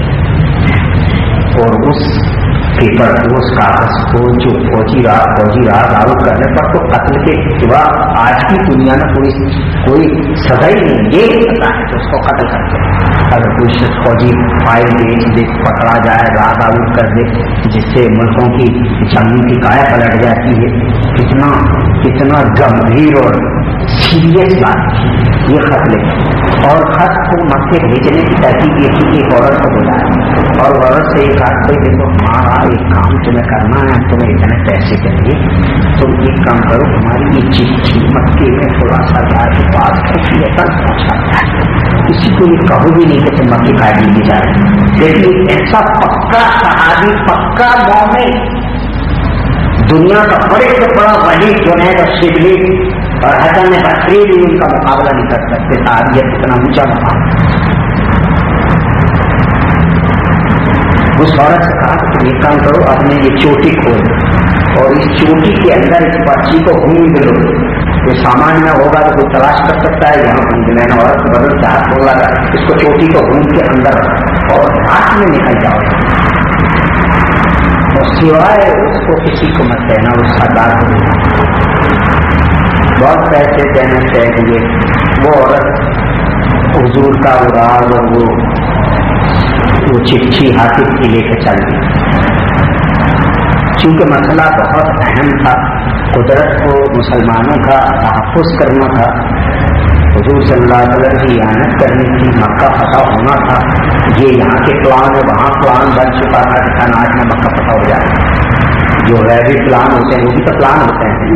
دی. اور اس پیپر کو اس کاغذ کو جو فوجی راز فوجی راز آؤٹ کرنے پر تو قتل کے سوا آج کی دنیا میں کوئی کوئی سزا ہی نہیں, یہ پتا ہے کہ اس کو قتل کرتے ہیں. اگر کوئی فوجی فائل بیچ دے, پکڑا جائے, راز آؤٹ کر دے, جس سے ملکوں کی جنگوں کی کایا پلٹ جاتی ہے, کتنا کتنا گمبھیر اور سیریس بات یہ خط لکھا. اور خط کو مکے بھیجنے کی ترتیب یہ تھی کہ ایک عورت کو بلایا, اور عورت سے ایک آدھ کوئی دیکھو ہمارا ایک کام تمہیں کرنا ہے, تمہیں اتنے پیسے دیں گے, تم ایک کام کرو, ہماری یہ چٹھی مکے میں تھوڑا سا جا کے بات کر پہنچاتا ہے, کسی کو یہ کہو بھی نہیں کہ تم مکے کاٹی بھی جا رہے. لیکن ایسا پکا صحابی, پکا مومن, دنیا کا بڑے سے بڑا ولی جنید اور شبلی اور حسن بصری بھی ان کا مقابلہ نہیں کر سکتے. صحابیت اتنا اونچا مقام. اس عورت سے کہا کہ ایک کام کرو, اپنے یہ چوٹی کھول, اور اس چوٹی کے اندر اس پرچی کو گھوم دو, یہ سامان میں ہوگا تو کوئی تلاش کر سکتا ہے. یہاں گھوم دے, میں نے عورت کو بدل سے ہاتھ کھول لگا, اس کو چوٹی کو گھوم کے اندر اور ہاتھ میں نکل جاؤ, اور سوائے اس کو کسی کو مت کہنا, اس سردار کو. بہت پیسے دینے طے ہوئے. وہ عورت حضور کا راز اور وہ وہ چٹھی حاطب کی لے کے چل گئی. چونکہ مسئلہ بہت اہم تھا، قدرت کو مسلمانوں کا تحفظ کرنا تھا، حضور صلی اللہ علیہ وسلم کی اعانت کرنی تھی، مکہ فتح ہونا تھا. یہ یہاں کے پلان ہے، وہاں پلان بن چکا تھا کہ آج میں مکہ فتح ہو جائے. جو غیبی پلان ہوتے ہیں وہ بھی تو پلان ہوتے ہیں.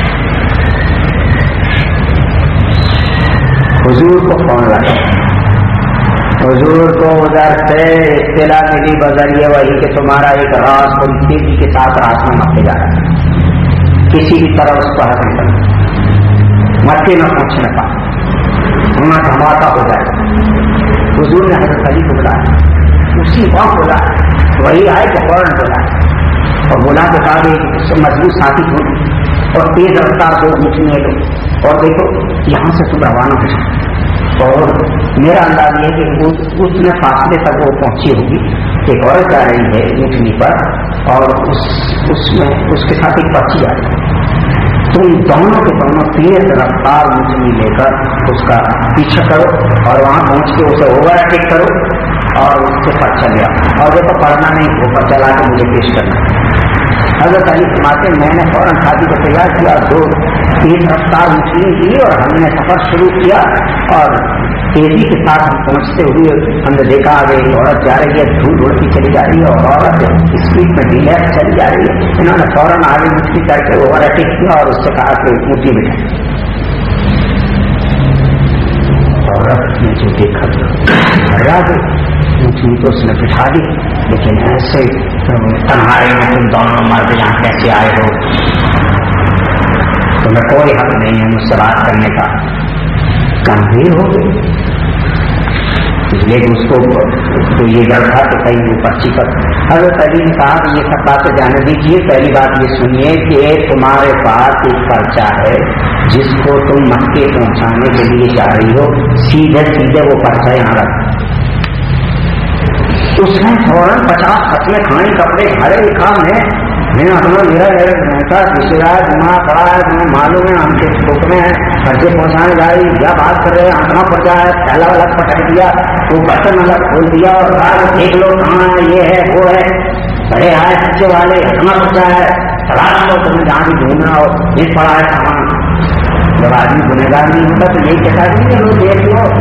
حضور کو فون لگا، حضور کو ادھر سے اطلاع ملی بذریعہ وہی کہ تمہارا ایک راز بڑی تیزی کے ساتھ راس میں مکے جا رہا ہے، کسی بھی طرح اس کو حاصل کرنا، مکے نہ پہنچنے پا ہونا دھماکہ ہو جائے. حضور نے حضرت علی کو بلایا، اسی وقت بولا، وہی آئے کہ فوراً بولا اور بولا کے بعد ایک مضبوط ساتھی ہو اور تیز رفتار دو مٹنے لو اور دیکھو یہاں سے تو روانہ ہو جائے. اور میرا انداز یہ ہے کہ اس نے فاصلے تک وہ پہنچی ہوگی، ایک عورت جا رہی ہے اونٹنی پر اور اس اس میں اس کے ساتھ ایک بچی آ رہی ہے. تم دونوں کے دونوں تیز رفتار اونٹنی لے کر اس کا پیچھا کرو اور وہاں پہنچ کے اسے اوور ٹیک کرو اور اس کے ساتھ چل جاؤ اور دیکھو پڑھنا نہیں اوپر چلا کے مجھے پیش کرنا. حضرت علی فرماتے میں نے فوراً شادی کو تیار کیا، دو تیز رفتار اونٹنی کی اور ہم نے سفر شروع کیا اور تیزی کے ساتھ ہم پہنچتے ہوئے ہم نے دیکھا آگے ایک عورت جا رہی ہے، دھول اڑتی چلی جا رہی ہے اور عورت اسپیڈ میں ڈیلر چلی جا رہی ہے. انہوں نے فوراً آگے مٹھی کر کے اوور اٹیک کیا اور اس سے کہا کہ اونٹی بٹھائی. عورت نے جو دیکھا ہرا گئی اونٹنی تو اس نے بٹھا دی، لیکن ایسے تنہائی میں تم دونوں مرد یہاں کیسے آئے ہو، تمہیں کوئی حق نہیں ہے مجھ سے بات کرنے کا. گمبھیر ہو گئی اس لیے اس کو تو یہ ڈر تھا کہ کہیں وہ پرچی پر. حضرت علی نے کہا کہ یہ سب باتیں جانے دیجیے، پہلی بات یہ سنیے کہ تمہارے پاس ایک پرچہ ہے جس کو تم مکے پہنچانے کے لیے جا رہی ہو، سیدھے سیدھے وہ پرچہ یہاں رکھ. اس نے فوراً پچاس کپڑے کھانے کپڑے ہر ایک کام ہے میں اپنا میرا رشتے دار جمع پڑا ہے، تمہیں معلوم ہے ہم کے چھوٹ میں ہے خرچے پہنچانے جا رہی کیا بات کر رہے ہیں، اپنا پڑتا ہے پہلا الگ پٹک دیا، وہ برتن الگ کھول دیا اور دیکھ لو کہاں ہے یہ ہے وہ ہے، بڑے آئے بچے والے اپنا پڑتا ہے تلاش لو تمہیں جہاں بھی ڈھونڈنا ہو یہ پڑا ہے کہاں. جب آدمی گنہگار نہیں ہوتا تو یہی کہتا ہے کہ لوگ دیکھ لو.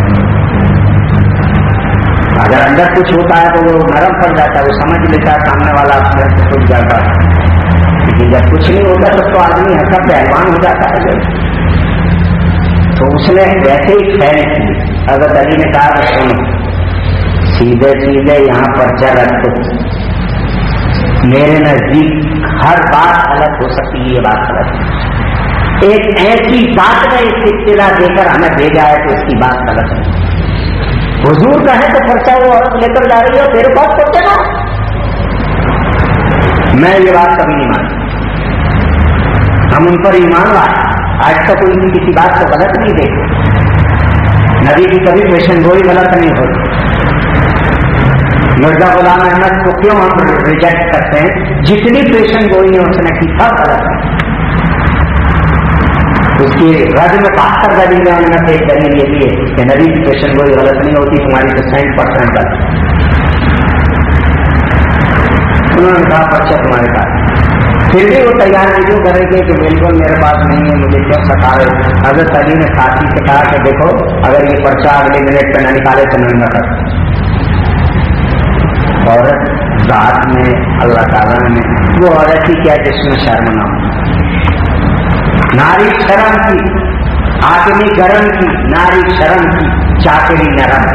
اگر اندر کچھ ہوتا ہے تو وہ نرم پڑ جاتا ہے، وہ سمجھ لیتا ہے سامنے والا اندر سے چھوٹ جاتا ہے، لیکن جب کچھ نہیں ہوتا تب تو آدمی ایسا پہلوان ہو جاتا ہے. تو اس نے ویسے ہی پھیل کی. حضرت علی نے کہا کہ سنو سیدھے سیدھے یہاں پرچہ رکھ دو، میرے نزدیک ہر بات غلط ہو سکتی ہے، یہ بات غلط ہے. ایک ایسی بات میں اس اطلاع دے کر ہمیں بھیجا ہے تو اس کی بات غلط ہے. حضور کا ہے تو پرچہ وہ عورت لے کر جا رہی ہے تیرے پاس پہنچے گا. میں یہ بات کبھی نہیں مانتا، ہم ان پر ایمان لائے، آج تک ان کی کسی بات کو غلط نہیں دیکھتے. نبی کی کبھی پیشن گوئی غلط نہیں ہوتی. مرزا غلام احمد کو کیوں ہم ریجیکٹ کرتے ہیں؟ جتنی پیشن گوئی ہے اس نے کی سب غلط ہے. اس کی رد میں بہتر دلیل ہے، انہوں نے ایک دلیل یہ بھی ہے کہ نبی کی پیشن گوئی غلط نہیں ہوتی، تمہاری تو سینٹ پرسینٹ غلط. انہوں نے کہا پرچہ تمہارے پاس، پھر بھی وہ تیار ویڈیو کرے گے کہ بالکل میرے پاس نہیں ہے، مجھے کیوں ستا ہے. حضرت علی نے ساتھی سے کہا کہ دیکھو اگر یہ پرچہ اگلے منٹ پہ نہ نکالے تو نہ کر. عورت ذات میں اللہ تعالیٰ نے وہ عورت ہی کیا جس میں شرم نہ ہو. ناری شرم کی، آدمی گرم کی، ناری شرم کی، چاکری نرم.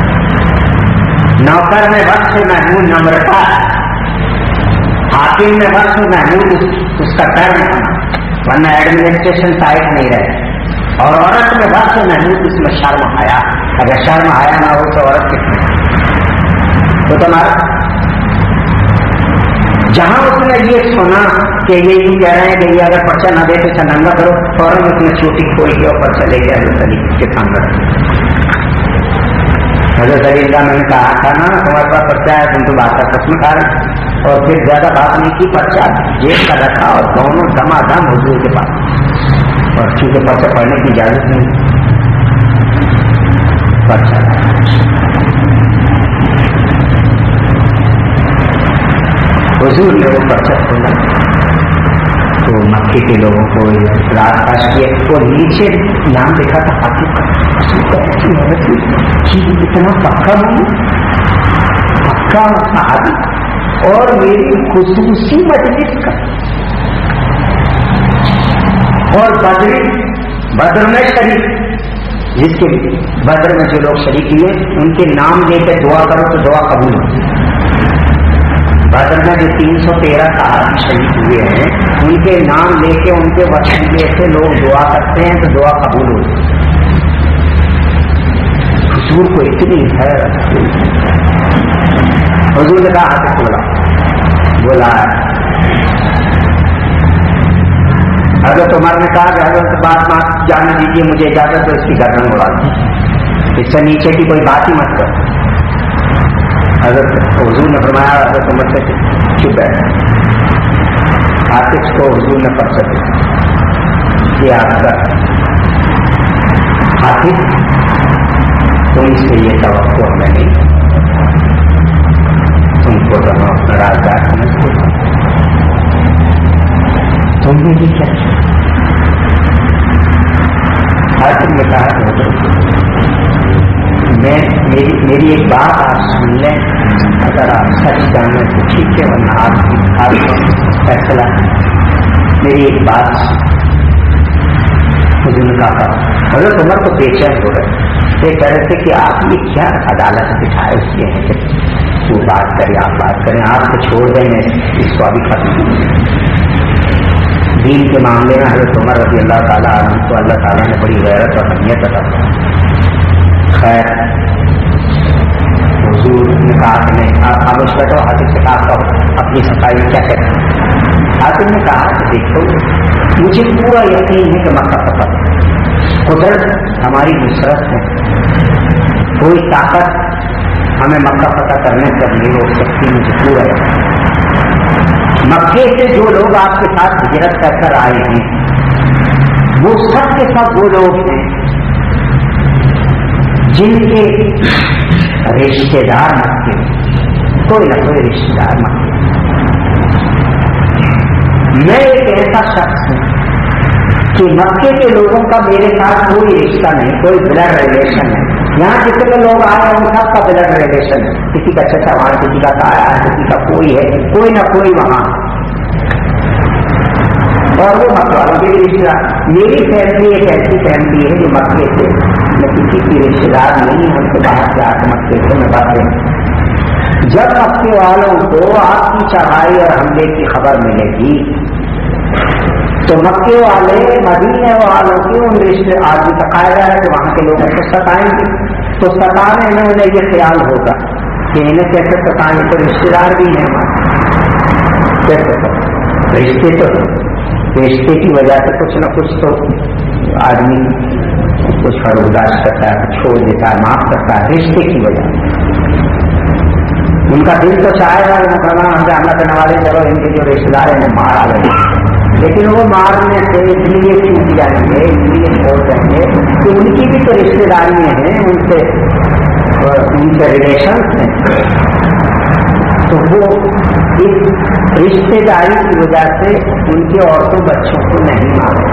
نوکر میں وقت محمود نمرتا، حاکم میں وقت محمود اس کا ڈر نہ ہونا، ورنہ ایڈمنسٹریشن سائٹ نہیں رہے. اور عورت میں وقت محمود اس میں شرم آیا. اگر شرم آیا نہ ہو تو عورت کس میں تو تمہارا. جہاں اس نے یہ سنا کہ یہ یوں کہہ رہے ہیں کہ یہ اگر پرچہ نہ دے تو اسے ننگا کرو، فوراً اس نے چھوٹی کھول کے اور پرچہ لے کے حضرت علی کے سامنے رکھا. حضرت علی کا میں نے کہا تھا نا تمہارے پاس پرچہ ہے، تم تو بات کا قسم کھا رہے. اور پھر زیادہ بات نہیں کی، پرچہ جیب کا رکھا اور دونوں دما دم حضور کے پاس. اور چونکہ پرچہ پڑھنے کی اجازت نہیں، پرچہ حضور نے وہ پرچہ کھولا تو مکے کے لوگوں کو رات پاش کیا، اور نیچے نام لکھا تھا حاطب کا۔ اتنا پکا نہیں، پکا صحابی اور میری خصوصی مجلس کا، اور بدر بدر میں شریک، جس کے بدر میں جو لوگ شریک ہوئے ان کے نام لے کے دعا کرو تو دعا قبول ہو۔ بدر میں جو تین سو تیرہ صحابی شہید ہوئے ہیں ان کے نام لے کے ان کے وسیلے سے لوگ دعا کرتے ہیں تو دعا قبول ہو۔ حضور کو اتنی ہے، حضور نے کہا ہاتھ کھولا، بولا حضرت عمر نے کہا کہ حضرت بات بات جانے دیجیے، مجھے اجازت ہے اس کی گردن اڑا دی، اس سے نیچے کی کوئی بات ہی مت کر۔ حضرت حضور نے فرمایا حضرت عمر سے چپ ہے، حافظ کو حضور نے پرچہ دیا کہ آپ کا حافظ تم سے یہ توقع ہمیں نہیں، تم کو تو ہم اپنا رازدار سمجھتے ہیں، تم نے بھی کیا حافظ نے کہا میں میری میری ایک بات آپ سن لیں، اگر آپ سچ جانے تو ٹھیک ہے، ورنہ آپ آپ کا فیصلہ۔ میری ایک بات حضور نے کہا، حضرت عمر تو بے چین ہو گئے، یہ کہہ رہے تھے کہ آپ یہ کیا عدالت بٹھائے اس لیے ہیں کہ وہ بات کریں، آپ بات کریں، آپ کو چھوڑ دیں میں اس کو ابھی ختم ہوں۔ دین کے معاملے میں حضرت عمر رضی اللہ تعالیٰ عنہ کو اللہ تعالیٰ نے بڑی غیرت اور اہمیت عطا کی۔ خیر حضور نے کہا کہ نہیں، آپ خاموش بیٹھو، حاطب سے کہا اپنی صفائی کیا کریں۔ حاطب نے کہا کہ دیکھو مجھے پورا یقین ہے کہ مکہ فتح قدرت ہماری نصرت ہے، کوئی طاقت ہمیں مکہ فتح کرنے پر نہیں روک سکتی، مجھے پورا یقین۔ مکے سے جو لوگ آپ کے ساتھ ہجرت کر کر آئے ہیں وہ سب کے سب وہ لوگ ہیں جن کے رشتے دار مکے، کوئی نہ کوئی رشتے دار مکے۔ میں ایک ایسا شخص ہوں کہ مکے کے لوگوں کا میرے ساتھ کوئی رشتہ نہیں، کوئی بلڈ ریلیشن ہے۔ یہاں جتنے لوگ آئے ہیں ان سب کا بلڈ ریلیشن ہے، کسی کا چچا وہاں، کسی کا تایا ہے، کسی کا کوئی ہے، کوئی نہ کوئی وہاں، اور وہ مکہ والوں کے رشتے دار۔ میری فیملی ایک ایسی فیملی ہے جو مکے سے میں کسی کی رشتے دار نہیں ہے، ہم سے باہر سے آ کے مکے سے میں باتیں۔ جب مکے والوں کو آپ کی چڑھائی اور حملے کی خبر ملے گی تو مکے والے مدینے والوں کے ان رشتے آدمی کا قاعدہ ہے کہ وہاں کے لوگوں کو ستائیں گے، تو ستانے میں انہیں یہ خیال ہوگا کہ انہیں کیسے ستائیں، تو رشتے دار بھی ہیں ہمارے، کیسے رشتے تو رشتے کی وجہ سے کچھ نہ کچھ تو آدمی کچھ برداشت کرتا ہے، چھوڑ دیتا ہے، معاف کرتا ہے، رشتے کی وجہ سے۔ ان کا دل تو چاہے گا مسلمان ہم سے حملہ کرنے والے چلو ان کے جو رشتے دار ہیں مار آ گئے، لیکن وہ مارنے سے اس لیے چوٹ جائیں گے، اس لیے چھوڑ دیں گے کہ ان کی بھی تو رشتے داریاں ہیں، ان سے ان سے ریلیشنس ہیں، تو وہ اس رشتے داری کی وجہ سے ان کے عورتوں بچوں کو نہیں مارتے۔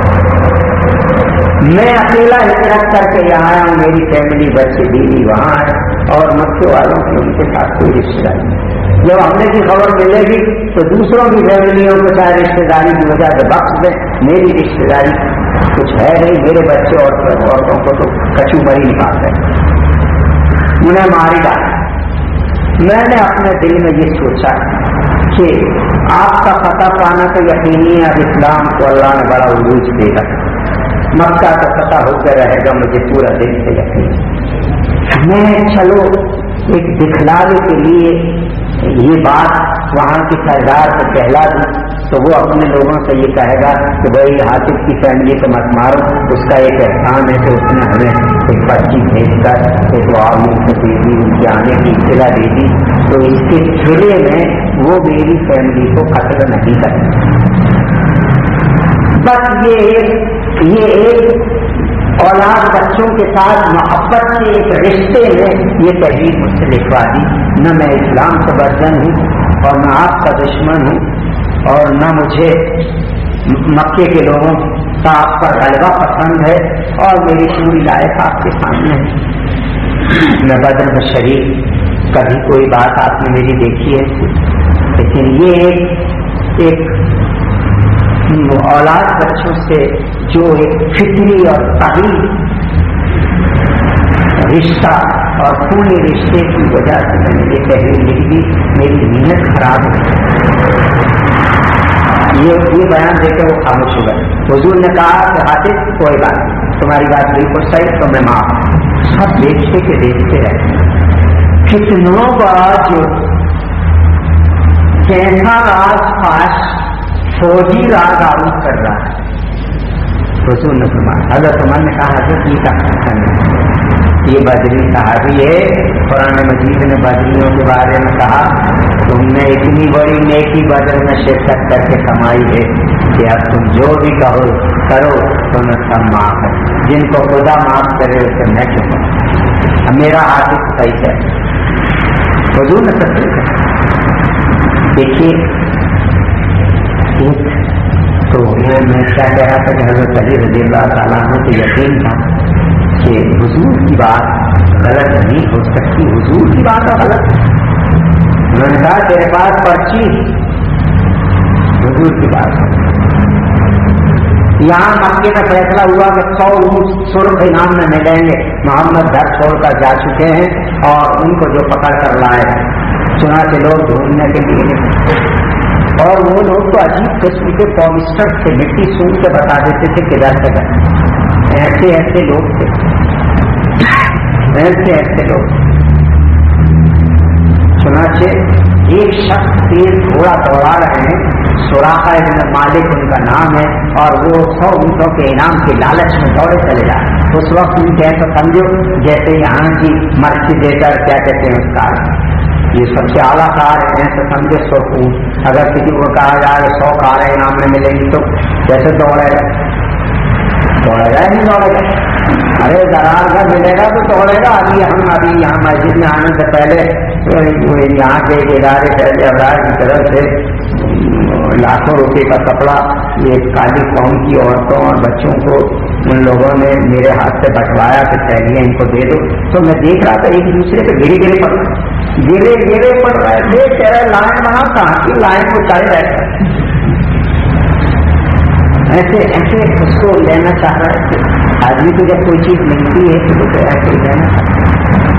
میں اکیلا ہجرت کر کے یہاں آیا ہوں، میری فیملی بچے بیوی وہاں ہے، اور مکے والوں کی ان کے ساتھ کوئی رشتے داری نہیں۔ جب حملے کی خبر ملے گی تو دوسروں کی فیملیوں کو چاہے رشتے داری کی وجہ سے بخش دیں، میری رشتے داری کچھ ہے نہیں، میرے بچے اور عورتوں کو تو کچو بری نکال دیں، انہیں ماری ڈال۔ میں نے اپنے دل میں یہ سوچا کہ آپ کا فتح پانا تو یقینی ہے، اب اسلام کو اللہ نے بڑا عروج دے گا، مکہ کا فتح ہو کر رہے گا، مجھے پورا دل سے یقین۔ میں چلو ایک دکھلاوے کے لیے یہ بات وہاں کی سردار کو کہلا دوں تو وہ اپنے لوگوں سے یہ کہے گا کہ بھائی حاطب کی فیملی کو مت مارو، اس کا ایک احسان ہے کہ اس نے ہمیں ایک بچی بھیج کر ایک معاون سے دے دی، ان کے آنے کی اطلاع دے دی، تو اس کے سلے میں وہ میری فیملی کو قتل نہیں کرے۔ بس یہ ایک یہ ایک اولاد بچوں کے ساتھ محبت کے ایک رشتے میں یہ تحریر مجھ سے لکھوا دی. نہ میں اسلام کا بدزن ہوں اور نہ آپ کا دشمن ہوں اور نہ مجھے مکے کے لوگوں کا آپ پر غلبہ پسند ہے اور میری پوری لائف آپ کے سامنے ہے. میں بدر میں شریک کبھی کوئی بات آپ نے میری دیکھی ہے, لیکن یہ ایک ایک اولاد بچوں سے جو ایک فطری اور طبی رشتہ اور پورے رشتے کی وجہ سے میں نے یہ تحریر لکھ دی. میری نیت خراب ہے. یہ یہ بیان دے کے وہ خاموش ہو گئے. حضور نے کہا کہ حافظ کوئی بات نہیں, تمہاری بات بالکل صحیح, تو میں معاف. سب دیکھتے کہ دیکھتے رہتے کتنوں بار جو کیسا راز پاس فوجی راز آؤٹ کر رہا ہے. حضور نے فرمایا, حضرت عمر نے کہا حضرت یہ کہا یہ بدری صحابی ہے. قرآن مجید نے بدریوں کے بارے میں کہا تم نے اتنی بڑی نیکی بدر میں شرکت کر کے کمائی ہے کہ اب تم جو بھی کہو کرو تمہیں سب معاف ہے. جن کو خدا معاف کرے اسے میں کیوں کروں, میرا عادت صحیح ہے. حضور نے سب سے دیکھیے تو میں کیا کہہ رہا تھا کہ حضرت علی رضی اللہ تعالیٰ عنہ کو یقین تھا کہ حضور کی بات غلط نہیں ہو سکتی. حضور کی بات غلط, میں نے کہا تیرے پاس پرچی, حضور کی بات. یہاں مکے کا فیصلہ ہوا کہ سو اونٹ سرخ انعام میں ملیں گے. محمد گھر چھوڑ کر جا چکے ہیں اور ان کو جو پکڑ کر لائے چنانچہ لوگ ڈھونڈنے کے لیے, اور وہ لوگ تو عجیب قسم کے کامسٹر سے مٹی سونگ کے بتا دیتے تھے کدھر سے گئے. ایسے ایسے لوگ تھے, ایسے ایسے لوگ. چنانچہ ایک شخص تیز گھوڑا دوڑا رہے ہیں, سراقہ ابن مالک ان کا نام ہے, اور وہ سو اونٹوں کے انعام کی لالچ میں دوڑے چلے جائیں. اس وقت ان کے ایسا سمجھو جیسے یہاں کی مرچی دے کر کیا کہتے ہیں اس کار, یہ سب سے اعلیٰ کار ہے, ایسے سمجھے سو اونٹ. اگر کسی کو کہا جائے سو کاریں انعام میں ملیں گی تو کیسے دوڑے گا, دوڑے گا نہیں دوڑے گا. ارے درار گھر ملے گا تو دوڑے گا. ابھی ہم ابھی یہاں مسجد میں آنے سے پہلے یہاں کے ادارے پہلے ابرار کی طرف سے لاکھوں روپے کا کپڑا یہ کالی قوم کی عورتوں اور بچوں کو ان لوگوں نے میرے ہاتھ سے بٹوایا کہ پہلے ان کو دے دو. تو میں دیکھ رہا تھا ایک دوسرے پہ گرے گرے پڑ گرے گرے پڑ رہے تھے. تیرا لائن بنا کہاں کی لائن کو چڑھ رہے ایسے ایسے اس کو لینا چاہ رہے تھے. آدمی کو جب کوئی چیز ملتی ہے تو اسے ایسے ہی لینا چاہتا ہے.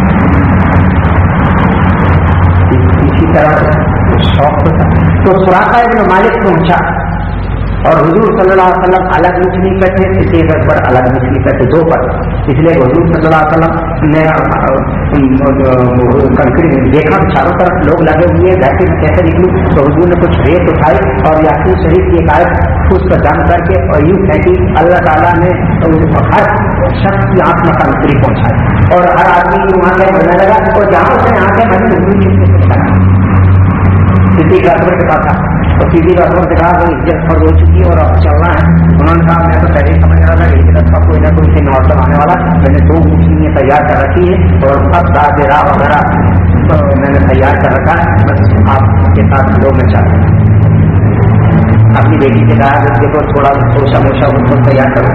اسی طرح شوق ہوتا. تو سراقہ ابن مالک پہنچا اور حضور صلی اللہ علیہ وسلم الگ مچھلی پہ تھے, صدیق اکبر الگ مچھلی پہ تھے, دو پر. اس لیے حضور صلی اللہ علیہ وسلم نے دیکھا چاروں طرف لوگ لگے ہوئے گھر کے کیسے نکلوں, تو حضور نے کچھ ریت اٹھائی اور یاسین شریف کی ایک آیت اس کو دم کر کے اور یوں پھینکی. اللہ تعالیٰ نے ہر شخص کی آنکھ میں کنکری پہنچائی اور ہر آدمی کی آنکھیں بھرنے لگا, اور جہاں اس نے آنکھیں بھری حضور کی صدیق اکبر کے پاس تھا. تو صدیق اکبر سے کہا وہ عزت پر ہو چکی ہے اور اب چلنا ہے. انہوں نے کہا میں تو پہلے سمجھ رہا تھا کہ عزت کا کوئی نہ کوئی سے نوٹل آنے والا, میں نے دو مچھلیاں تیار کر رکھی ہے اور سب داد راہ وغیرہ میں نے تیار کر رکھا ہے, بس آپ کے ساتھ لوگ میں چاہتا ہوں. اپنی بیٹی سے کہا کہ دیکھو تھوڑا سوچا موچا ان کو تیار کرو.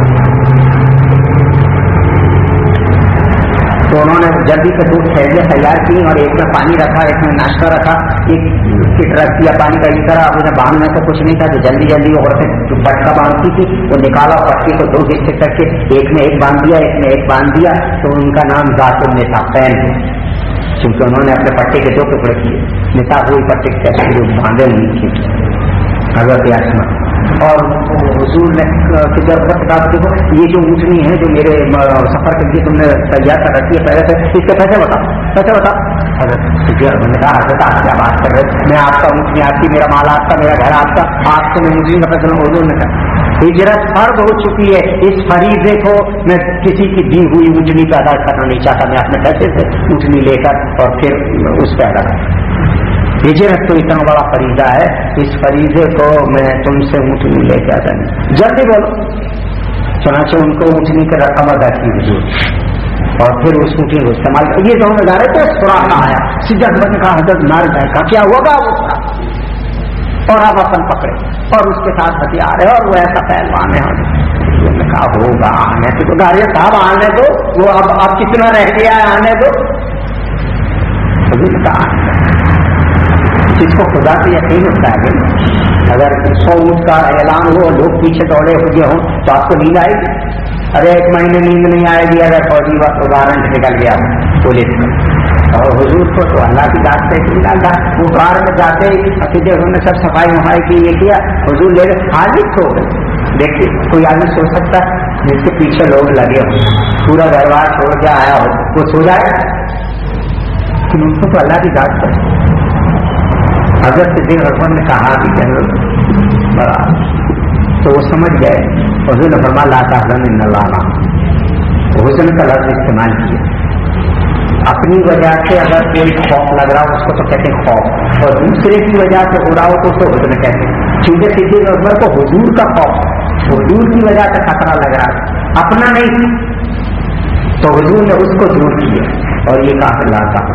تو انہوں نے جلدی سے دو تھیلیاں تیار کی اور ایک میں پانی رکھا, ایک میں ناشتہ رکھا, ایک کٹ رکھ دیا پانی کا. اس طرح اب انہیں باندھنے کو کچھ نہیں تھا تو جلدی جلدی وہ عورتیں جو پٹکا باندھتی تھی وہ نکالا, پٹکے کو دو حصے کر کے ایک میں ایک باندھ دیا, ایک میں ایک باندھ دیا. تو ان کا نام ذات النساقین ہے کیونکہ انہوں نے اپنے پٹے کے دو ٹکڑے کیے. نساق ہوئی پٹے کیسے باندھے نہیں تھے حضرت آسما. اور حضور نے کہا دیکھو یہ جو اونٹنی ہے جو میرے سفر کے لیے تم نے تیار کر رکھی ہے پہلے سے, اس کے پیسے بتاؤ پیسے بتاؤ. حضرت نے کہا حضرت آپ کیا بات کر رہے, میں آپ کا اونٹنی آپ کی, میرا مال آپ کا, میرا گھر آپ کا, آپ سے میں اونٹنی کا پیسہ. حضور نے کہا ہجرت فرض ہو چکی ہے, اس فریضے کو میں کسی کی دی ہوئی اونٹنی پہ ادا کرنا نہیں چاہتا. میں اپنے پیسے سے اونٹنی لے کر اور پھر اس پہ ادا کروں. ہجرت تو اتنا بڑا فریضہ ہے, اس فریضے کو میں تم سے اونٹنی لے کے آ جائیں. جلدی بولو. चुनाचे उनको ऊँचनी की रकम अदा की हुजूर, और फिर उस ऊँटनी को इस्तेमाल कर, ये दोनों जा रहे थे, सुराखा आया, सीधा ने कहा हजरत मार जाएगा, क्या होगा उसका, और आप अपन पकड़े और उसके साथ हथियार है और वो ऐसा पहलवान है। उन्होंने कहा होगा आने तो गाड़िया साहब आने दो, वो अब अब कितना रह गया है आने दो। कहा जिसको खुदा से यकीन होता है, अगर सौ ऊँट का ऐलान हो लोग पीछे दौड़े हुए हों तो आपको नींद आएगी? अरे एक महीने नींद नहीं आएगी अगर फौजी वारंट निकल गया पुलिस का। और हुजूर को तो अल्लाह की बात से निकाला, वो बाहर में जाते ही अकीदे उन्होंने सब सफाई वफाई की, ये किया, हुजूर ले गए, हाजिर हो गए। देखिए कोई आदमी सोच सकता है जिसके पीछे लोग लगे हो, पूरा दरबार छोड़ के आया हो, वो सो जाए? उनको तो अल्लाह की बात है। हजरत सिद्दीक़ अकबर ने कहा कि बड़ा, तो वो समझ गए, हुजूर ने फरमाया ला तहज़न इन्नल्लाह, हुज़न का लफ्ज़ इस्तेमाल किया। अपनी वजह से अगर कोई खौफ लग रहा हो उसको तो कहते हैं खौफ, और दूसरे की वजह से हो रहा हो तो उसको हुज़न कहते हैं। क्योंकि सिद्दीक़ अकबर को हुजूर का खौफ, हुजूर की वजह से खतरा लग रहा है, अपना नहीं, तो हुजूर ने उसको दूर किया और ये काफिर लाता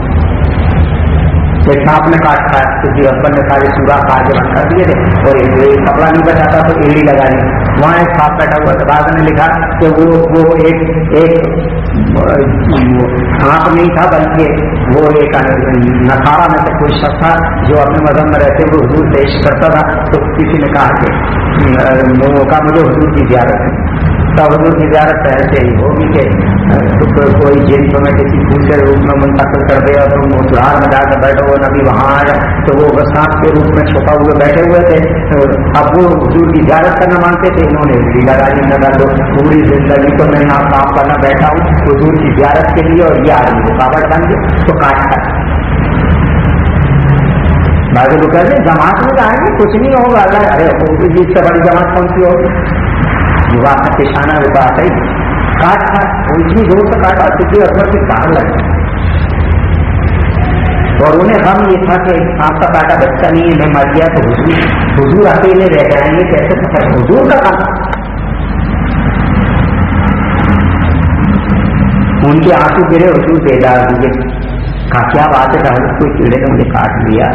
एक सांप ने काट खाया, किसी अकबर ने सारे सूरा काट के बंद कर दिए थे, और एक कपड़ा नहीं बचाता तो एड़ी लगा दी। वहाँ एक सांप बैठा हुआ था, बाद में लिखा कि वो वो एक एक सांप नहीं था बल्कि वो एक नसारा में से कोई शख्स था जो अपने मजहब में रहते हुए हुजूर पेश करता था। तो किसी ने कहा कि मौका मुझे हुजूर की ज़ियारत है, तो हुजूर की ज़ियारत ऐसे ही होगी कि तो कोई जिन तुम्हें किसी दूसरे रूप में मुंतकिल कर दे और तुम उस हार में जाकर बैठो, वो नबी वहाँ आया तो वो सांप के रूप में छुपा हुए बैठे हुए थे। तो अब वो हुजूर की ज़ियारत करना मांगते थे, इन्होंने लगा दी लगा दो पूरी जिंदगी तो मैं यहाँ काम करना बैठा हूँ हुजूर की ज़ियारत के लिए, और ये आदमी रुकावट बन गए तो काट कर बाकी लोग कहते जमात में जाएंगे कुछ नहीं होगा। अरे इससे बड़ी जमात कौन सी होगी? युवा किसाना रुका ही काट था, इतनी जोर से काटा क्योंकि अकबर की बाहर लगे, और उन्हें हम ये था कि आपका काटा बच्चा नहीं है, मैं मर गया तो हुजूर हुजूर अकेले रह जाएंगे कैसे, पता हुजूर का काम। उनके आंसू गिरे, हुजूर बेदार हुए, कहा क्या बात है, कहा कोई कीड़े ने मुझे काट लिया,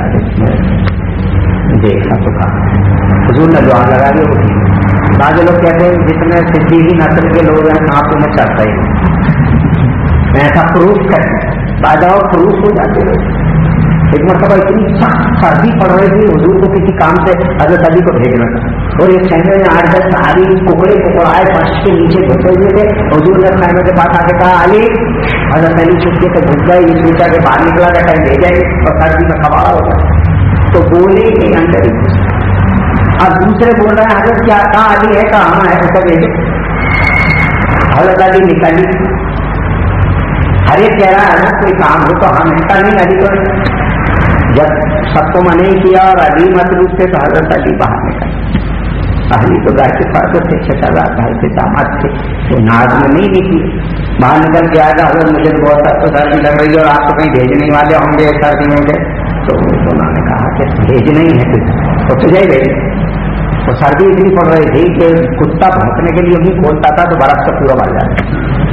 देखा तो कहा हुजूर ने दुआ लगा दी। बाकी लोग कहते हैं जितने सिद्दीकी नस्ल के लोग हैं सांपों में चढ़ता ही ऐसा प्रूफ करते, बाजाओ प्रूफ हो जाते हैं। एक मतलब इतनी सर्दी पड़ रही थी, हुजूर को किसी काम से हजरत अली को भेजना था, और एक खैमे में आठ दस सारी कुकड़े कुकड़ाए फर्श के नीचे घुसे हुए थे। हुजूर ने खैमे के पास आके कहा अली, हजरत अली छुट्टी से घुस गए, ये सोचा के बाहर निकला का टाइम ले जाए और सर्दी का खबार होता, तो बोले के अंदर ही। अब दूसरे बोल रहे हैं हजरत क्या कहा अली है, कहा हाँ है, उसका भेजो। हजरत अली निकाली, हरे कह रहा है ना कोई काम हो तो हम ऐसा नहीं, अली को जब सबको मना ही किया और अली मतलूब थे तो हजरत अली बाहर निकल। अली तो घर के पास थे, छठा घर के दामाद थे, तो नाज में नहीं निकली, बाहर निकल के आया हजरत मुझे बहुत आपको सर्दी लग रही है और आप तो कहीं भेजने वाले होंगे सर्दी में के, तो उन्होंने कहा कि भेजना ही है तो तुझे भेज। तो सर्दी इतनी पड़ रही थी कि कुत्ता भौंकने के लिए भी खोलता था तो बर्फ से पूरा भर जाता।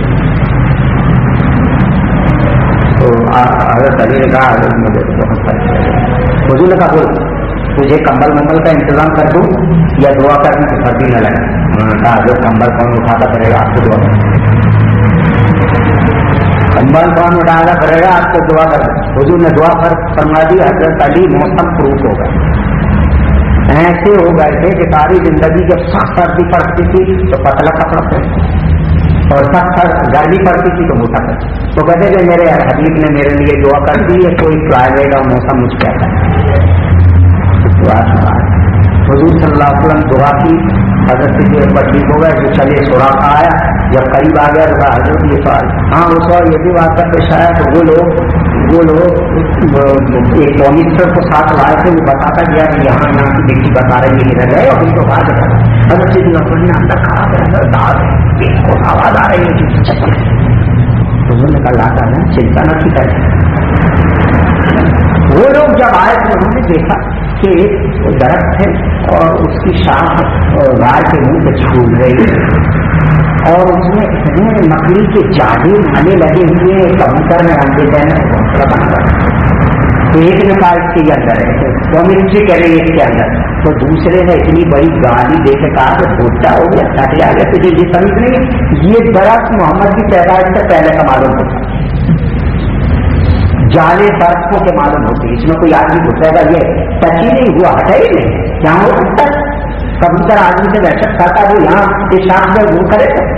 तो हजरत अली ने कहा हजरत मुझे बहुत सर्दी, हुजूर ने कहा बोल तुझे कंबल मंबल का इंतजाम कर दूं या दुआ करने तो सर्दी न लगे। उन्होंने कहा जो कंबल कौन उठाता करेगा आपको दुआ कर, कंबल कौन उठाना करेगा आपको दुआ कर। हुजूर ने दुआ कर फरमा दी, हजरत अली मौसम प्रूफ हो गए, ऐसे हो गए थे कि सारी जिंदगी जब सख्त सर्दी पड़ती थी तो पतला कपड़ा पहनते और सख्त गर्मी पड़ती थी तो मोटा करते। तो कहते थे मेरे हबीब ने मेरे लिए दुआ कर दी है, कोई तो आएगा मौसम मुझ कहता है दुआ। हुजूर सल्लल्लाहु अलैहि वसल्लम दुआ की, हजरत के ऊपर ठीक हो गए, जो चले सुराखा आया, जब करीब आ गया तो हजरत ये सवाल, हाँ उस और ये भी बात करते शायद वो लोग वो लोग एक मॉनिटर को साथ लाए थे, वो बताता गया कि यहाँ यहाँ की मिट्टी बता रही है रह गए, और उनको बात हजरत से ने अंदर खा अंदर दाद आवाज आ रही है, उन्होंने कहा लाता है चिंता न की करे, وہ لوگ جب آئے تو انہوں نے دیکھا کہ ایک درخت ہے اور اس کی شاخ غار کے منہ پہ چھول رہی ہے اور اس میں اتنے مکڑی کے جادو مالے لگے ہوئے کبوتر میں انڈے دینا گھونسلہ بنا رہا تو ایک نے کہا اس کے اندر ہے وہ ملٹری کہہ رہی ہے اس کے اندر تو دوسرے نے اتنی بڑی گالی دے کے کہا کہ بھوٹا ہو گیا ساٹھے آ گیا تجھے یہ سمجھ نہیں یہ درخت محمد کی پیدائش سے پہلے کا معلوم ہوتا جالے درختوں کے معلوم ہوتے اس میں کوئی آدمی گھسے گا یہ ٹچ ہی نہیں ہوا ہٹا ہی نہیں جہاں ہو سکتا کبوتر آدمی سے دہشت کھاتا وہ یہاں اس شام میں وہ کرے گا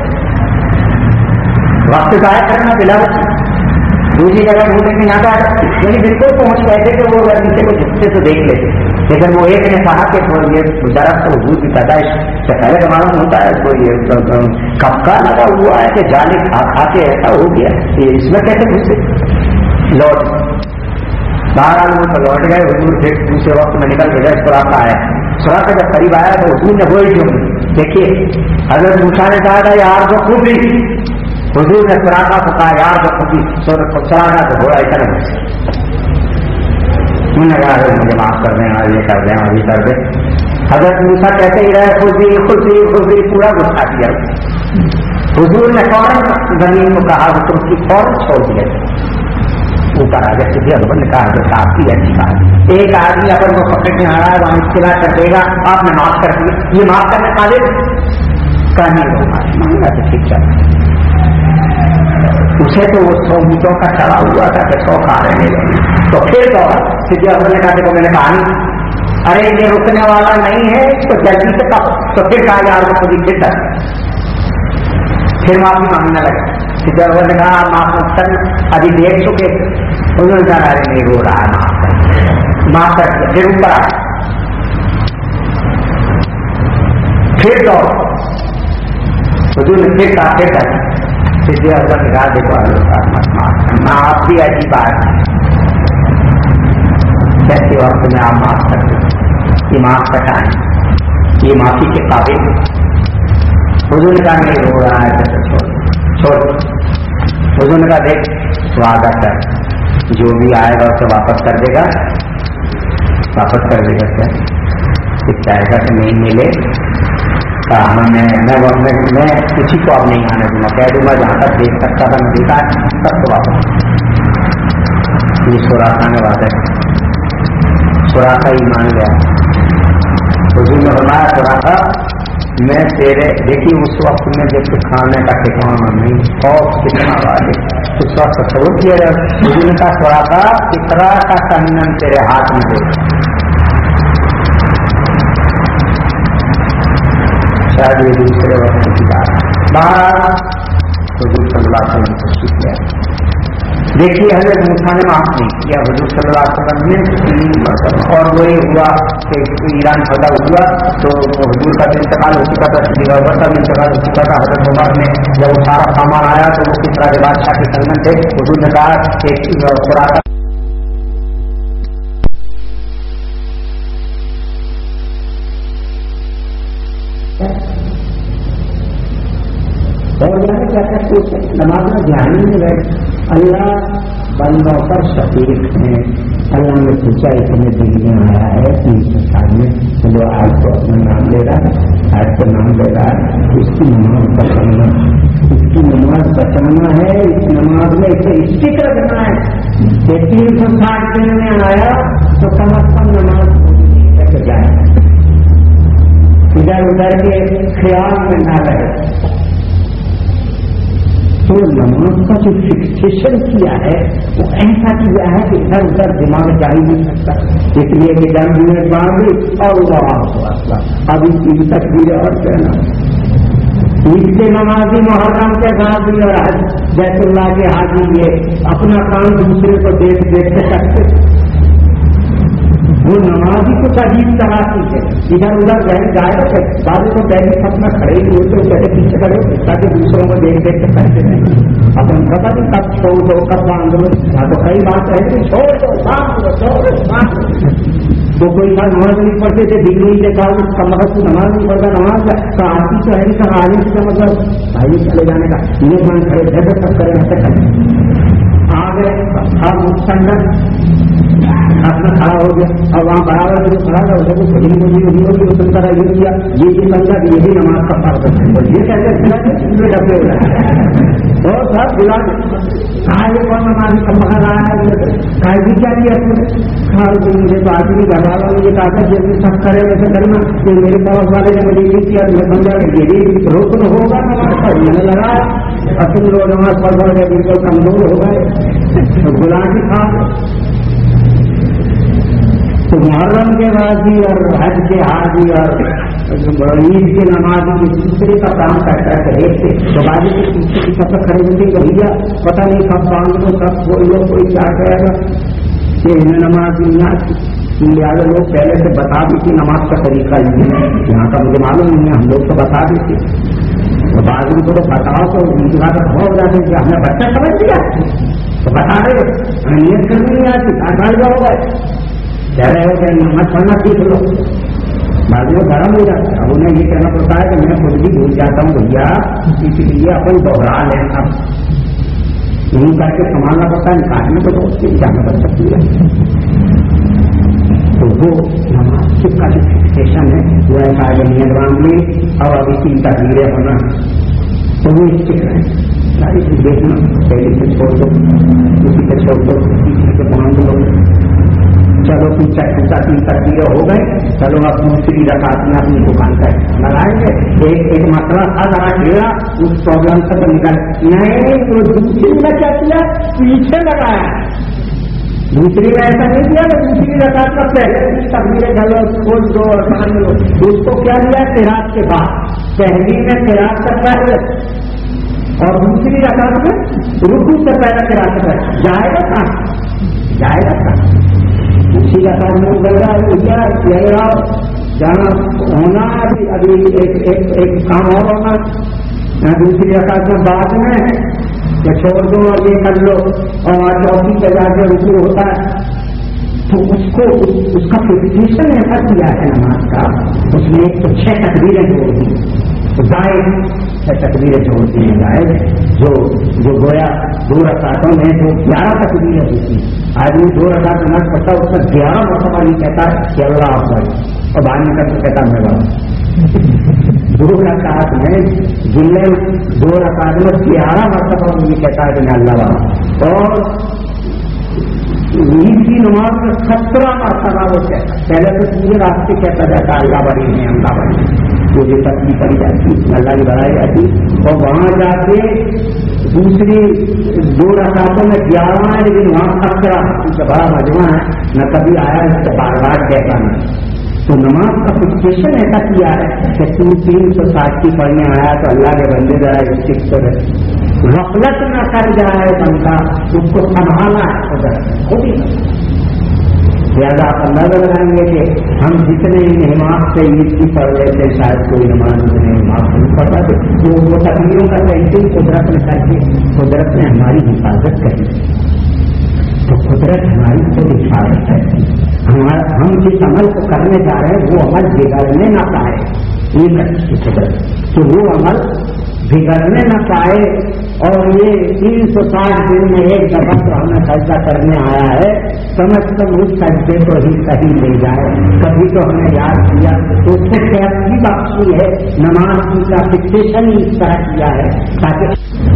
وقت ضائع کرنا بلا دوسری جگہ ڈھونڈنے کی نہ یعنی بالکل پہنچ گئے تھے کہ وہ اگر نیچے کو جھکتے تو دیکھ لیتے لیکن وہ ایک نے کہا کہ یہ درخت تو حضور کی پیدائش سے پہلے کا معلوم ہوتا ہے تو یہ کب کا لگا ہوا ہے کہ جالے کھا کھا کے ایسا ہو گیا یہ اس میں کیسے گھسے لوٹ بہرحال وہ تو لوٹ گئے حضور پھر دوسرے وقت میں نکل کے گئے سوراخا آیا سوراخا جب قریب آیا تو حضور نے وہی جو دیکھیے حضرت موسیٰ نے کہا تھا یار جو خوب بھی حضور نے سوراخا کو کہا یار جو خوب بھی سوراخا تو ہوا اتنا انہوں نے کہا مجھے معاف کر دیں اور یہ کر دیں اور یہ کر دیں حضرت موسیٰ کہتے ہی رہے خود بھی خود بھی خود بھی پورا غصہ کیا حضور نے فوراً زمین کو کہا تو اس کی فوراً چھوڑ دیا اوپر آ گئے سیدھے حضرت نے کہا تو کافی اچھی بات ایک آدمی اگر وہ پکڑنے آ رہا ہے وہاں اطلاع کر دے گا آپ نے معاف کر دیا یہ معاف کرنے والے کہانی ہوگا مانگا تو ٹھیک چل اسے تو وہ سو میٹوں کا چڑھا ہوا تھا کہ سو کھا رہے ہیں تو پھر تو سیدھے حضرت نے کہا کہ میں نے کہانی ارے یہ رکنے والا نہیں ہے اس کو جلدی سے کہو تو پھر کہا یار کو خود ہی پھر پھر معافی مانگنے لگا سیدھے حضرت نے کہا معاف کر ابھی دیکھ چکے انہوں نے کہا ارے نہیں رو رہا ہے معاف کر دیا پھر اوپر آ پھر تو حضور نے پھر کہا پھر کر سیدھے حضرت نے کہا دیکھو نہ آپ بھی ایسی بات کیسے وقت میں آپ معاف کر دیں یہ معاف کٹائیں یہ معافی کے قابل حضور نے کہا نہیں رو رہا ہے جیسے چھوڑ چھوڑ حضور نے کہا دیکھ وعدہ کر جو بھی آئے گا اسے واپس کر دے گا واپس کر دے گا کیا اس چاہے گا کہ نہیں ملے کہا میں میں کسی کو اب نہیں آنے دوں گا کہہ دوں گا جہاں تک دیکھ سکتا تھا میں دیکھا سب کو واپس یہ سوراخا نے وعدہ سوراخا ہی مان گیا حضور نے فرمایا سوراخا میں تیرے دیکھیے اس وقت میں جب کھانے کا ٹھکانا نہیں اور کتنا واضح اس وقت تصور کیا جائے حضور نے کہا سوراخا کتنا کا کنگن تیرے ہاتھ میں دے شاید یہ دوسرے وقت کی بات باہر حضور صلی اللہ علیہ وسلم نے تشریف کیا دیکھیے حضرت موسیٰ نے معاف نہیں کیا حضور صلی اللہ علیہ وسلم نے تین مرتبہ اور وہی ہوا کہ ایران فتح ہوا تو حضور کا انتقال ہو چکا تھا صدیق ابوبکر کا انتقال ہو چکا تھا حضرت عمر نے جب وہ سارا سامان آیا تو وہ کس طرح کے بادشاہ کے کنگن تھے حضور نے کہا کہ خوراک اور یہاں کیا کرتے نماز میں دھیان نہیں بیٹھ اللہ بندوں پر شفیق ہیں اللہ نے پوچھا اتنے دن میں آیا ہے تین سال میں جو آج کو اپنا نام لے رہا ہے آج کو نام لے رہا ہے اس کی نماز بچانا اس کی نماز بچانا ہے اس نماز میں اسے اسٹک رکھنا ہے کہ تین سو ساٹھ دن میں آیا تو کم از کم نماز رکھ جائے ادھر ادھر کے خیال میں نہ رہے تو نماز کا جو فکسیشن کیا ہے وہ ایسا کیا ہے کہ ادھر ادھر دماغ جا ہی نہیں سکتا اس لیے کہ جب میں باندھی اور وہ ابھی تین تک اور کہنا عید کے نمازی محرم کے حاضی اور بیت اللہ کے حاضی یہ اپنا کام دوسرے کو دیکھ دیکھ کے کرتے وہ نمازی کو عجیب تراسی ہے ادھر ادھر بہن جائے گا بازو کو پہلے اپنا کھڑے ہی ہوتے پہلے پیچھے کھڑے تاکہ دوسروں کو دیکھ دیکھ کے کرتے نہیں اپن پتا نہیں کب چھوڑ دو کب باندھ دو یا تو کئی بات ہے چھوڑ دو باندھ دو چھوڑ دو باندھ دو تو کوئی بات نماز نہیں پڑھتے تھے دل نہیں دیکھا کا مقصد تو نماز نہیں پڑھتا نماز کا آتی تو ہے نہیں کا آنے سے مطلب بھائی چلے جانے کا یہ مان کھڑے جیسے سب کرے ایسے کرے آ گئے था मुस्टंडन अपना खड़ा हो गया और वहाँ बराबर जो खड़ा था उसे कुछ हिंदी होगी होगी उसने तरह ये किया ये भी समझा कि यही नमाज का फर्क है ये कहते डबे हो रहा और सब बुला कहा ये कौन नमाज का पकड़ रहा है कहा भी क्या किया कहा मुझे तो आदमी घर वाला मुझे कहा था जैसे सब करे वैसे करना कि मेरे पड़ोस वाले ने मुझे ये किया मैं समझा कि ये भी रोकन होगा नमाज पर मैंने लगाया और तुम लोग नमाज पढ़ पढ़ गए बिल्कुल कमजोर हो गए तो गुलामी खा तो मुहर्रम के बाजी और हज के हाजी और ईद के नमाजी के दूसरे का काम करता है एक से तो बाजी के पीछे की कब तक खड़े होंगे तो भैया पता नहीं कब बांध लो कब कोई लोग कोई क्या कहेगा कि इन्हें नमाज नहीं आती लिहाजा लोग पहले से बता दी कि नमाज का तरीका नहीं है यहाँ का मुझे मालूम नहीं है हम लोग तो बता देते तो बाद में तो बताओ तो उनकी बात हो जाती कि हमने बच्चा समझ लिया तो बता रहे हमें नियत करनी नहीं आती कहा जाओ गए कह रहे हो कि नमाज पढ़ना सीख लो बाद में गर्म हो जाता है अब उन्हें ये कहना पड़ता है कि मैं खुद भी भूल जाता हूँ भैया इसलिए अपन दोहरा लें अब यही करके संभालना पड़ता है निकालने को तो उसकी जाना पड़ सकती है तो वो नमाज का जो फिक्सेशन है वो ऐसा है नियत बांध ली और अभी तीन तकबीरें होना तो वो स्टिक है सारी चीज देखना पहले से छोड़ दो उसी से छोड़ दो तीसरे से बांध लो चलो पीछा टूटा तीन तकबीरें हो गए चलो अब दूसरी रकात में अपनी दुकान पर लगाएंगे एक एक मसला था जरा घेरा उस प्रॉब्लम से तो निकल नहीं वो दूसरी में क्या किया पीछे लगाया दूसरी में ऐसा नहीं किया कि दूसरी रकात का पहले तकबीरें चलो खोल दो और मान लो उसको क्या लिया किरात के बाद पहली में किरात का पहले और दूसरी रकात में रुकू से पहले किरात का जाएगा कहाँ जाएगा कहाँ उसी का काम नहीं कर रहा है क्या कह रहा जाना होना अभी अभी एक एक एक काम और होना दूसरी रकात में बाद में या छोड़ दो और ये कर लो और चौथी पे जाके रुकू होता है तो उसको उस, उसका फिक्सेशन ऐसा किया है नमाज का उसने एक तो छह तकबीरें जोड़ दी तो जाए छह तकबीरें जोड़ दी जाए जो जो गोया दो रकातों में जो ग्यारह तकबीरें होती आदमी दो रकात नमाज पढ़ता है उसका ग्यारह मरतबा नहीं कहता कि अल्लाह अकबर और बाद में करके कहता मैं बात दो रकात में जिले दो रकात में ग्यारह मरतबा मुझे कहता है कि मैं अल्लाह बाबा और ईद की नमाज में सत्रह मरतबा वो कहता पहले तो पूरे रास्ते कहता जाता अल्लाह बड़ी है अल्लाह बड़ी जो ये तकलीफ पड़ी जाती अल्लाह की बढ़ाई जाती और वहां जाके दूसरी दो रकातों में ग्यारह है लेकिन वहां सत्रह क्योंकि बड़ा मजमा है न कभी आया इसको बार बार कहता नहीं तो नमाज का फिक्सेशन ऐसा किया है कि तू तीन सौ साठ की पढ़ने आया तो अल्लाह के बंदे जरा स्टिक पर गफलत न कर जाए बंदा उसको संभाला है उधर खुद ही ज्यादा आप अंदाजा लगाएंगे कि हम जितने हिमात से ईद की पढ़ लेते शायद कोई नमाज उतने हिमात से नहीं पढ़ता तो वो तकलीफों का ऐसे ही कुदरत में करके कुदरत ने हमारी हिफाजत करी तो कुदरत हमारी कोई हिफाजत है हमारा हम जिस अमल को करने जा रहे हैं वो अमल बिगड़ने ना पाए ये करती कुदरत कि वो अमल बिगड़ने न पाए और ये तीन सौ साठ दिन में एक दफा तो हमें फैसला करने आया है कम से कम उस फैसले को ही कहीं ले जाए कभी तो हमने याद किया तो उससे कैसी बख्शी है नमाज की का फिक्सेशन ही इस तरह किया है ताकि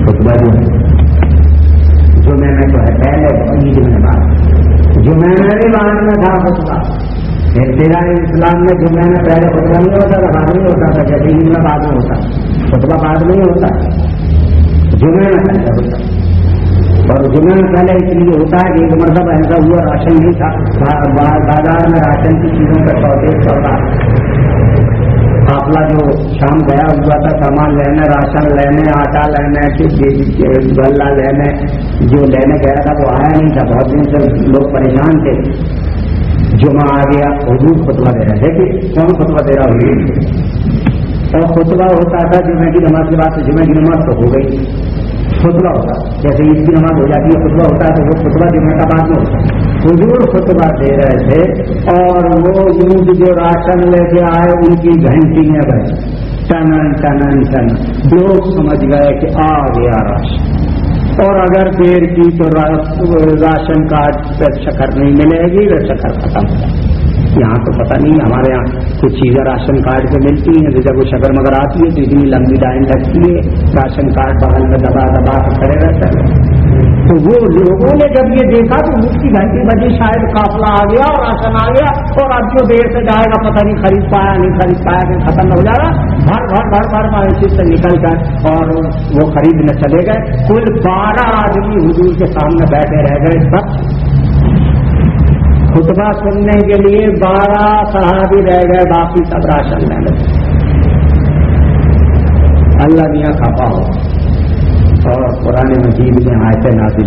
जो मैंने तो है पहले ईद में बात जो मैंने भी बाद में था खुतबा तेरा इस्लाम में जो मैंने पहले खुतबा नहीं होता था बाद नहीं होता था जैसे ईद में बाद में होता खुतबा बाद में होता जुमे में पहले होता और जुमे में पहले इसलिए होता है कि एक मरतब ऐसा हुआ राशन नहीं था बाजार में राशन की चीजों का शॉर्टेज चल रहा काफला जो शाम गया हुआ था सामान लेने राशन लेने आटा लेने गल्ला लेने जो लेने गया था वो आया नहीं था बहुत दिन से लोग परेशान थे जुमा आ गया हुजूर खुतबा दे रहे देखिए कौन खुतबा दे रहा हुई और खुतबा होता था जुमे की नमाज के बाद जुमे की नमाज तो हो गई खुतबा होता जैसे ईद की नमाज हो जाती है खुतबा होता है तो वो खुतबा जुमे का बाद में होता है हुजूर खुतबा दे रहे थे और वो यूद जो राशन लेके आए उनकी घंटी में बजी टनन टनन टन लोग समझ गए कि आ गया राशन اور اگر دیر کی تو راشن کارڈ پہ شکر نہیں ملے گی، وہ شکر ختم ہو جائے. یہاں تو پتہ نہیں، ہمارے یہاں کچھ چیزیں راشن کارڈ پہ ملتی ہیں تو جب وہ شکر مگر آتی ہے تو اتنی لمبی لائن لگتی ہے، راشن کارڈ بغل میں دبا دبا کر کھڑے رہتا ہے. تو وہ لوگوں نے جب یہ دیکھا تو اس کی گھنٹی بجی، شاید قافلہ آ گیا اور راشن آ گیا اور اب جو دیر سے جائے گا پتہ نہیں خرید پایا نہیں خرید پایا کہ ختم ہو جائے گا. بھر بھر بھر بھر مویشی سے نکل کر اور وہ خریدنے چلے گئے. کل بارہ آدمی حضور کے سامنے بیٹھے رہ گئے. سب خطبہ سننے کے لیے بارہ صحابی رہ گئے، باقی سب راشن لے لے. اللہ میاں خفا ہو اور قرآن مجید میں آیتیں نازل.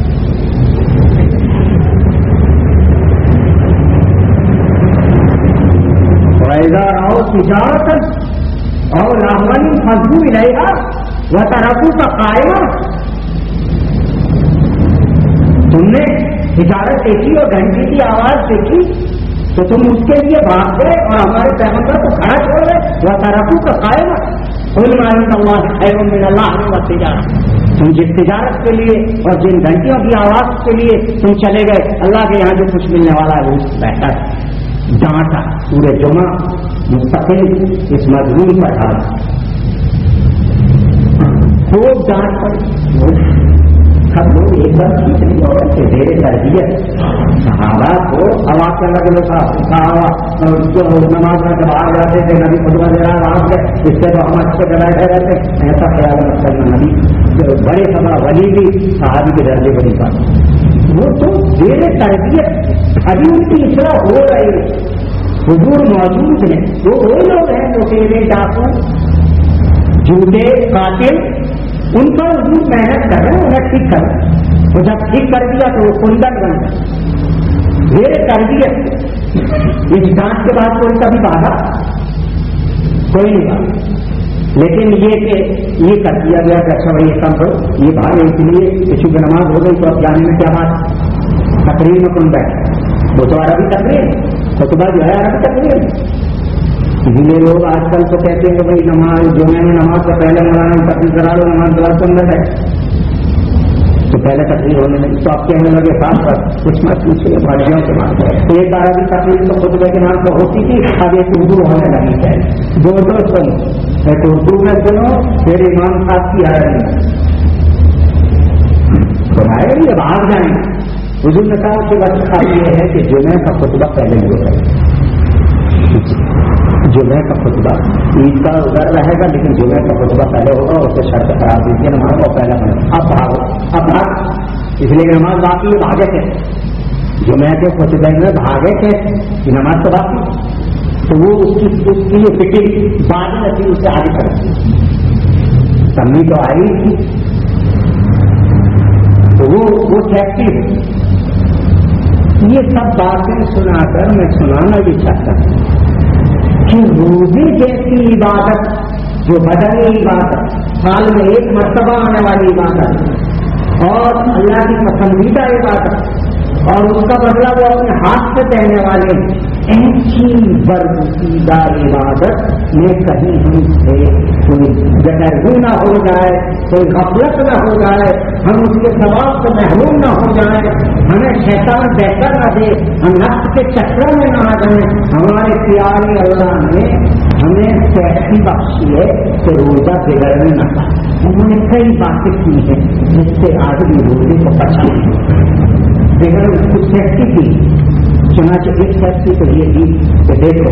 وَإِذَا رَأَوْا تِجَارَةً أَوْ لَهْوًا انفَضُّوا إِلَيْهَا وَتَرَكُوكَ قَائِمًا. تم نے تجارت دیکھی اور گھنٹی کی آواز دیکھی تو تم اس کے لیے بھاگ گئے اور ہمارے پیغمبر کو کھڑا چھوڑ گئے. وَتَرَكُوكَ قَائِمًا قُلْ مَا عِندَ اللَّهِ خَيْرٌ مِّنَ اللَّهِ وَالتِّجَارَةِ. تم جس تجارت کے لیے اور جن گھنٹیوں کی آواز کے لیے تم چلے گئے، اللہ کے یہاں جو کچھ ملنے والا ہے وہ بہتر. ڈانٹا پورے جمعہ مستقل اس مضمون پر ڈالا، خوب ڈانٹ پڑی. سب لوگ ایک بار ٹھیک نہیں ہو رہے تھے، دیر تربیت صحابہ کو ہوا کے الگ الگ جو نماز میں جب آ جاتے تھے نبی خطبہ دے رہا وہاں سے اس سے تو ہم اچھے بیٹھے رہتے. ایسا خیال مت کرنا، نبی بڑے سبا ولی بھی صحابی کے درجے کو نہیں پاتے. وہ تو دیر تربیت ابھی ان کی اصلاح ہو رہی ہے. حضور موجود ہیں، وہ وہی لوگ ہیں جو تیرے ڈاکو جھوٹے قاتل، ان پر حضور محنت کر رہے ہیں انہیں ٹھیک کر رہے ہیں. وہ جب ٹھیک کر دیا تو وہ کندن بن گیا. میرے تربیت اس ڈانٹ کے بعد کوئی کبھی بھاگا کوئی نہیں بھاگا. لیکن یہ کہ یہ کر دیا گیا کہ اچھا بھائی یہ کم کرو، یہ بھاگے اس لیے کہ چونکہ نماز ہو گئی تو اب جانے میں کیا بات. تقریر میں کون بیٹھے وہ تو عربی تقریر، خطبہ جو ہے عربی تقریر. یہ لوگ آج کل تو کہتے ہیں کہ بھائی نماز جمعے میں نماز سے پہلے مولانا تقریر کرا لو، نماز دعا تو اندر ہے تو پہلے تقریر ہونے لگی. تو آپ کہنے لگے ساتھ پر کچھ مت پوچھے بھاڑیوں کے بات ہے. ایک عربی تقریر تو خطبے کے نام پر ہوتی تھی، اب ایک اردو ہونے لگی ہے. دو دو سنو، ایک اردو میں سنو پھر امام صاحب کی عربی بنائے یہ بھاگ جائیں. حضور نے کہا کہ وقت یہ ہے کہ جمعے کا خطبہ پہلے ہی ہوگا. جمعے کا خطبہ عید کا ادھر رہے گا لیکن جمعے کا خطبہ پہلے ہوگا. اسے شرط قرار دیجیے نماز اور پہلے بنے. اب بھاگو اب بھاگ اس لیے نماز باقی ہے. بھاگے تھے جمعے کے خطبے میں بھاگے تھے کہ نماز تو باقی. تو وہ اس کی اس کی جو فٹنگ بعد میں تھی اسے آگے کرتی. کمی تو آئی تھی تو وہ وہ سیفٹی ہے. یہ سب باتیں سنا کر میں سنانا بھی چاہتا ہوں کہ روزے جیسی عبادت جو بدنی عبادت، سال میں ایک مرتبہ آنے والی عبادت اور اللہ کی پسندیدہ عبادت اور اس کا بدلہ وہ اپنے ہاتھ سے دینے والے، ایسی برگزیدہ عبادت میں کہیں ہم سے کوئی جگرگو نہ ہو جائے، کوئی غفلت نہ ہو جائے، ہم اس کے ثواب سے محروم نہ ہو جائیں، ہمیں شیطان بہتر نہ دے، ہم نفس کے چکروں میں نہ آ جائیں. ہمارے پیارے اللہ نے ہمیں سیفٹی بخشی ہے کہ روزہ بگڑنے نہ پائے. انہوں نے کئی باتیں کی ہیں جس سے آدمی روزے کو بچا بغیر کچھ سیفٹی کی. چنانچہ ایک سیفٹی تو یہ تھی کہ دیکھو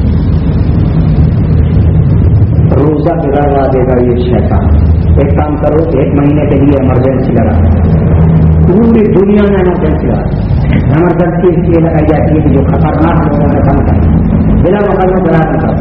روزہ بگڑوا دے گا یہ شیطان. ایک کام کرو ایک مہینے کے لیے ایمرجنسی لگا، پوری دنیا میں ایمرجنسی لگا. ایمرجنسی اس لیے لگائی جاتی ہے کہ جو خطرناک لوگوں نے کام کرنا بلا مقدمہ بنا کر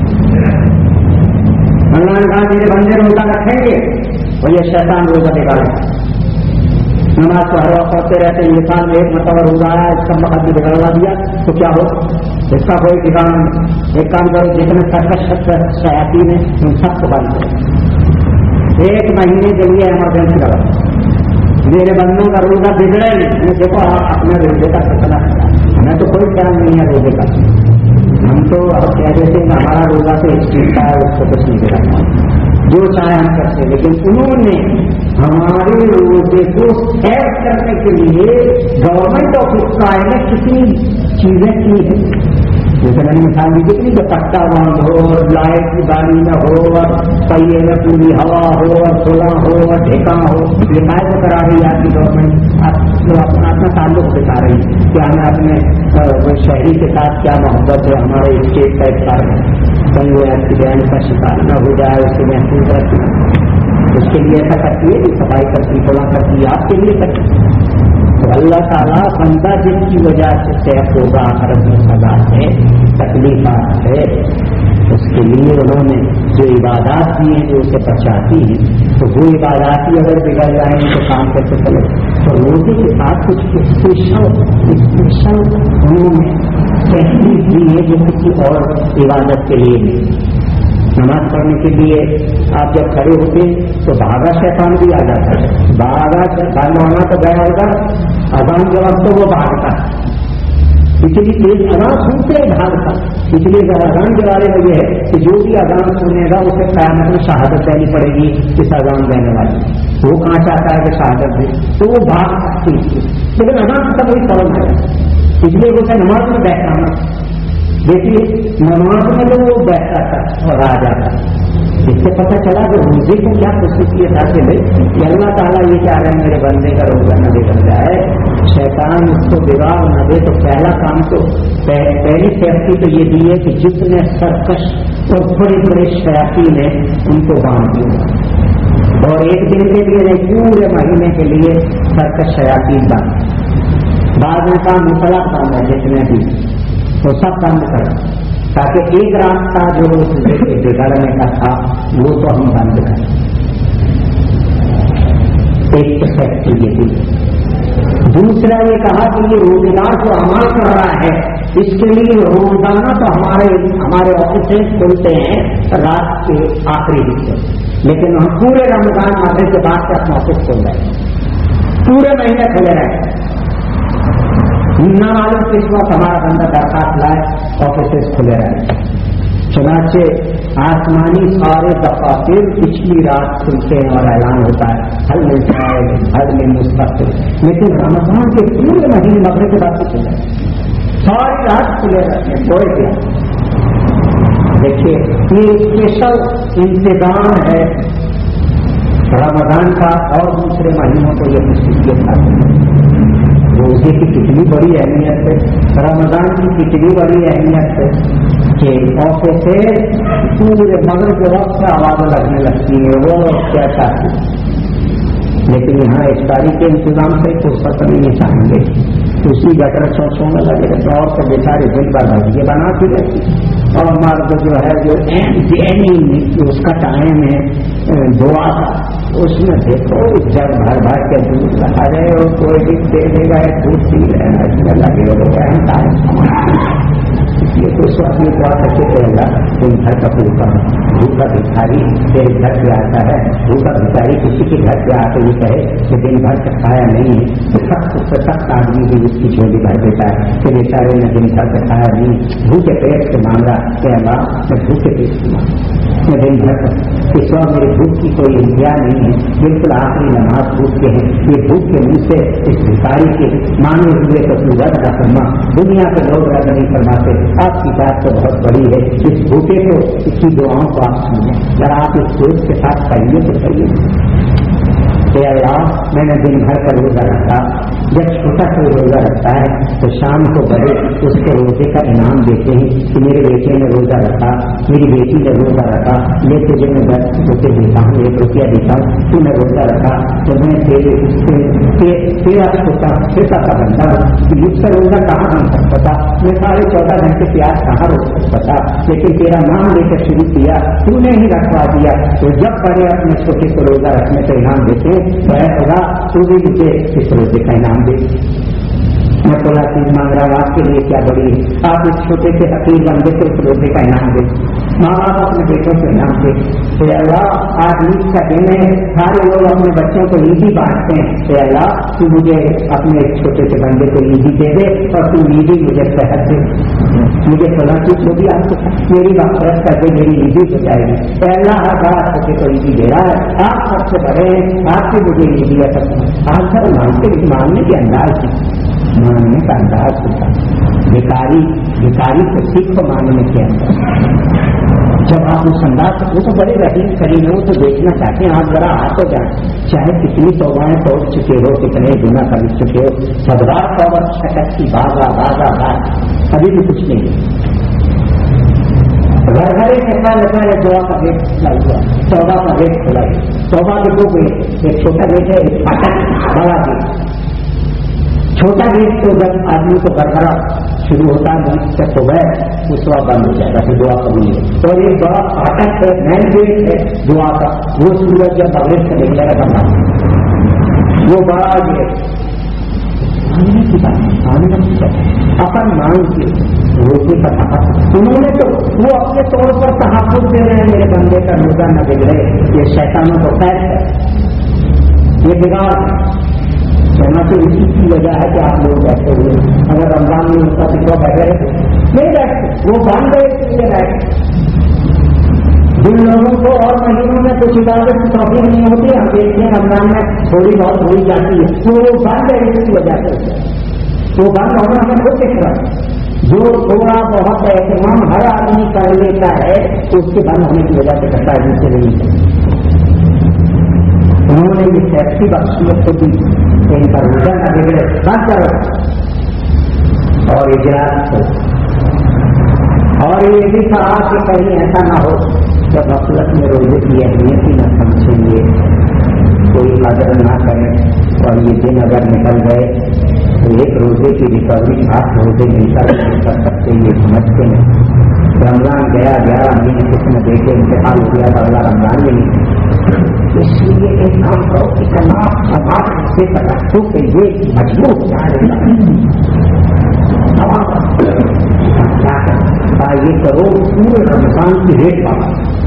اللہ نے کہا میرے بندے روزہ رکھیں گے اور یہ شیطان روزہ بگاڑے. نماز کو ہر وقت پڑھتے رہتے ہیں. انسان میں ایک مرتبہ روزہ آیا اس کا وقت بھی بگڑوا دیا تو کیا ہو؟ اس کا کوئی ٹھکانا نہیں. ایک کام کرو جتنے سرکش شیاطین ہیں ان سب کو بند کرو. ایک مہینے کے لیے ایمرجنسی لگا. میرے بندوں کا روزہ بگڑے نہیں. دیکھو اپنے روزے کا فیصلہ ہمیں تو کوئی خیال نہیں ہے روزے کا. ہم تو اب کہہ دیتے ہیں ہمارا روزہ تو اس چیز کا ہے اس کو کچھ نہیں دکھانا جو چاہے ہم کرتے. لیکن انہوں نے ہمارے روزے کو سیو کرنے کے لیے گورنمنٹ آف اسرائیل نے کتنی چیزیں کی ہیں. جیسے میں نے مثال دی کتنی کہ پٹا باندھ ہو اور لائٹ کی باری نہ ہو اور پہیے میں پوری ہوا ہو اور کھلا ہو اور ڈھیکا ہو. یہ قائد کرا رہی ہے آپ کی گورنمنٹ. اپنا اپنا تعلق دکھا رہی ہے کہ ہمیں اپنے شہری کے ساتھ کیا محبت ہے, ہمارے اسٹیٹ کا ایک کارن ہے. کہیں وہ ایکسیڈنٹ کا شکار نہ ہو جائے, اسے محفوظ رکھنا. اس کے لیے ایسا کرتی ہے کہ صفائی کرتی فلاں کرتی ہے, آپ کے لیے کرتی. تو اللہ تعالیٰ بندہ جس کی وجہ سے صحت ہوگا آخرت میں سزا ہے, تکلیفات ہے, اس کے لیے انہوں نے جو عبادات دی ہیں جو اسے بچاتی ہیں, تو وہ عبادات ہی اگر بگڑ جائیں تو کام کیسے چلے. تو روزے کے ساتھ کچھ اسپیشل اسپیشل انہوں نے تحریر دی ہے جو کسی اور عبادت کے لیے نہیں. نماز پڑھنے کے لیے آپ جب کھڑے ہوتے تو بھاگا شیطان بھی آ جاتا ہے. بھاگا شیطان ہونا تو گیا ہوگا, اذان کے وقت تو وہ بھاگتا ہے, اتنی تیز اذان سنتے ہی بھاگتا. اس لیے اذان کے بارے میں یہ ہے کہ جو بھی اذان سنے گا اسے قیامت میں شہادت دینی پڑے گی اس اذان دینے والی. وہ کہاں چاہتا ہے کہ شہادت دے, تو وہ بھاگ سکتی ہے. لیکن اذان کا کوئی فوراً ہے, اس لیے وہ نماز میں بیٹھانا. دیکھیے نماز میں تو وہ بیٹھتا تھا اور آ جاتا. اس سے پتہ چلا کہ روزے کو کیا خصوصیت حاصل ہے کہ اللہ تعالیٰ یہ چاہ رہے ہیں میرے بندے کا روزہ نہ بگڑ جائے, شیطان اس کو بگاڑ نہ دے. تو پہلا کام تو پہلی سیفٹی تو یہ دی ہے کہ جتنے سرکش اور بڑے بڑے شیاطین ہیں ان کو باندھ دیا, اور ایک دن کے لیے نہیں پورے مہینے کے لیے سرکش شیاطین باندھ. بعد میں کام مسئلہ کام ہے جتنے بھی تو سب کام کریں, تاکہ ایک راستہ جو بگڑنے کا تھا وہ تو ہم بند کریں. ایک سیفٹی یہ تھی. دوسرا یہ کہا کہ یہ روزگار جو عمل کر رہا ہے اس کے لیے روزانہ تو ہمارے ہمارے آفیسز کھلتے ہیں رات کے آخری حصے, لیکن ہم پورے رمضان مغرب کے بعد سے اپنا آفس کھول رہے ہیں, پورے مہینے کھلے رہے. نہ معلوم کس وقت ہمارا بندہ درخواست لائے آفیسز کھلے رہے. چنانچہ آسمانی سارے دفاتر پچھلی رات کھلتے ہیں اور اعلان ہوتا ہے حل میں شاید حل میں مستقبل. لیکن رمضان کے پورے مہینے مغرب کے بعد سے کھلے ساری رات کھلے رہتے ہیں. کوئی کیا دیکھیے یہ اسپیشل انتظام ہے رمضان کا, اور دوسرے مہینوں کو یہ خصوصیت ہے. روزے کی کتنی بڑی اہمیت ہے, رمضان کی کتنی بڑی اہمیت ہے کہ آفیسز پورے مغرب کے وقت سے آواز لگنے لگتی ہے وہ کیا چاہتی ہے. لیکن یہاں افطاری کے انتظام سے فرصت نہیں چاہیں گے, اسی گٹر چوچوں میں لگے رہتے اور سے بیچارے دل پر بھجیے بناتی رہتی. اور مرد جو ہے جو اس کا ٹائم ہے دعا کا, اس میں دیکھو جب بھر بھر کے دودھ لگا رہے اور کوئی بھی دے دے گا دودھ پی رہے ہیں لگے ہو رہے ہیں. اس لیے کوئی سوچ نہیں دعا کرتے تھے اللہ دن بھر کا پھولکا بھوکا بھکاری تیرے گھر پہ آتا ہے, بھوکا بھکاری کسی کے گھر پہ آتے یہ کہے کہ دن بھر سے کھایا نہیں ہے تو سخت سے سخت آدمی بھی اس کی جھولی بھر دیتا ہے کہ بیچارے نے دن بھر سے کھایا نہیں, بھوکے پیٹ سے مانگا کہ اللہ میں بھوکے پیٹ سے مانگا میں دن بھر کا اس وقت میری بھوک کی کوئی انتہا نہیں ہے, بالکل آخری نماز بھوک کے ہیں. یہ بھوک کے منہ سے اس بھکاری کے مانے ہوئے تو تو رد نہ فرما, دنیا کے لوگ رد نہیں فرماتے. آپ کی بات تو بہت بڑی ہے, اس بھوکے کو اس کی دعاؤں کو آپ سنیں. ذرا آپ اس سوچ کے ساتھ کریے تو کریے کہ اللہ میں نے دن بھر کا روزہ رکھا. جب چھوٹا کوئی روزہ رکھتا ہے تو شام کو بڑے اس کے روزے کا انعام دیتے ہیں کہ میرے بیٹے نے روزہ رکھا, میری بیٹی نے روزہ رکھا, میں تجھے میں دس روپے دیتا ہوں, ایک روپیہ دیتا ہوں, تو نے روزہ رکھا تو میں تیرا چھوٹا چھوٹا کا بندہ ہوں. اس کا روزہ کہاں بن سکتا تھا, میں ساڑھے چودہ گھنٹے پیاز کہاں روک سکتا تھا, لیکن تیرا نام لے کر شروع کیا, تو نے ہی رکھوا دیا. تو جب بڑے اپنے چھوٹے کو روزہ رکھنے کا انعام دیتے ہیں تو تو بھی مجھے اس روزے کا انعام دے. میں بولا چیز مانگ رہا ہوں آپ کے لیے کیا بڑی ہے, آپ اس چھوٹے سے حقیر بندے کو اس روزے کا انعام دیں. ماں باپ اپنے بیٹوں کو انعام دے. اے اللہ آج عید کا دن ہے, سارے لوگ اپنے بچوں کو عیدی بانٹتے ہیں. اے اللہ تو مجھے اپنے چھوٹے سے بندے کو عیدی دے دے اور تو عیدی مجھے صحت دے, مجھے فلاں چیز جو بھی آپ کو میری بات کر دے, میری عیدی ہو جائے گی. اے اللہ ہر بڑا چھوٹے کو عیدی دے رہا ہے, آپ سب سے بڑے ہیں, آپ کی مجھے عیدی ہے. آپ سر مانتے ماننے کے انداز ماننے کا انداز ہوتا بھکاری بھکاری کو سیکھو ماننے کے اندر. جب آپ اس انداز وہ تو بڑے رحیم کریم ہو تو دیکھنا چاہتے ہیں آپ ذرا ہاتھ ہو جائیں, چاہے کتنی توبائیں توڑ چکے ہو, کتنے گناہ کر چکے ہو, سدوار توبہ شکت کی بازا بازا باز ابھی بھی کچھ نہیں. گھر گھر کے پہلے پہلے دعا کا گیٹ کھلا ہوا, توبہ کا گیٹ کھلا ہے. توبہ کے دو گیٹ, ایک چھوٹا گیٹ ہے, ایک پھاٹک بڑا گیٹ. چھوٹا گیٹ تو جب آدمی کو گھر گھرا شروع ہوتا ہے جب تو گئے اس وقت بند ہو جائے گا, پھر دعا قبول ہے. اور ایک بڑا پھاٹک ہے, مین گیٹ ہے دعا کا, وہ سورج جب بغیر سے نکلے گا بندہ وہ بڑا گیٹ اپن مانگ کے روزے کا تحفظ انہوں نے تو وہ اپنے طور پر تحفظ دے رہے ہیں, میرے بندے کا روزہ نہ بگڑے. یہ شیطانوں کو قید ہے, یہ بگاڑ کہنا تو اسی کی وجہ ہے کہ آپ لوگ بیٹھے ہوئے. اگر رمضان میں ہوتا تو کیا بیٹھے نہیں بیٹھتے, وہ بند ہے اس لیے بیٹھتے. جن لوگوں کو اور مہینوں میں کچھ عبادت کی توفیق نہیں ہوتی, ہم دیکھتے ہیں رمضان میں تھوڑی بہت ہو جاتی ہے, تو وہ بند ہے اس کی وجہ سے. وہ بند ہونا ہمیں خود دیکھ رہا ہے. جو تھوڑا بہت اہتمام ہر آدمی کر لیتا ہے اس کے بند ہونے کی وجہ سے کرتا ہے, جس سے نہیں. انہوں نے یہ سیفٹی بخشیت کو بھی ان کا روزہ نہ بگڑے بند کر اور اجلاس کو, اور یہ بھی کہا کہ کہیں ایسا نہ ہو جب غفلت میں روزے کی اہمیت ہی نہ سمجھیں گے, کوئی قدر نہ کریں اور یہ دن اگر نکل گئے تو ایک روزے کی ریکوری آٹھ روزے مل کر کر سکتے یہ سمجھتے ہیں. رمضان گیا گیارہ مہینے کسی نے دیکھے انتقال ہو گیا تو اگلا رمضان بھی نہیں. اس لیے ایک کام کرو اتنا سماج سے پتا تو کہ یہ مجبور کیا یہ کرو پورے رمضان کی ریٹ پاؤ.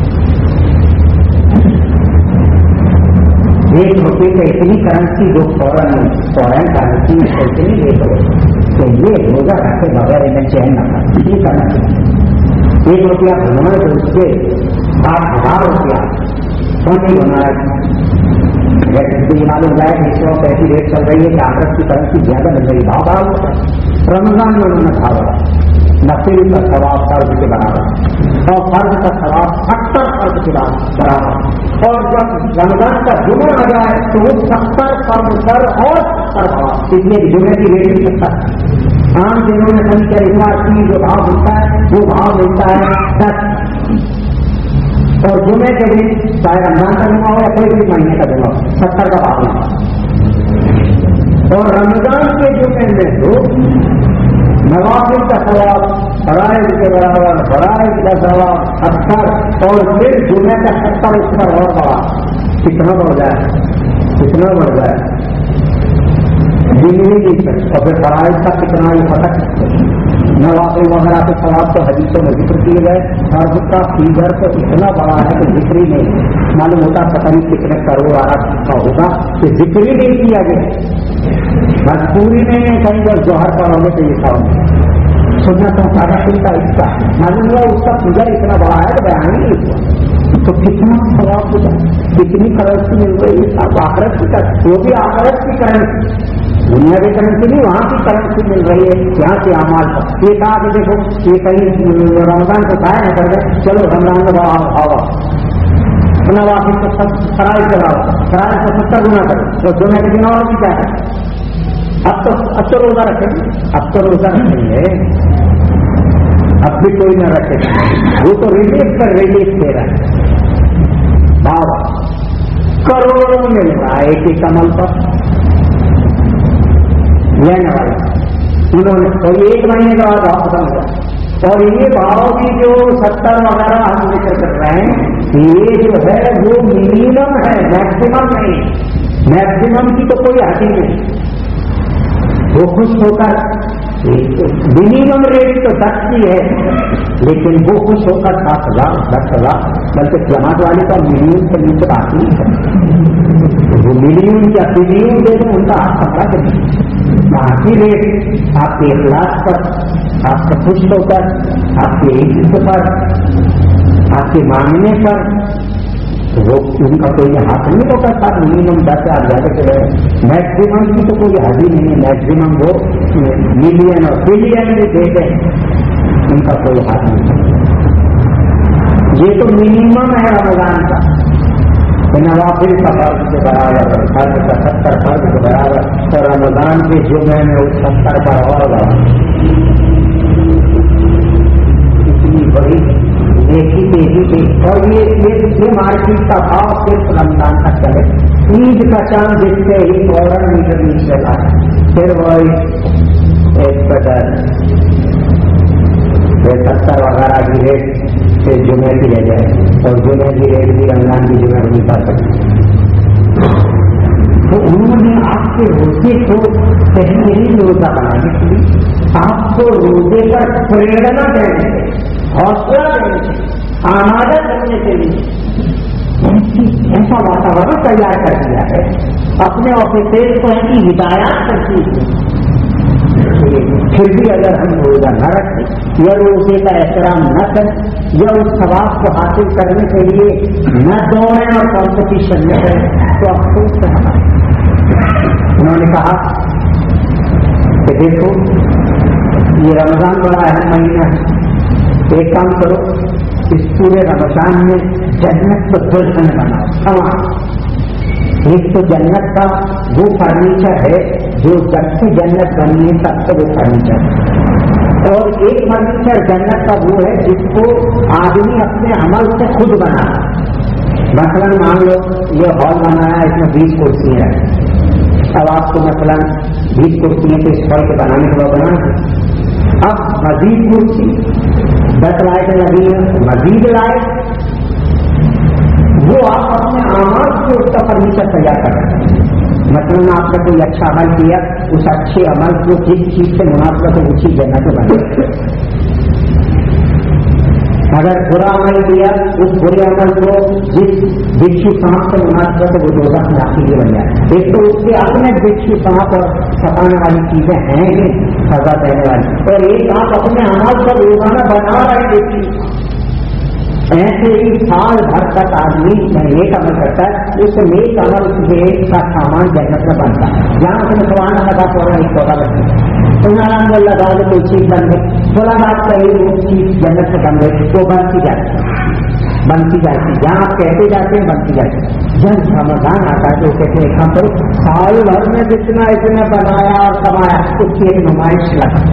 ایک روپے کا اتنی کرنسی جو فوراً فورن کرنسی میں ایسے نہیں لے کرو کہ یہ روزہ رکھے بغیر انہیں چین نہ کرنا, یہ کرنا چاہیے. ایک روپیہ بنوائے تو اس کے آٹھ ہزار روپیہ سونے بنائے. یہ معلوم جائے کہ اس وقت ایسی ریٹ چل رہی ہے کہ آخرت کی کرنسی زیادہ مل رہی, بھاؤ بھاؤ ہوتا ہے. رمضان میں انہوں نے بھاؤ بڑھا, نفل کا ثواب فرض کے برابر اور فرض کا ثواب ستر فرض کے برابر. اور جب رمضان کا جمعہ آ جائے تو وہ ستر فرض کر اور ستر ثواب, اس لیے جمعے کی ریٹ بھی ستر. عام دنوں میں کبھی چاہیے کی جو بھاؤ ملتا ہے وہ بھاؤ ملتا ہے دس, اور جمعے کے دن چاہے رمضان کا جمعہ ہو یا کوئی بھی مہینے کا جمعہ ہو ستر کا بھاؤ ملتا. اور رمضان کے جمعے میں تو نوافل کا ثواب فرائض کے برابر, فرائض کا ثواب ستر, اور پھر جمعے کا ستر اس پر اور بڑا. کتنا بڑھ جائے, کتنا بڑھ جائے دن نہیں دی سکتے. اور پھر فرائض کا کتنا ہی پتہ سکتے. نوافل وغیرہ کے ثواب تو حدیثوں میں ذکر کیے گئے, فرض کا فیگر تو اتنا بڑا ہے کہ ذکر ہی نہیں معلوم ہوتا, پتہ نہیں کتنے کروڑ ارب کا ہوگا کہ ذکر ہی نہیں کیا گیا. بس پوری میں کہیں جب جوہر پر ہونے کے لکھا ہوگا سننا تو سارا دن کا حصہ معلوم ہوا اس کا فیگر اتنا بڑا ہے کہ بیان ہی نہیں ہوا. تو کتنا ثواب ہوگا, کتنی کرنسی مل رہی ہے. اب آخرت کی کرنسی, وہ بھی آخرت کی کرنسی, دنیا کی کرنسی نہیں, وہاں کی کرنسی مل رہی ہے. یہاں سے اعمال پر یہ کہا کہ دیکھو یہ کہیں رمضان کو ضائع نہ کر دیں, چلو رمضان میں بڑا ہوا اپنا واقعی کو سب فرائض کراؤ, فرائض کو ستر گنا کرو تو دنیا کے دن اور بھی کیا کریں. اب تو اب تو روزہ رکھیں, اب تو روزہ رکھیں گے, اب بھی کوئی نہ رکھے گا. وہ تو ریلیف پر ریلیف دے رہا ہے. بابا کروڑوں مل رہا ہے ایک ایک عمل پر لینے والا. انہوں نے تو ایک مہینے کا بعد بہت ختم ہوا. اور یہ بھاؤ کی جو ستر وغیرہ ہم ذکر کر رہے ہیں یہ جو ہے وہ منیمم ہے, میکسیمم نہیں. میکسیمم کی تو کوئی حد نہیں. وہ خوش ہو کر منیمم ریٹ تو دس کی ہے لیکن وہ خوش ہو کر سات ہزار دس ہزار بلکہ جماعت والے کا ملین سے نیچے بات نہیں ہے. وہ ملین یا بلین دے دیں ان کا آپ پکڑا کریں باقی ریٹ آپ کے اخلاص پر آپ سے خوش ہو کر آپ کے عزت پر آپ کے ماننے پر وہ ان کا کوئی ہاتھ نہیں ہوتا تھا. منیمم دس ہزار زیادہ سے رہے میکسیمم کی تو کوئی حد ہی نہیں ہے. میکسیمم وہ ملین اور بلین بھی دے دیں ان کا کوئی ہاتھ نہیں. یہ تو منیمم ہے رمضان کا. نوافل کا فرض کے برابر فرض کا ستر فرض کے برابر اور رمضان کے جمعے میں اس ستر پر اور اتنی بڑی دیکھی دیکھی دیکھی اور یہ مارکیٹ کا بھاؤ صرف رمضان تک چلے. عید کا چاند دیکھتے ہی فوراً میٹر نیچے چلا پھر وہ ایک قدر ستر وغیرہ کی ریٹ سے جمعے کی رہ جائے اور جمعے کی ریٹ بھی رمضان کی جمعے نہیں پا سکتی. تو انہوں نے آپ کے روزے کو پہلے ہی روزہ بنانے کے لیے آپ کو روزے پر پریرنا دینے سے حوصلہ دینے سے آمادہ کرنے کے لیے ایسا واتاورن تیار کر دیا ہے. اپنے آفیسر کو ایسی ہدایات کرتی ہے پھر بھی اگر ہم روزہ نہ رکھیں یا روزے کا احترام نہ کریں یا اس ثواب کو حاصل کرنے کے لیے نہ دوڑیں اور کمپٹیشن نہ کریں تو افسوس کرنا. انہوں نے کہا کہ دیکھو یہ رمضان بڑا اہم مہینہ ہے. ایک کام کرو اس پورے رمضان میں جنت کو دلہن بناؤ. تمام ایک تو جنت کا وہ فرنیچر ہے جو جب سے جنت بنی ہے تب سے وہ فرنیچر ہے اور ایک فرنیچر جنت کا وہ ہے جس کو آدمی اپنے عمل سے خود بنا. مثلاً مان لو یہ ہال بنایا اس میں بیس کرسیاں ہیں. اب آپ کو مثلاً بیس کرسیاں تو اس ہال کے بنانے کے بعد بنا اب مزید کرسی دس لائٹیں لگی ہیں مزید لائٹ وہ آپ اپنے آواز سے اس کا فرنیچر تیار کر رہے ہیں. مثلاً آپ نے کوئی اچھا عمل کیا اس اچھے عمل کو جس چیز سے مناسبت ہے اسی جگہ سے بنے. اگر برا عمل کیا اس برے عمل کو جس بچھو سانپ سے مناسبت ہے وہ دوزخ میں آپ کے لیے بن جائے. ایک تو اس کے اپنے بچھو سانپ اور ستانے والی چیزیں ہیں ہی سزا دینے والی اور ایک آپ اپنے عمل کو روزانہ بنا رہے ہیں. ایسے ہی سال بھر تک آدمی نیک عمل کرتا ہے اس نیک عمل کا سامان جنت میں بنتا ہے. جہاں سے سوانا لگا تھوڑا ایک پودا بنتا ہے تمہارا بول لگا تو کوئی چیز بن گئی تھوڑا بات کہی وہ چیز جنت سے بن گئی وہ بنتی جاتی بنتی جاتی جہاں آپ کہتے جاتے ہیں بنتی جاتی. جب رمضان آتا ہے تو کہتے ہیں کام کرو سال بھر میں جتنا اتنا بنایا اور کمایا اس کی ایک نمائش لگا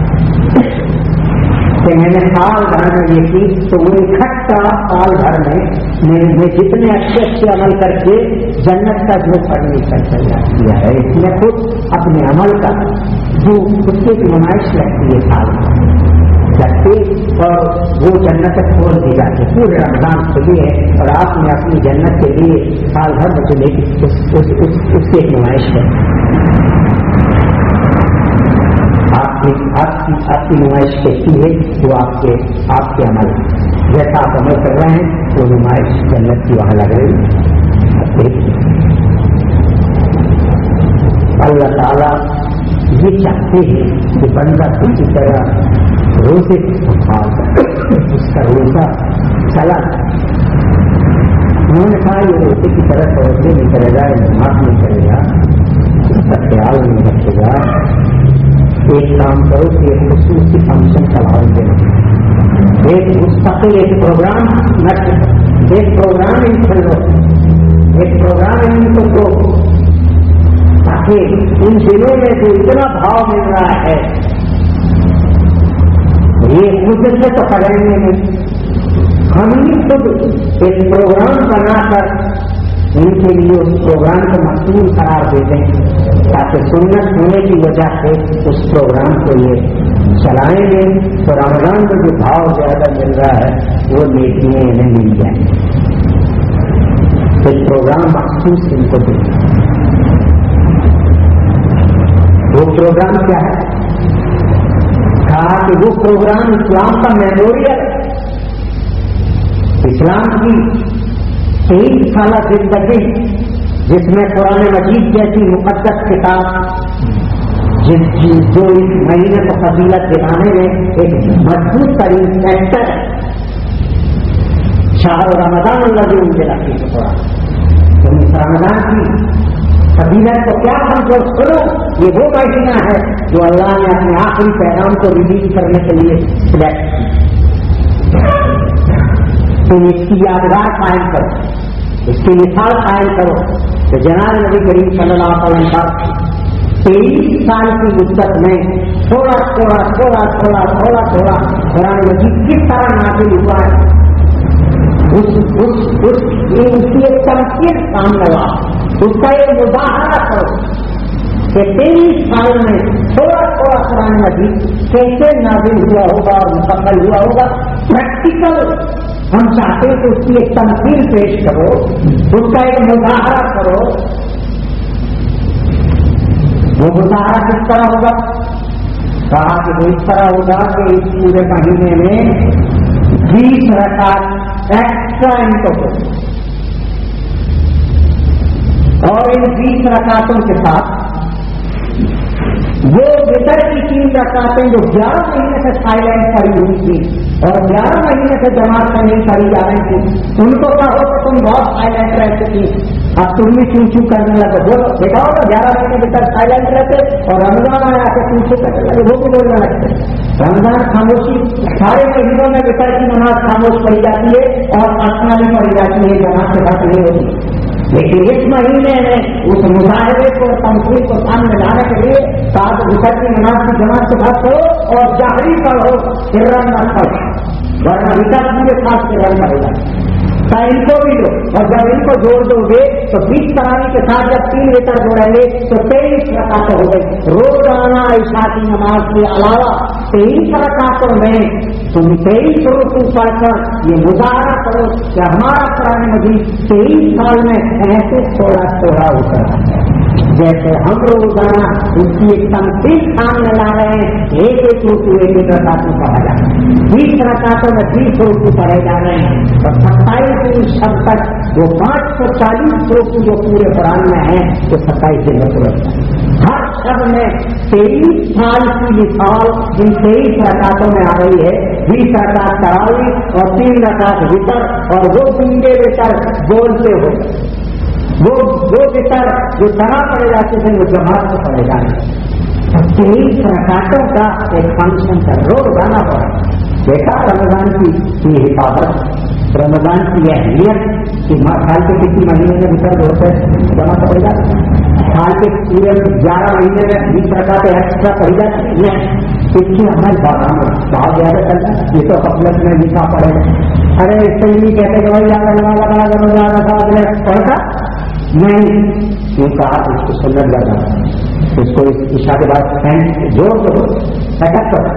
کہ میں نے سال بھر میں یہ کی تو وہ اکٹھا سال بھر میں میں جتنے اچھے اچھے عمل کر کے جنت کا جو فرنیچر تیار کیا ہے اس میں خود اپنے عمل کا جو اس کی نمائش لگتی ہے سال لگتے اور وہ جنت کھول دی جاتی ہے پورے رمضان کے لیے اور آپ نے اپنی جنت کے لیے سال بھر میں چلے اس کی ایک نمائش ہے. آپ کی آپ کی آپ کی نمائش کیسی ہے وہ آپ کے آپ کے عمل جیسا آپ عمل کر رہے ہیں وہ نمائش جنت کی وہاں لگ رہی. اللہ تعالیٰ یہ چاہتے ہیں کہ بندہ کسی طرح روزے اس کا روزہ چلا. انہوں نے کہا یہ روزے کی طرح توجہ نہیں کرے گا نماز نہیں کرے گا اس کا خیال نہیں رکھے گا. ایک کام کرو کہ ایک خصوصی فنکشن چلاؤ دے ایک مستقل ایک پروگرام ایک پروگرام ان کھولو ایک پروگرام ان کو دو تاکہ ان دنوں میں جو اتنا بھاؤ مل رہا ہے یہ خود سے تو کریں گے نہیں. ہم ہی خود ایک پروگرام بنا کر ان کے لیے اس پروگرام کو مقبول قرار دے دیں تاکہ سنت ہونے کی وجہ سے اس پروگرام کو یہ چلائیں گے تو رمضان میں جو بھاؤ زیادہ مل رہا ہے وہ نیکیاں انہیں مل جائیں. ایک پروگرام مخصوص ان کو دیں. وہ پروگرام کیا ہے؟ کہا کہ وہ پروگرام اسلام کا میموریل، اسلام کی تیئیس سالہ زندگی جس میں قرآن مجید جیسی مقدس کتاب جو اس مہینے کو فضیلت دلانے میں ایک مضبوط ترین فیکٹر ہے، شہر رمضان اللہ جو مجھے لگتی ہے قرآن، تو اس رمضان کی فضیلت کو کیا سمجھو سنو، یہ وہ مہینہ ہے جو اللہ نے اپنے آخری پیغام کو ریلیز کرنے کے لیے سلیکٹ کی۔ تم اس کی یادگار قائم کرو، اس کی مثال قائم کرو کہ جناب نبی کریم صلی اللہ علیہ وسلم تیئیس سال کی مدت میں تھوڑا تھوڑا تھوڑا تھوڑا تھوڑا تھوڑا قرآن مجید کس طرح نازل ہوا ہے، اس اس اس کی ایک تنقید سامنے لا، اس کا ایک مظاہرہ کرو کہ تیئیس سال میں تھوڑا تھوڑا قرآن مجید کیسے نازل ہوا ہوگا اور مکمل ہوا ہوگا، پریکٹیکل ہم چاہتے ہیں کہ اس کی ایک تنقید پیش کرو، اس کا ایک مظاہرہ کرو۔ وہ مظاہرہ کس طرح ہوگا؟ کہا کہ وہ اس طرح ہوگا کہ اس پورے مہینے میں بیس رکعت ایکسٹرا انٹو اور ان بیس رکعتوں کے ساتھ وہ وطر کی تین رکعتیں جو گیارہ مہینے سے سائلنٹ پڑی ہوئی تھی اور گیارہ مہینے سے جماعت میں نہیں پڑی جا رہی تھی، ان کو کہو کہ تم بہت سائلنٹ رہتی تھی، اب تم بھی چون چون کرنے لگے، بولو دیکھا ہوگا گیارہ مہینے وطر سائلنٹ رہتے اور رمضان آیا کے چون چون کرنے لگے، وہ بھی بولنے لگتے۔ رمضان خاموشی، سارے مہینوں میں وطر کی نماز خاموش پڑی جاتی ہے اور آسنا بھی پڑی جاتی ہے، جماعت سے بات نہیں ہوتی، لیکن اس مہینے میں اس مظاہرے کو تنقید کو سامنے لانے کے لیے ساتھ وطر کی نماز کی جماعت سے بات کرو اور جاہری پڑھو، سرن نہ پڑھو، ورنہ وطر پورے ساتھ سرن پڑے گا۔ ان کو بھی لو اور جب ان کو جوڑ دو گے تو بیس تراویح کے ساتھ جب تین وطر جوڑیں گے تو تیئیس رکعتیں ہو گئی۔ روزانہ عشاء کی نماز کے علاوہ تیئیس رکعتوں میں تم تیئیس رکوع پڑھ کر یہ مظاہرہ کرو کہ ہمارا قرآن مجید تیئیس سال میں ایسے تھوڑا تھوڑا اترا ہے، جیسے ہم روزانہ اس کی ایک تنقید سامنے لا رہے ہیں، ایک ایک رکوع ایک ایک رکعت میں پڑھا جا رہا ہے، بیس رکعتوں میں بیس رکوع پڑھے جا رہے ہیں اور ستائیس شب تک وہ پانچ سو چالیس رکوع جو پورے قرآن میں ہیں وہ ستائیس دن میں پورا ہر شب میں تیئیس سال کی مثال ان تیئیس رکعتوں میں آ رہی ہے، بیس رکعت تراویح اور تین رکعت وطر، اور وہ گنگے وطر بولتے ہو، وہ وہ وطر جو طرح پڑے جاتے تھے وہ جماعت سے پڑے جاتے، تیئیس رکعتوں کا ایک فنکشن کا روزانہ پڑا۔ دیکھا رمضان کی یہ حفاظت، رمضان کی اہمیت کہ سال کے کسی مہینے میں وطر ہوتے جمع پڑے جاتے، سال کے پورے گیارہ مہینے میں بیس رکعتیں ایکسٹرا پڑی جاتی ہیں، اس کی ہمیں بہت زیادہ چلتا ہے، یہ تو غفلت میں لکھا پڑے گا، ارے اس سے نہیں کہتے کہ بھائی لگا پڑھتا نہیں، یہ کہا اس کو سنت لگا، اس کو عشاء کے بعد جوڑ دو سیٹ اپ کرو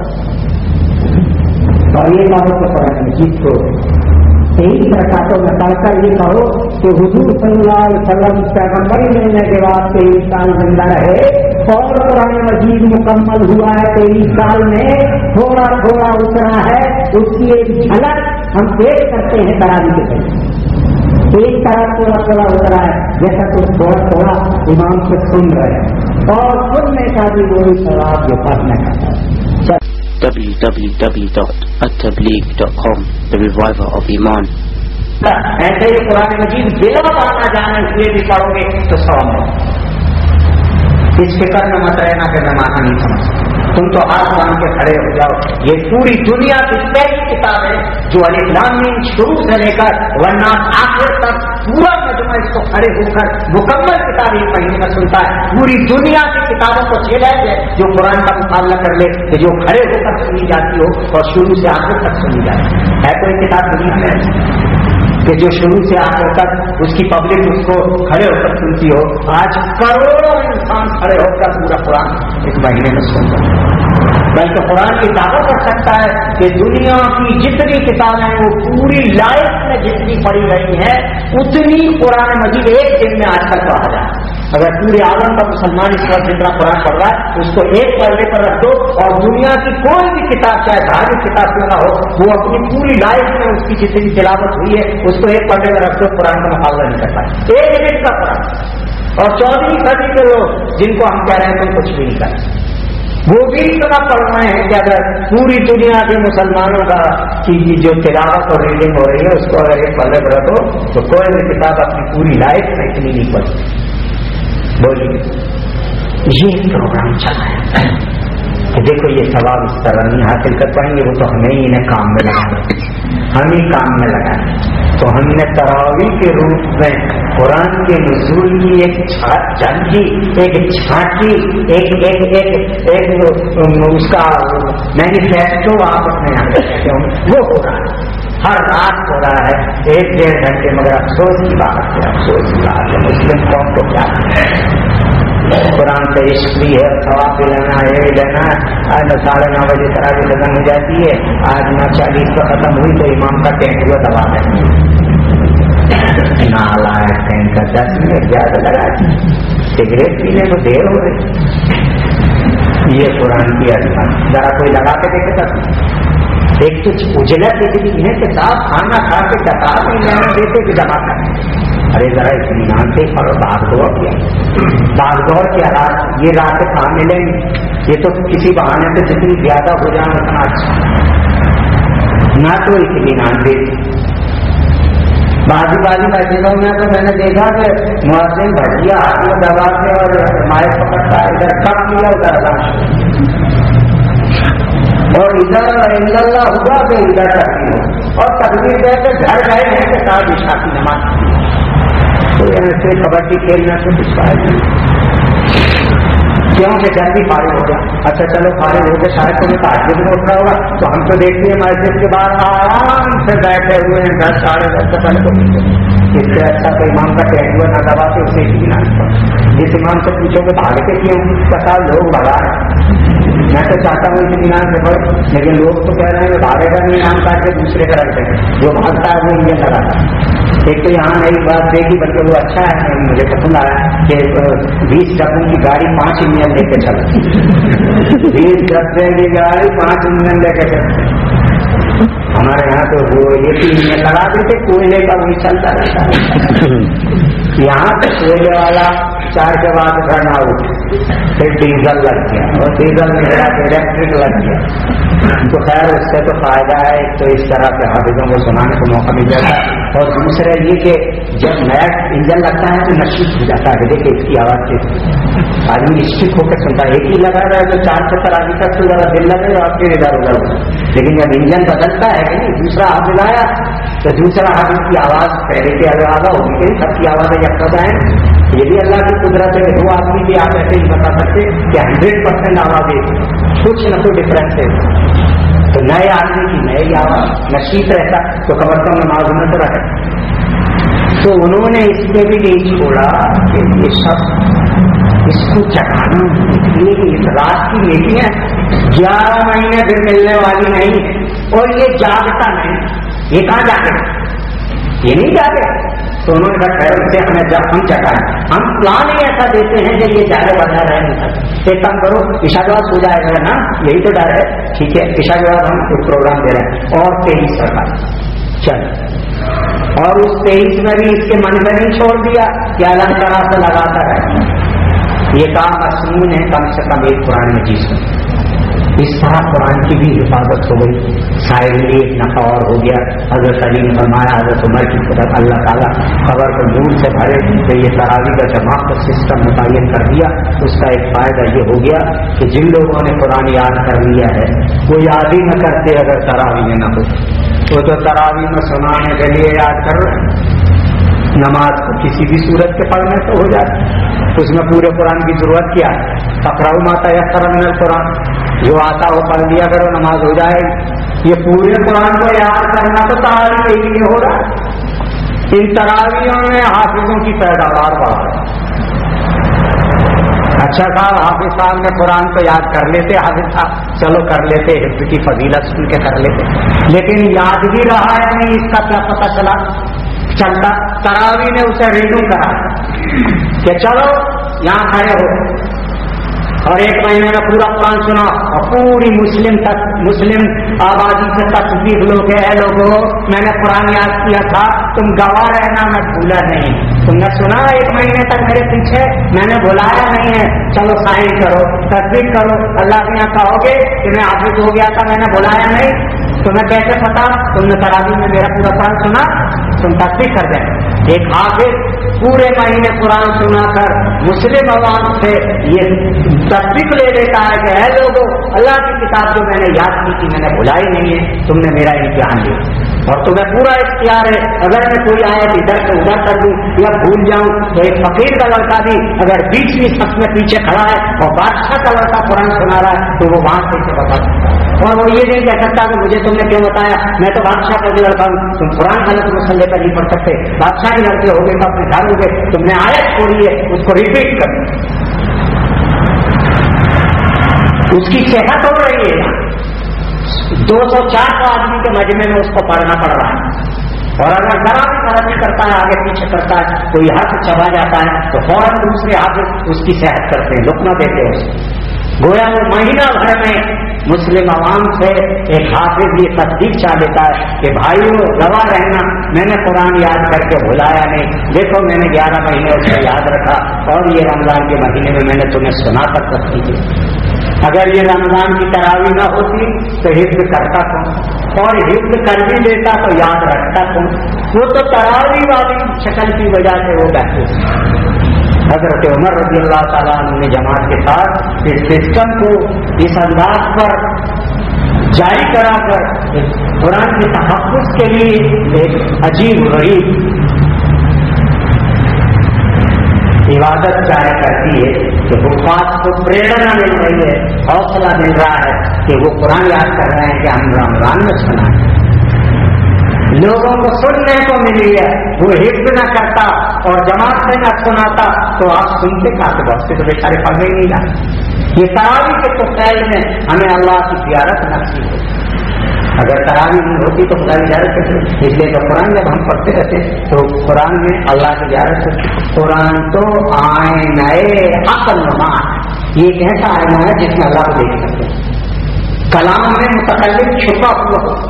اور یہ کہو کہ قرآن مجید کو تیئیس رکعتوں میں پڑھ کر یہ کہو کہ حضور صلی اللہ علیہ وسلم پیغمبری ملنے کے بعد تیئیس سال زندہ رہے اور قرآن مجید مکمل ہوا ہے، تیئیس سال میں تھوڑا تھوڑا اترا ہے، اس کی ایک جھلک ہم پیش کرتے ہیں تراویح کے ذریعے، ایک طرح تھوڑا تھوڑا اترا ہے جیسا کہ تھوڑا تھوڑا امام سے سن رہے ہیں، اور سننے کا بھی وہی ثواب جو پڑھنے کا ہے۔ w w w dot at tabligh dot com The Reviver of Iman۔ ایسے ہی قرآن مجید بلا بانا جانے ہوئے بھی پڑھو گے تو ثواب ہے، اس فکر میں مت رہنا کہ میں مانا نہیں سمجھتا، تم تو ہاتھ باندھ کے کھڑے ہو جاؤ، یہ پوری دنیا کی پہلی کتاب ہے جو الف لام میم شروع سے لے کر ورنہ آخر تک پورا مجموعہ اس کو کھڑے ہو کر مکمل کتاب ایک مہینے میں سنتا ہے، پوری دنیا کی کتابوں کو چیلنج ہے جو قرآن کا مقابلہ کر لے کہ جو کھڑے ہو کر سنی جاتی ہو اور شروع سے آخر تک سنی جاتی ہے کوئی کتاب دنیا میں کہ جو شروع سے آخر تک اس کی پبلک اس کو کھڑے ہو کر سنتی ہو؟ آج کروڑوں انسان کھڑے ہو کر پورا قرآن ایک مہینے میں سنتا ہے، بلکہ قرآن کی دعویٰ کر سکتا ہے کہ دنیا کی جتنی کتابیں ہیں وہ پوری لائف میں جتنی پڑھی گئی ہیں اتنی قرآن مجید ایک دن میں آج تک پڑھا جائے۔ اگر پورے عالم کا مسلمان اس وقت جتنا قرآن پڑھ رہا ہے اس کو ایک پردے پر رکھ دو، اور دنیا کی کوئی بھی کتاب چاہے دھارمک کتاب کیوں نہ ہو، وہ اپنی پوری لائف میں اس کی جتنی تلاوت ہوئی ہے اس کو ایک پردے پر رکھ دو، قرآن کا مقابلہ نہیں کر پائے. ایک منٹ کا قرآن. اور چودہویں صدی کے لوگ جن کو ہم کہہ رہے ہیں تم کچھ بھی نہیں کرتے، وہ بھی اتنا پڑھ رہے ہیں کہ اگر پوری دنیا کے مسلمانوں کا کی جو تلاوت اور ریڈنگ ہو رہی ہے اس کو اگر ایک پلے پر رکھو تو کوئی بھی کتاب اپنی پوری لائف میں اتنی نہیں پڑھتی. بولیے یہ پروگرام چلا ہے کہ دیکھو یہ ثواب اس طرح نہیں حاصل کر پائیں گے، وہ تو ہمیں ہی انہیں کام میں لگانا، ہم ہی کام میں لگانا. تو ہم نے تراویح کے روپ میں قرآن کے نزول کی ایک جھانکی، ایک جھانکی، ایک ایک ایک ایک اس کا مینیفیسٹو آپ اپنے یہاں کہتے ہو، وہ ہو رہا ہے ہر رات ہو رہا ہے ایک ڈیڑھ گھنٹے. مگر افسوس کی بات ہے، افسوس کی بات ہے مسلم قوم کو کیا قرآن سے عشق بھی ہے، ثواب بھی لینا ہے، یہ بھی لینا ہے. آج ساڑھے نو بجے تراویح ختم ہو جاتی ہے، آج نو چالیس کو ختم ہوئی تو امام کا ٹینٹ ہوا دبا ہے، نالا ہے ٹینٹ کا دس منٹ زیادہ لگا، سگریٹ پینے کو دیر ہو رہی. یہ قرآن کی عظمت ذرا کوئی لگا کے دیکھے تک. ایک تو اجلت اتنی ہے کہ صاحب کھانا کھا کے ٹکا نہیں لینا دیتے کہ جمع کریں. ارے ذرا اطمینان سے پڑھو، بھاگ دوڑ کیا بھاگ دوڑ کیا رات یہ رات کہاں ملیں گے؟ یہ تو کسی بہانے سے جتنی زیادہ ہو جائے اتنا اچھا. نہ تو اطمینان دے. بازی بازی مسجدوں میں تو میں نے دیکھا کہ مؤذن بھٹیا ہاتھ میں دبا کے اور مائک پکڑتا ہے، ادھر کم کیا ادھر اور ادھر اللہ ہوا کہ ادھر کرتی ہو، اور تقریر دے کے گھر گئے ہیں کہ صاحب عشاء کی نماز. تو ایسے کبڈی کھیلنا سے کچھ فائدہ نہیں، کیونکہ جلدی فارغ ہو گیا. اچھا چلو فارغ ہو گئے، شاید تمہیں تاجر میں اٹھ رہا ہوگا تو ہم تو دیکھتے ہیں مسجد کے باہر آرام سے بیٹھے ہوئے ہیں دس ساڑھے دس سے پہلے کو. اس سے اچھا تو امام کا ٹینٹ نہ دباتے اسے اطمینان پر. جس امام سے پوچھو کہ بھاگتے کیوں، پتا لوگ بھگا رہے. میں تو چاہتا ہوں اطمینان سے پڑھ، لیکن لوگ تو کہہ رہے ہیں بھاگے گا نہیں، نام کاٹ کے دوسرے کا رکھتے ہیں، جو بھاگتا ہے وہ انجن لگاتا ہے. ایک تو یہاں نئی بات دیکھی بلکہ وہ اچھا ہے، مجھے پسند آیا کہ بیس ڈبوں کی گاڑی پانچ انجن لے کے چلتی، بیس ڈبے کی گاڑی پانچ انجن لے کے چلتی. ہمارے یہاں تو وہ یہ بھی انجن لگا دیتے، کوئلے کا وہی چلتا رہتا ہے. یہاں تو کوئلے والا چار کے بعد گھر نہ اٹھ، پھر ڈیزل لگ گیا اور ڈیزل میں گیا تو الیکٹرک لگ گیا. تو خیر اس سے تو فائدہ ہے، ایک تو اس طرح کے حافظوں کو سنانے کو موقع مل جاتا ہے، اور دوسرا یہ کہ جب نیا انجن لگتا ہے تو نشیب ہو جاتا ہے. دیکھیں اس کی آواز سے آدمی اسٹک ہو کے سنتا ہے. ایک ہی لگا رہا ہے جو چار سے تراجی تک تو ذرا دل لگے اور پھر ادھر ادھر ہو. لیکن جب انجن بدلتا ہے کہ دوسرا حافظ آیا تو دوسرا حافظ کی آواز پہلے کے اعلیٰ ہوگی کہ سب کی آوازیں یکساں ہیں. یہ بھی اللہ کی قدرت ہے. دو آدمی بھی آپ ایسے ہی بتا سکتے کہ ہنڈریڈ پرسینٹ آوازیں کچھ نہ کچھ ڈفرینس ہے. تو نئے آدمی کی نئی آواز نشیب رہتا تو کم از کم نماز میں تو رہے. تو انہوں نے اس میں بھی نہیں چھوڑا کہ یہ سب اس کو چڑھانا اس رات کی نیکیاں گیارہ مہینے پھر ملنے والی نہیں ہے، اور یہ جاگتا نہیں. یہ کہاں جاگے؟ یہ نہیں جاگے. تو انہوں نے کہا خیر اسے ہمیں جب ہم چڑھائیں، ہم پلان ہی ایسا دیتے ہیں کہ یہ جاگے بجا رہے ہیں. ایک کام کرو عشاء کے بعد سو جائے گا نا، یہی تو ڈر ہے. ٹھیک ہے عشاء کے بعد ہم ایک پروگرام دے رہے ہیں اور تیئیس رکھا چل، اور اس تیئیس میں بھی اس کے من میں نہیں چھوڑ دیا کہ اللہ تعالیٰ سے لگاتا ہے. یہ کام مسنون ہے کم سے کم ایک قرآن مجید میں. اس طرح قرآن کی بھی حفاظت ہو گئی. سائر میں ایک نفع اور ہو گیا. حضرت علی نے فرمایا حضرت عمر کی طرف اللہ تعالیٰ قبر کو نور سے بھرے تو یہ تراویح کا جماعت کا سسٹم متعین کر دیا. اس کا ایک فائدہ یہ ہو گیا کہ جن لوگوں نے قرآن یاد کر لیا ہے وہ یاد ہی نہ کرتے اگر تراویح نہ ہو. وہ تو تراویح میں سنانے کے لیے یاد کر رہے ہیں. نماز کو کسی بھی صورت کے پڑھنے سے ہو جاتی، اس میں پورے قرآن کی ضرورت کیا ہے؟ فقرؤ ما تیسر من القرآن، جو آتا ہو پڑھ لیا کرو نماز ہو جائے. یہ پورے قرآن کو یاد کرنا تو تراویح کے لیے ہو رہا ہے. ان تراویحوں میں حافظوں کی پیداوار بڑھ رہی ہے. اچھا صاحب حافظ صاحب نے قرآن کو یاد کر لیتے، حافظ صاحب چلو کر لیتے، حفظ کی فضیلت سن کے کر لیتے، لیکن یاد بھی رہا ہے نہیں اس کا کیا پتہ چلا چلتا. تراویح نے اسے ریڈو کرا کہ چلو یہاں کھڑے ہو اور ایک مہینے میں پورا قرآن سنا اور پوری مسلم تک مسلم آبادی سے تصدیق لو کہ اے لوگوں میں نے قرآن یاد کیا تھا، تم گواہ رہنا، میں بھولا نہیں، تم نے سنا ایک مہینے تک میرے پیچھے، میں نے بلایا نہیں ہے، چلو سائن کرو، تصدیق کرو۔ اللہ کے یہاں کہو گے کہ میں حافظ ہو گیا تھا، میں نے بلایا نہیں، تمہیں کیسے پتا؟ تم نے تراویح میں میرا پورا قرآن سنا، تم تصدیق کر دیں۔ ایک حافظ پورے مہینے قرآن سنا کر مسلم عوام سے یہ تصدیق لے لیتا ہے کہ اے لوگوں اللہ کی کتاب جو میں نے یاد کی تھی میں نے بھلائی نہیں ہے، تم نے میرا امتحان لیا اور تمہیں پورا اختیار ہے، اگر میں کوئی آیت ادھر سے ادھر کر دوں یا بھول جاؤں تو ایک فقیر کا لڑکا بھی اگر بیچ بیچ سب میں پیچھے کھڑا ہے اور بادشاہ کا لڑکا قرآن سنا رہا ہے تو وہ وہاں سے بتا سکتا ہے، اور وہ یہ نہیں کہہ سکتا کہ مجھے تم نے کیوں بتایا، میں تو بادشاہ کا بھی لڑکا ہوں، تم قرآن غلط مسئلے پر نہیں پڑھ سکتے، بادشاہ کے لڑکے ہو گئے تو اپنے گھر ہو گئے، تم نے آیت چھوڑی ہے اس کو ریپیٹ کر، اس کی صحت ہو رہی ہے، دو سو چار سو آدمی کے مجمع میں اس کو پڑھنا پڑ رہا ہے، اور اگر ذرا بھی غلطی کرتا ہے آگے پیچھے کرتا ہے کوئی ہاتھ چبا جاتا ہے تو فوراً دوسرے ہاتھ اس کی صحت کرتے ہیں، لقمہ دیتے ہیں اس کو۔ گویا وہ مہینہ بھر میں مسلم عوام سے ایک حافظ یہ تصدیق چاہ دیتا ہے کہ بھائیوں گواہ رہنا، میں نے قرآن یاد کر کے بھلایا نہیں، دیکھو میں نے گیارہ مہینے اس کو یاد رکھا اور یہ رمضان کے مہینے میں میں نے تمہیں سنا کر تصدیق دی۔ اگر یہ رمضان کی تراویح نہ ہوتی تو حفظ کرتا کون، اور حفظ کر بھی دیتا تو یاد رکھتا کون؟ وہ تو تراویح والی شکل کی وجہ سے وہ بیٹھے۔ حضرت عمر رضی اللہ تعالیٰ عنہ نے جماعت کے ساتھ اس سسٹم کو اس انداز پر جاری کرا کر قرآن کے تحفظ کے لیے ایک عجیب غریب عبادت ظاہر کرتی ہے کہ حفاظ کو پریرنا مل رہی ہے، حوصلہ مل رہا ہے کہ وہ قرآن یاد کر رہے ہیں کہ ہم رمضان میں سنا ہے، لوگوں کو سننے کو ملی ہے، وہ حفظ نہ کرتا اور جماعت سے نہ سناتا تو آپ سنتے کہاں بہت سے تو بیچارے پڑھ گئے نہیں جاتے۔ یہ تراویح کے تو خیال میں ہمیں اللہ کی زیارت نصیب ہوتی، اگر تراویح نہیں ہوتی تو خدا کی زیارت کرتے، اس لیے کہ قرآن جب ہم پڑھتے رہتے تو قرآن میں اللہ کی زیارت کرتے۔ قرآن تو آئینہ عقل نما، یہ ایک ایسا آئینہ ہے جس میں اللہ کو دیکھ سکتے ہیں، کلام میں متکلم چھپا ہوا ہو،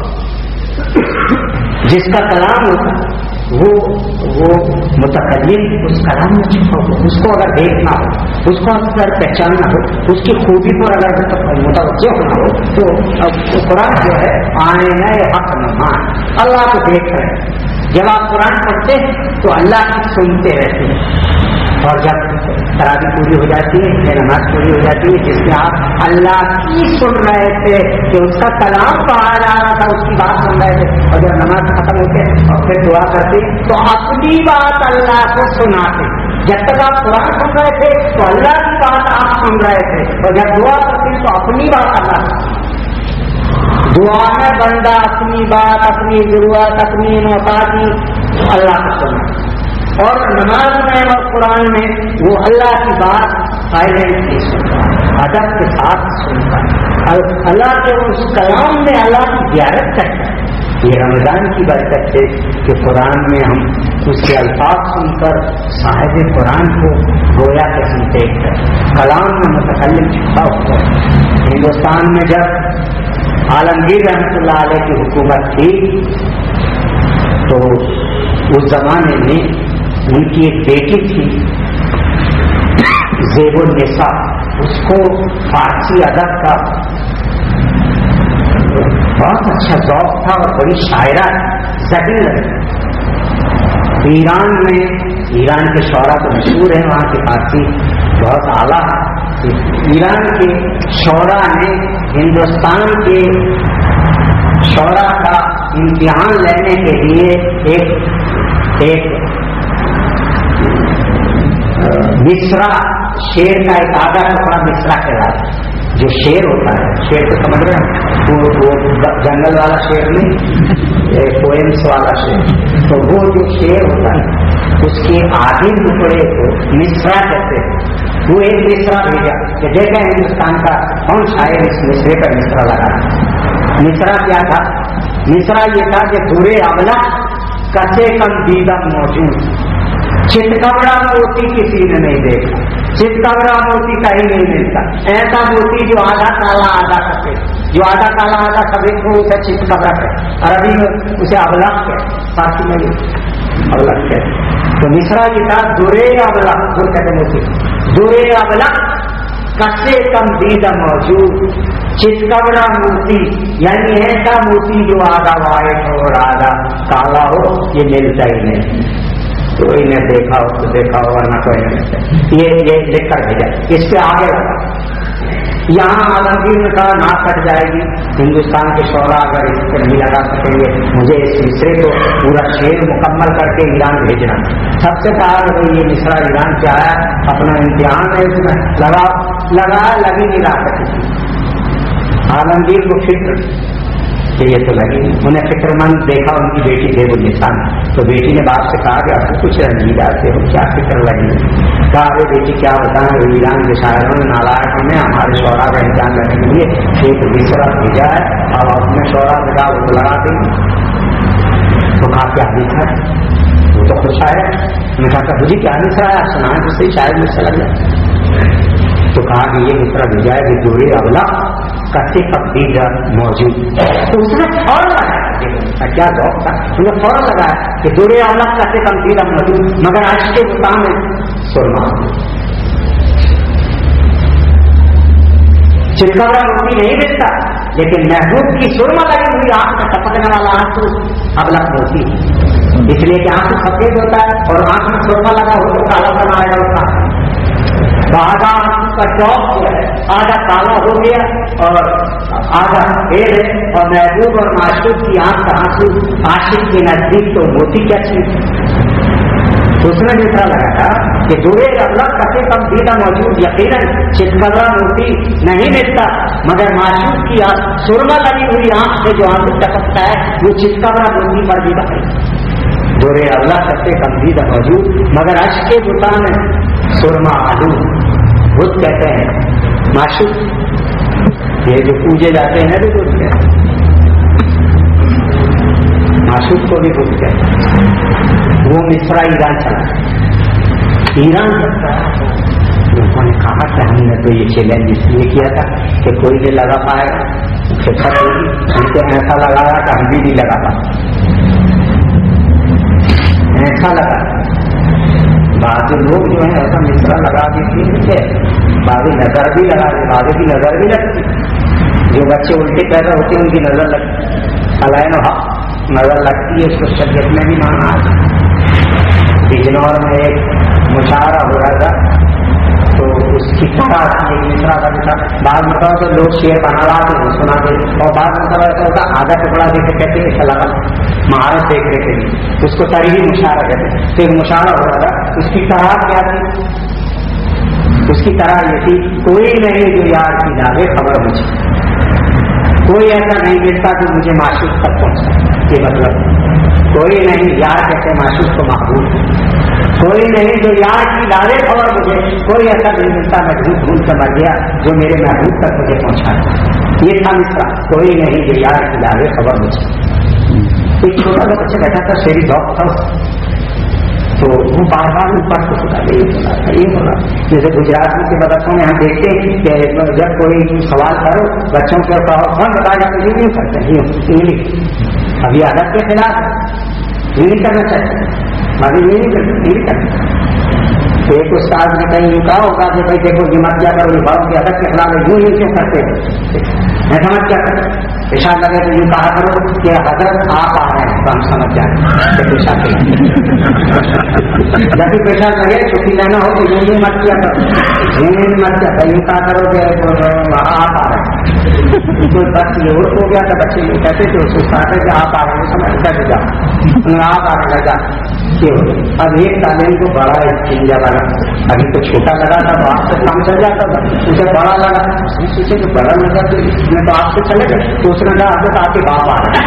جس کا کلام ہوتا وہ وہ متکلم اس کلام میں چھپا ہو، اس کو اگر دیکھنا ہو، اس کو اگر پہچاننا ہو، اس کی خوبی پر اگر متوجہ ہونا ہو تو قرآن جو ہے آئینہ حق نمان، اللہ کو دیکھ رہے ہیں۔ جب آپ قرآن پڑھتے ہیں تو اللہ کی سنتے رہتے ہیں، اور جب تراویح پوری ہو جاتی ہے یا نماز پوری ہو جاتی ہے جس میں آپ اللہ کی سن رہے تھے کہ اس کا کلام پڑھا جا رہا تھا، اس کی بات سن رہے تھے، اور جب نماز ختم ہوتے اور پھر دعا کرتے تو اپنی بات اللہ کو سناتے۔ جب تک آپ قرآن سن رہے تھے تو اللہ کی بات آپ سن رہے تھے، اور جب دعا کرتے تو اپنی بات اللہ، دعا میں بندہ اپنی بات، اپنی ضرورت، اپنی محتاجی اللہ کو سنا، اور نماز میں اور قرآن میں وہ اللہ کی بات سائلنٹلی سنتا ہے، ادب کے ساتھ سنتا ہے، اللہ کے اس کلام میں اللہ کی زیارت کرتا ہے۔ یہ رمضان کی برکت ہے کہ قرآن میں ہم اس کے الفاظ سن کر صاحب قرآن کو گویا کے سنتے ہیں، کلام میں متکلم چھپا ہوتا ہے۔ ہندوستان میں جب عالمگیر رحمۃ اللہ علیہ کی حکومت تھی تو اس زمانے میں ان کی ایک بیٹی تھی زیب النساء، اس کو فارسی ادب کا بہت اچھا ذوق تھا اور بڑی شاعرہ ذہین لگی۔ ایران میں ایران کے شعراء تو مشہور ہیں، وہاں کے فارسی بہت اعلیٰ ہے۔ ایران کے شعراء نے ہندوستان کے شعراء کا امتحان لینے کے لیے ایک ایک مصرع شعر کا ایک آدھا ٹکڑا مصرع کہلاتا ہے، جو شعر ہوتا ہے، شعر تو سمجھ رہے ہیں، وہ وہ جنگل والا شعر نہیں، پوئمس والا شعر، تو وہ جو شعر ہوتا ہے اس کے آدھے ٹکڑے کو مصرع کہتے ہیں۔ وہ ایک مصرع بھیجا کہ دیکھیں ہندوستان کا کون شاعر اس مصرے پر مصرع لگا۔ مصرع کیا تھا؟ مصرع یہ تھا کہ دورے ابلا کسے کم دیدہ موجود، چتکبڑا موتی کسی نے نہیں دیکھا، चितकबरा मोती कहीं नहीं मिलता। ऐसा मोती जो आधा काला आधा सफेद, जो आधा काला आधा सफेद को उसे चितकबरा कहते, अरबी में उसे अबलक कहते, फारसी में अबलक कहते। तो मिश्रा जी का दुरे अबलक, दुर कहते मोती, दुरे अबलक कसे कम दीदा मौजूद, चितकबरा मोती यानी ऐसा मोती जो आधा वाइट हो और आधा काला हो, ये मिलता ही नहीं। कोई ने देखा हो तो देखा हो वरना कोई नहीं। ये ये लिख कर भेजा, इस पे आगे लगा। यहाँ आलमगीर ने कहा नाक कट जाएगी, हिंदुस्तान के शौरा अगर इस पर नहीं लगा सकेंगे, मुझे इस मिसरे को पूरा शेर मुकम्मल करके ईरान भेजना। सबसे कहा कि ये मिसरा ईरान से आया, अपना इम्तिहान है इसमें लगा लगा लगी नहीं रहा सकी। आलमगीर को फिक्र कि ये तो लगी, उन्हें फिक्रमंद देखा उनकी बेटी देवुन्निसा, तो बेटी ने बाप से कहा कि आपको कुछ रंजीदा से हो, क्या फिक्र लगी? कहा अरे बेटी क्या बताएं, ईरान के शायरों ने नालायकों ने हमारे शौरा का इंतजाम करने के लिए एक मिसरा भेजा है, और अपने शौरा में का वो लगा देंगे। तो कहा क्या लिखा है? वो तो खुश आया। उन्होंने कहा मुझे क्या मिसरा है, आप सुनाए जिससे शायद मिसरा लग जाए। तो कहा कि ये मिसरा भेजा है कि दूरी अवला कसे तब्दील मौजूद। तो उसने फौरन लगाया, क्या जॉब था, उसने फौरन लगाया कि दूरे औलत कसे तब्दील मौजूद, मगर आज के गुस्सा में सुरमा चितकबरा मोती नहीं मिलता, लेकिन महबूब की सुरमा लगी हुई आंख में टपकने वाला आंसू अबलक मोती, इसलिए कि आंसू सफेद होता है और आंख में सुरमा लगा हो तो काला बना आएगा उसका। आधा आंसू का चौक जो है आधा काला हो गया और आधा सफेद है, और महबूब और माशूक की आंख का आंसू आशिक के नजदीक तो मोती क्या चीज। उसने दूसरा लगाया कि दूरे अबलक कसे कम दीदा मौजूद, यकीनन चितकबरा मोती नहीं मिलता, मगर माशूक की आंख सुरमा लगी हुई आंख से जो आंसू टपकता है वो चितकबरा मोती पर भी बने। दूरे अबलक कसे कम दीदा मौजूद, मगर अश्क के गुस्सा में सुरमा आलू बुत कहते हैं माशूक, ये जो पूजे जाते हैं भी बुत कहते हैं, माशूक को भी बुत कहते हैं। वो मिसरा ईरान चला, ईरान चलता लोगों ने कहा कि हमने तो ये चैलेंज इसलिए किया था कि कोई नहीं लगा पाएगा, शिक्षक होगी, हमको ऐसा लगाया कि हम भी नहीं लगा पाए, ऐसा लगा। बाकी लोग जो है ऐसा मिसरा लगा देती है, बाकी नजर भी लगा दे, बाकी की नजर भी लगती, जो बच्चे उल्टे पैदा होते हैं उनकी नजर लगती, अलायन नजर लगती है, उसको शरीयत में भी माना आता। बिजनौर में एक मुशायरा हो रहा था, तो उसकी तरह एक मिसरा का था, बाद में तो लोग शेर बनाते हैं सुनाते, और बाद में सब ऐसा होता आधा टुकड़ा देखे कहते ऐसा लगा महारत देख रहे थे, उसको तरीही मुशायरा कहते। तो एक मुशायरा हो रहा था, उसकी तरह क्या थी, उसकी तरह ये थी, कोई नहीं जो यार की लावे खबर मुझे, कोई ऐसा नहीं मिलता जो मुझे माशूक तक पहुंचा। ये मतलब कोई नहीं, यार कहते माशूक को महबूब, कोई नहीं जो यार की लावे खबर मुझे, कोई ऐसा नहीं मिलता मैं झूठ भूल समझ गया जो मेरे महबूब तक मुझे पहुंचा। ये था मिसरा, कोई नहीं जो यार की लावे खबर मुझे। एक छोटा सा बच्चा बैठा था, शेरी डॉग था, तो वो बार बार ऊपर को बोला ये बोला ये बोला। जैसे गुजरात के मदरसों में हम देखते हैं कि जब कोई सवाल करो बच्चों के कहो कौन बताया, तो ये नहीं करते इंग्लिश, अभी आदत के खिलाफ ये नहीं करना चाहिए, अभी ये नहीं करते ये करते। तो एक उस्ताद ने कहीं यूँ कहा होगा कि भाई देखो ये मत क्या करो, ये बड़ों की आदत के खिलाफ यूँ यूँ क्यों करते हो, मैं समझ क्या करें, पेशा लगे तो यूँ कहा करो कि हजरत आप आ रहे हैं तो हम समझ जाए पेशा के। जब भी पेशा लगे छुट्टी लेना हो तो यूँ यूँ मत किया करो, यूँ यूँ मत किया, यूँ कहा करो कि आप आ रहे हैं। तो बस ये हो गया था, बच्चे यूँ कहते थे उसको कहा कि आप आ रहे हैं, समझ कर जाओ आप आ रहे लगा क्यों। अब एक तालीम को बड़ा चिंजा लगा, अभी तो छोटा लगा था तो आपसे काम चल जाता था, उसे बड़ा लगा, सोचे तो बड़ा लगा तो इसमें तो आपसे चले गए, तो उसने कहा अब तो आपके बाप आ रहे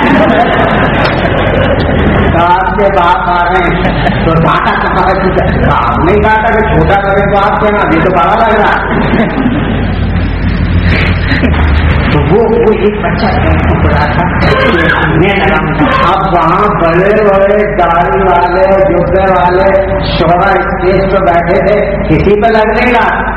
हैं, आपके बाप आ रहे हैं तो डाटा कहा आप नहीं कहा था कि छोटा लगे तो आप कहना, अभी तो बड़ा लग रहा। تو وہ وہ ایک بچہ پکڑ رہا تھا میں لگا. اب وہاں بڑے بڑے داڑھی والے جوبے والے شعرا اسٹیج پہ بیٹھے تھے, کسی پہ لگ نہیں رہا,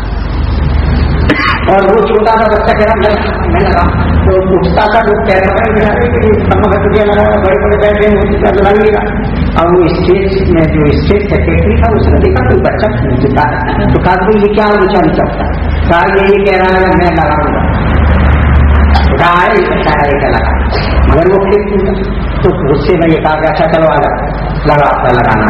اور وہ چھوٹا سا بچہ کہہ رہا میں لگا تو پوچھتا تھا وہ کہہ رہا ہے بڑے بڑے بیٹھے لگ نہیں رہا. اور وہ اسٹیج میں جو اسٹیج سیکرٹری تھا اس نے دیکھا کوئی بچہ جتا ہے تو کہا بھائی یہ کیا اونچا نہیں چڑھتا, کہا یہی کہہ رہا ہے میں لگاؤں گا, کہا ہے یہ بچہ ہے کیا لگا, مگر وہ پھر تو غصے میں یہ کہا کہ اچھا چلو آ جاؤ لگا لگانا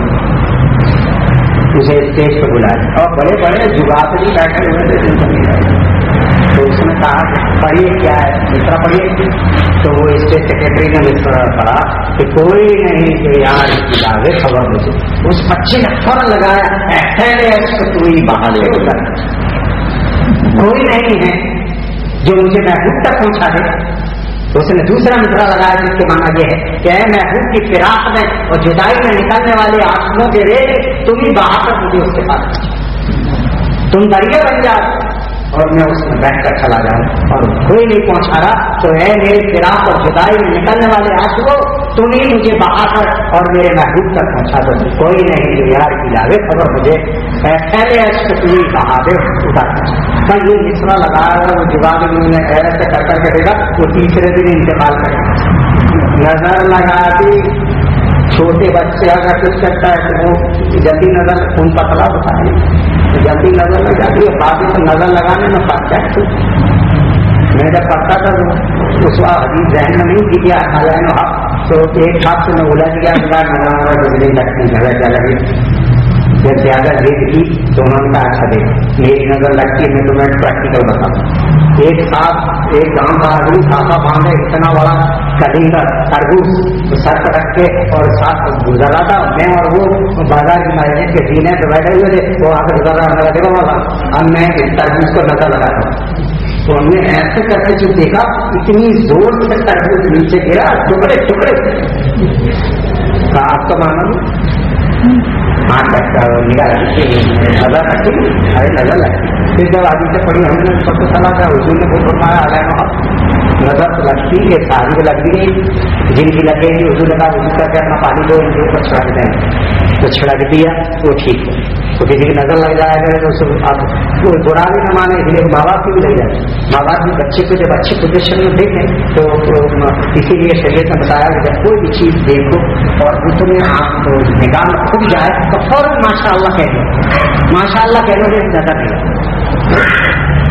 اسے اسٹیج پہ بلایا. اور بڑے بڑے جگاپری بیٹھے ہوئے تھے جن کو نہیں رہے, تو اس نے کہا پڑھیے کیا ہے مصرا پڑھیے. تو وہ اسٹیج سیکرٹری نے مصرا پڑھا کہ کوئی نہیں کہ یار لاوے خبر مجھے. اس بچے نے فوراً لگایا کوئی باہر لے ادھر, کوئی نہیں ہے جو مجھے محبوب تک پہنچا دے. تو اس نے دوسرا مصرا لگایا جس کے معنی یہ ہے کہ اے محبوب کی فراق میں اور جدائی میں نکلنے والے آنسوؤں کے ریل تم ہی بہا کر مجھے اس کے پاس, تم دریا بن جاؤ اور میں اس میں بیٹھ کر چلا جاؤں, اور کوئی نہیں پہنچا رہا تو اے میری فراق اور جدائی میں نکلنے والے آنسو تم ہی مجھے بہا کر اور میرے محبوب تک پہنچا دو. کوئی نہیں جو یار کی لاوے خبر مجھے پہلے ایسے تم ہی بہا دے اتار. کل یہ مصرا لگایا ہے وہ جواب انہوں نے ایسے کر کر کے دیکھا, وہ تیسرے دن انتقال کرے. نظر لگا دی, چھوٹے بچے اگر کچھ کرتا ہے تو وہ جلدی نظر خون پتلا ہوتا ہے, جلدی نظر لگ جاتی ہے. بعد میں نظر لگانے میں فرق ہے. میں جب پڑھتا تھا تو اس وقت ابھی ذہن میں نہیں کی کیا تو ایک ہاتھ سے میں الجھ گیا نظر گزری لگتی جگہ کیا لگی. جب زیادہ ضد کی تو انہوں نے کہا اچھا دیکھ میری نظر لگتی ہے میں تمہیں پریکٹیکل بتاؤں. ایک ساتھ ایک گاؤں کا آدمی سافا باندھے اتنا بڑا کلی کا تربوز سر پر رکھ کے اور ساتھ گزر رہا تھا. میں اور وہ بازار کی مارکیٹ کے سینے پہ بیٹھے ہوئے تھے, وہ آ کر گزر رہا تھا دیکھو والا. اب میں اس تربوز کو نظر لگاتا ہوں تو ہم نے ایسے کرتے جو دیکھا اتنی زور سے تربوز نیچے گرا ٹکڑے ٹکڑے. آپ کا مانا ہاں نگاہ رکھتی نظر رکھتی ارے نظر لگتی. پھر جب آدمی سے پڑھی ہم نے سب کو سلا تھا حضور نے وہ فرمایا علیہ نظر تو لگتی ہے ساری کو لگتی نہیں جن کی لگے گی حضور نے کہا حضور کر کے اپنا پانی دو ان کے اوپر چھڑک دیں تو چھڑک دیا وہ ٹھیک ہے. تو کسی کی نظر لگ جائے گا تو آپ وہ برا بھی نہ مانے, اس لیے ماں باپ کی بھی لگ جائے. ماں باپ بھی بچے کو جب اچھی پوزیشن میں دیکھیں تو اسی لیے شریعت نے بتایا کہ جب کوئی بھی چیز دیکھو اور تمہیں آپ نگاہ میں کھل جائے تو فوراً ماشاء اللہ کہہ دو, ماشاء اللہ کہہ دو گے زیادہ نہیں.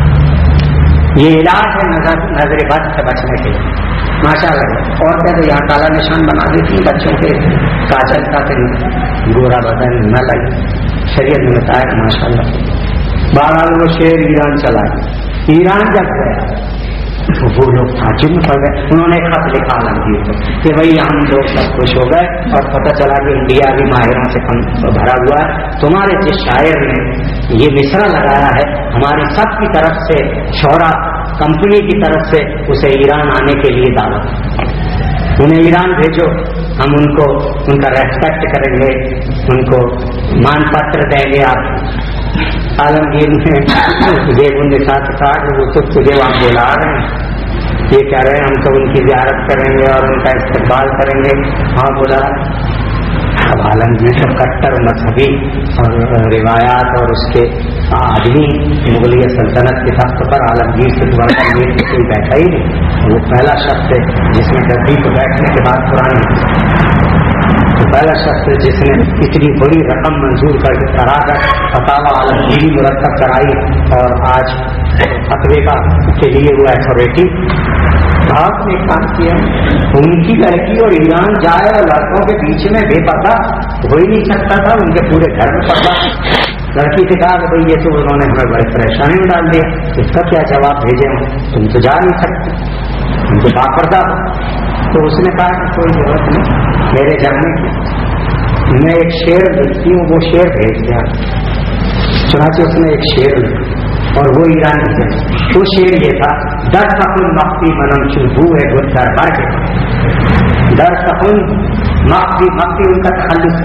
یہ علاج ہے نظر نظر بد سے بچنے کے لیے ماشاء اللہ. اور کیا تو یہاں کالا نشان بنا دیتی بچوں کے کاجل کا پھر گورا بدن نہ لگے. شریعت نے بتایا کہ ماشاء اللہ. بہرحال وہ شیر ایران چلا گیا. ایران جب گیا وہ لوگ تعجب میں پڑ گئے. انہوں نے خط لکھا عالمگیر کو کہ بھائی ہم لوگ سب خوش ہو گئے اور پتہ چلا کہ انڈیا بھی ماہروں سے کم بھرا ہوا ہے. تمہارے جس شاعر نے یہ مصرا لگایا ہے ہماری سب کی طرف سے شعرا کمپنی کی طرف سے اسے ایران آنے کے لیے دعوت, انہیں ایران بھیجو, ہم ان کو ان کا ریسپیکٹ کریں گے, ان کو مان پتر دیں گے. آپ عالمگیر نے دیو النساء سے کہا کہ وہ تو تجھے وہاں بلا رہے ہیں, یہ کہہ رہے ہیں ہم تو ان کی زیارت کریں گے اور ان کا استقبال کریں گے, وہاں بلا. اب عالمگیر سے کٹر مذہبی اور روایات اور اس کے آدمی مغلیہ سلطنت کے تخت پر عالمگیر سے دوبارہ امیر کوئی بیٹھا ہی نہیں. وہ پہلا شخص ہے جس نے گدی کو بیٹھنے کے بعد پرانی تو پہلا شخص ہے جس نے اتنی بڑی رقم منظور کر کرا کر فتاوی عالمگیری مرتب کرائی اور آج فتوے کا کے لیے وہ ایتھارٹی آپ نے کام کیا. ان کی لڑکی اور ایران جائے اور لڑکوں کے بیچ میں بے پردہ ہو ہی نہیں سکتا تھا, ان کے پورے گھر میں پردہ. لڑکی سے کہا کہ بھائی یہ تو انہوں نے ہمیں بڑے پریشانی میں ڈال دیا, اس کا کیا جواب بھیجے ہوں, تم تو جا نہیں سکتے, تم تو باپردہ ہو. تو اس نے کہا کہ کوئی ضرورت نہیں میرے جانے کی, میں ایک شعر لکھتی ہوں, وہ شعر بھیج دیا. چنانچہ اس نے ایک شعر لکھا اور وہ ایران کی ہے. وہ شعر یہ تھا در سخن مخفی منم چلبو ہے گل در بر کے. در سخن مخفی مخفی ان کا تخلص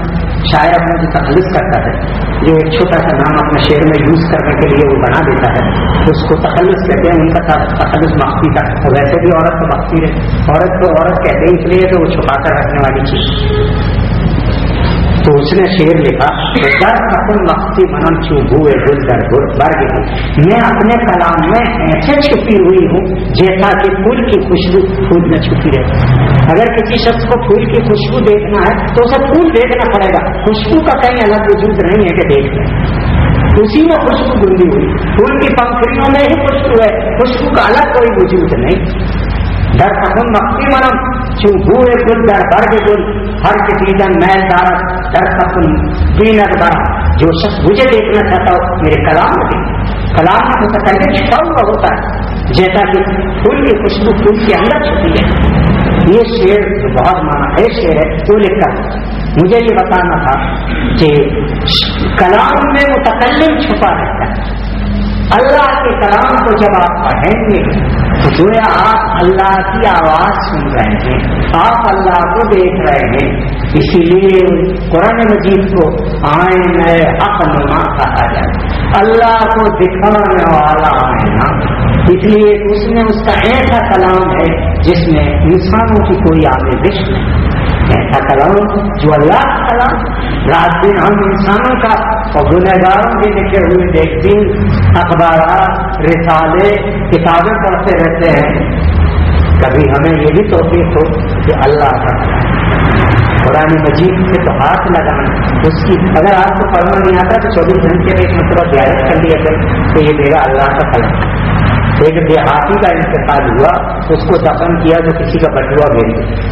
شاعر اپنا جو تخلص کرتا ہے، جو ایک چھوٹا سا نام اپنے شعر میں یوز کرنے کے لیے وہ بنا دیتا ہے، اس کو تخلص کہتے ہیں. ان کا تخلص مخفی کا. اور ویسے بھی عورت تو مخفی ہے، عورت کو عورت کہتے ہیں اس لیے کہ وہ چھپا کر رکھنے والی چیز. تو اس نے شعر لکھا، در اپن مخفی منم چوبوئے گل در برگ کی، میں اپنے کلام میں ایسے چھپی ہوئی ہوں جیسا کہ پھول کی خوشبو پھول میں چھپی رہتی. اگر کسی شخص کو پھول کی خوشبو دیکھنا ہے تو اسے پھول دیکھنا پڑے گا، خوشبو کا کہیں الگ وجود نہیں ہے کہ دیکھ لیں. اسی میں خوشبو گندی ہوئی، پھول کی پنکھڑیوں میں ہی خوشبو ہے، خوشبو کا الگ کوئی وجود نہیں. در سکون مخفی منم چون بوئے گل در برگ گل، ہر کسی دن میل دارت در سکون بینت برا. جو شخص مجھے دیکھنا چاہتا ہو میرے کلام میں، کلام میں متکلم چھپا ہوا ہوتا ہے جیسا کہ پھول کی خوشبو پھول کے اندر چھپی ہے. یہ شعر بہت مانا ہے شعر ہے. وہ لکھتا مجھے یہ بتانا تھا کہ کلام میں متکلم چھپا رہتا ہے. اللہ کے کلام کو جب آپ پڑھیں گے تو گویا آپ اللہ کی آواز سن رہے ہیں، آپ اللہ کو دیکھ رہے ہیں. اسی لیے قرآن مجید کو آئینہ حق نما کہا جائے، اللہ کو دکھانے والا آئینہ. اس لیے اس میں اس کا ایسا کلام ہے جس میں انسانوں کی کوئی آمیزش نہیں. ایسا کلام جو اللہ کا کلام. رات دن ہم انسانوں کا اور گنہگاروں کے لکھے ہوئے دیکھتے اخبارات، رسالے، کتابیں پڑھتے رہتے ہیں. کبھی ہمیں یہ بھی توفیق ہو کہ اللہ کا قرآن مجید سے تو ہاتھ لگانا اس کی. اگر آپ کو پڑھنا نہیں آتا تو چوبیس گھنٹے میں ایک مرتبہ زیارت کر لیا کرے تو یہ میرا اللہ کا کلام. ایک دیہاتی کا انتقال ہوا، اس کو دفن کیا تو کسی کا بٹوا بھیج دیا.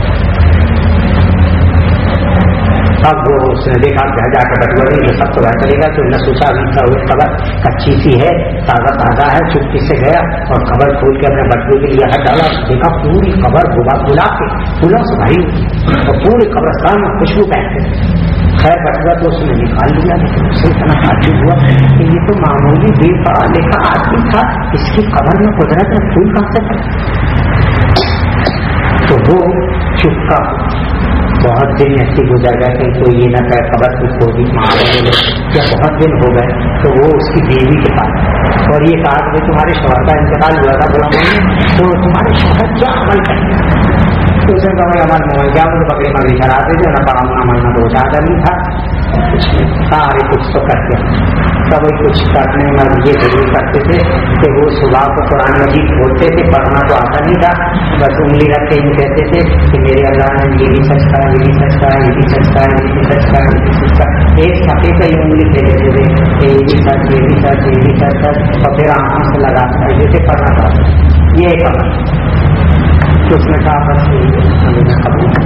اب وہ اس نے دیکھا کہ جا کے بٹوا نہیں تو سب کو پتا چلے گا. تو نہ سوچا نہیں ہوئے خبر کچی سی ہے، تازہ تازہ ہے. چپکی سے گیا اور خبر کھول کے اپنے بٹوے کے لیے ہاتھ ڈالا. دیکھا پوری خبر گلا کے پھولوں سے بھری اور پورے قبرستان میں خوشبو پہنتے. خیر بٹوا تو اس نے نکال لیا، لیکن اس سے اتنا تعجب ہوا کہ یہ تو معمولی بے پڑھا لکھا آدمی تھا، اس کی قبر میں قدرت میں پھول کہاں سے پڑے. تو وہ چپکا. بہت دن ایسی گزر گئے کہ کوئی یہ نہ کہے خبر کچھ ہوگی. جب بہت دن ہو گئے تو وہ اس کی بیوی کے پاس اور یہ کہا کہ تمہارے شوہر کا انتقال ہوا تھا بلا میں تو تمہارے شوہر کیا عمل کرتے ہیں. تو اس نے کہا عمل موبائل کیا وہ بکرے بکری چلاتے تھے نہ پڑھانا مرنا تو زیادہ نہیں تھا. سارے کچھ تو کرتے سب کچھ کرنے میں یہ ضرور کرتے تھے کہ وہ صبح کو قرآن مجید بولتے تھے، پڑھنا تو آتا نہیں تھا، بس انگلی رکھ کے یہ کہتے تھے کہ میرے اللہ نے یہ بھی سچ کہا، یہ بھی سچ کہا، یہ بھی سچ کہا، یہ بھی سچ کہا، یہ بھی سچ کہا. ایک صفحے کا یہ انگلی دے دیتے تھے کہ یہ بھی سچ، یہ بھی سچ، یہ بھی سچ سچ اور پھر آنکھوں سے لگا کر جیسے پڑھنا تھا. یہ ایک عمل. تو اس نے کہا بس خبر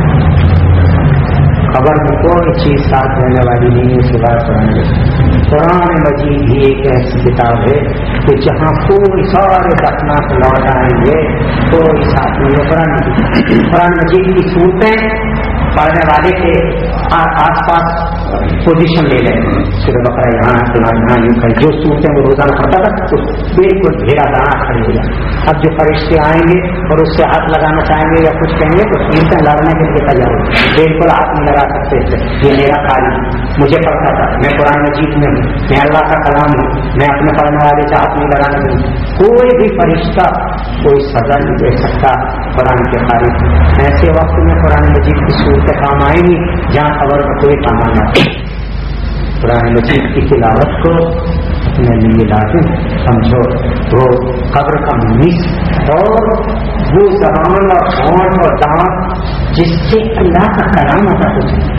خبر میں کوئی چیز ساتھ رہنے والی نہیں ہے سوائے قرآن مجید. قرآن مجید بھی ایک ایسی کتاب ہے کہ جہاں کوئی سارے دفنات لوٹ آئیں گے کوئی ساتھ نہیں ہے. قرآن مجید قرآن مجید کی صورتیں پڑھنے والے کے آس پاس پوزیشن لے لیں. سورہ بقرہ یہاں قرآن یہاں یوں کر جو صورتیں وہ روزانہ پڑھتا تھا تو بالکل بھیڑا دانا کھڑی ہو جائے. اب جو فرشتے آئیں گے اور اس سے ہاتھ لگانا چاہیں گے یا کچھ کہیں گے تو صورتیں لڑنے کے لیے تیار ہو. بالکل ہاتھ نہیں لگا سکتے تھے. یہ میرا خالی مجھے پڑھتا تھا، میں قرآن مجید میں ہوں، میں اللہ کا کلام ہوں، میں اپنے پڑھنے والے سے ہاتھ نہیں لگانا چاہوں. کوئی بھی فرشتہ کوئی سزا نہیں دے سکتا قرآن کے خارج. ایسے وقت میں قرآن مجید کی صورتیں کام آئیں گی جہاں خبر کا کوئی کام آنا. قرآن مجید کی تلاوت کو اپنے لیے لازم سمجھو. وہ قبر کا مس اور وہ زبان اور ہونٹ اور دانت جس سے اللہ کا کلام ہوتا کچھ.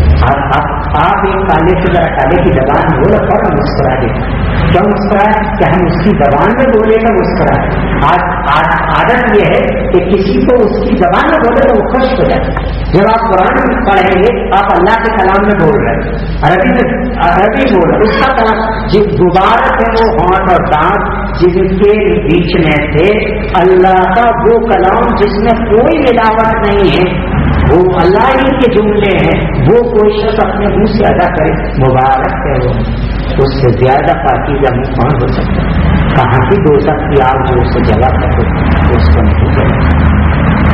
آپ ایک کالے سے ذرا کالے کی زبان بولے اور مسکرا دے. کیوں مسکرائے کہ ہم اس کی زبان میں بولے گا مسکرائے. عادت یہ ہے کہ کسی کو اس کی زبان میں بولے تو وہ خوش ہو جائے. جب آپ قرآن پڑھیں گے آپ اللہ کے کلام میں بول رہے ہیں، عربی میں عربی بول رہے. اس کا کلام جس دوبارہ سے وہ ہونٹ اور دانت جن کے بیچ میں تھے اللہ کا وہ کلام جس میں کوئی ملاوٹ نہیں ہے، وہ اللہ ہی کے جملے ہیں، وہ کوئی شخص اپنے منہ سے ادا کرے مبارک ہے. وہ اس سے زیادہ پاکیزہ منہ کون ہو سکتا ہے؟ کہاں کی دوزخ کی آگ جو اسے جلا سکے اس کو نہیں جلا.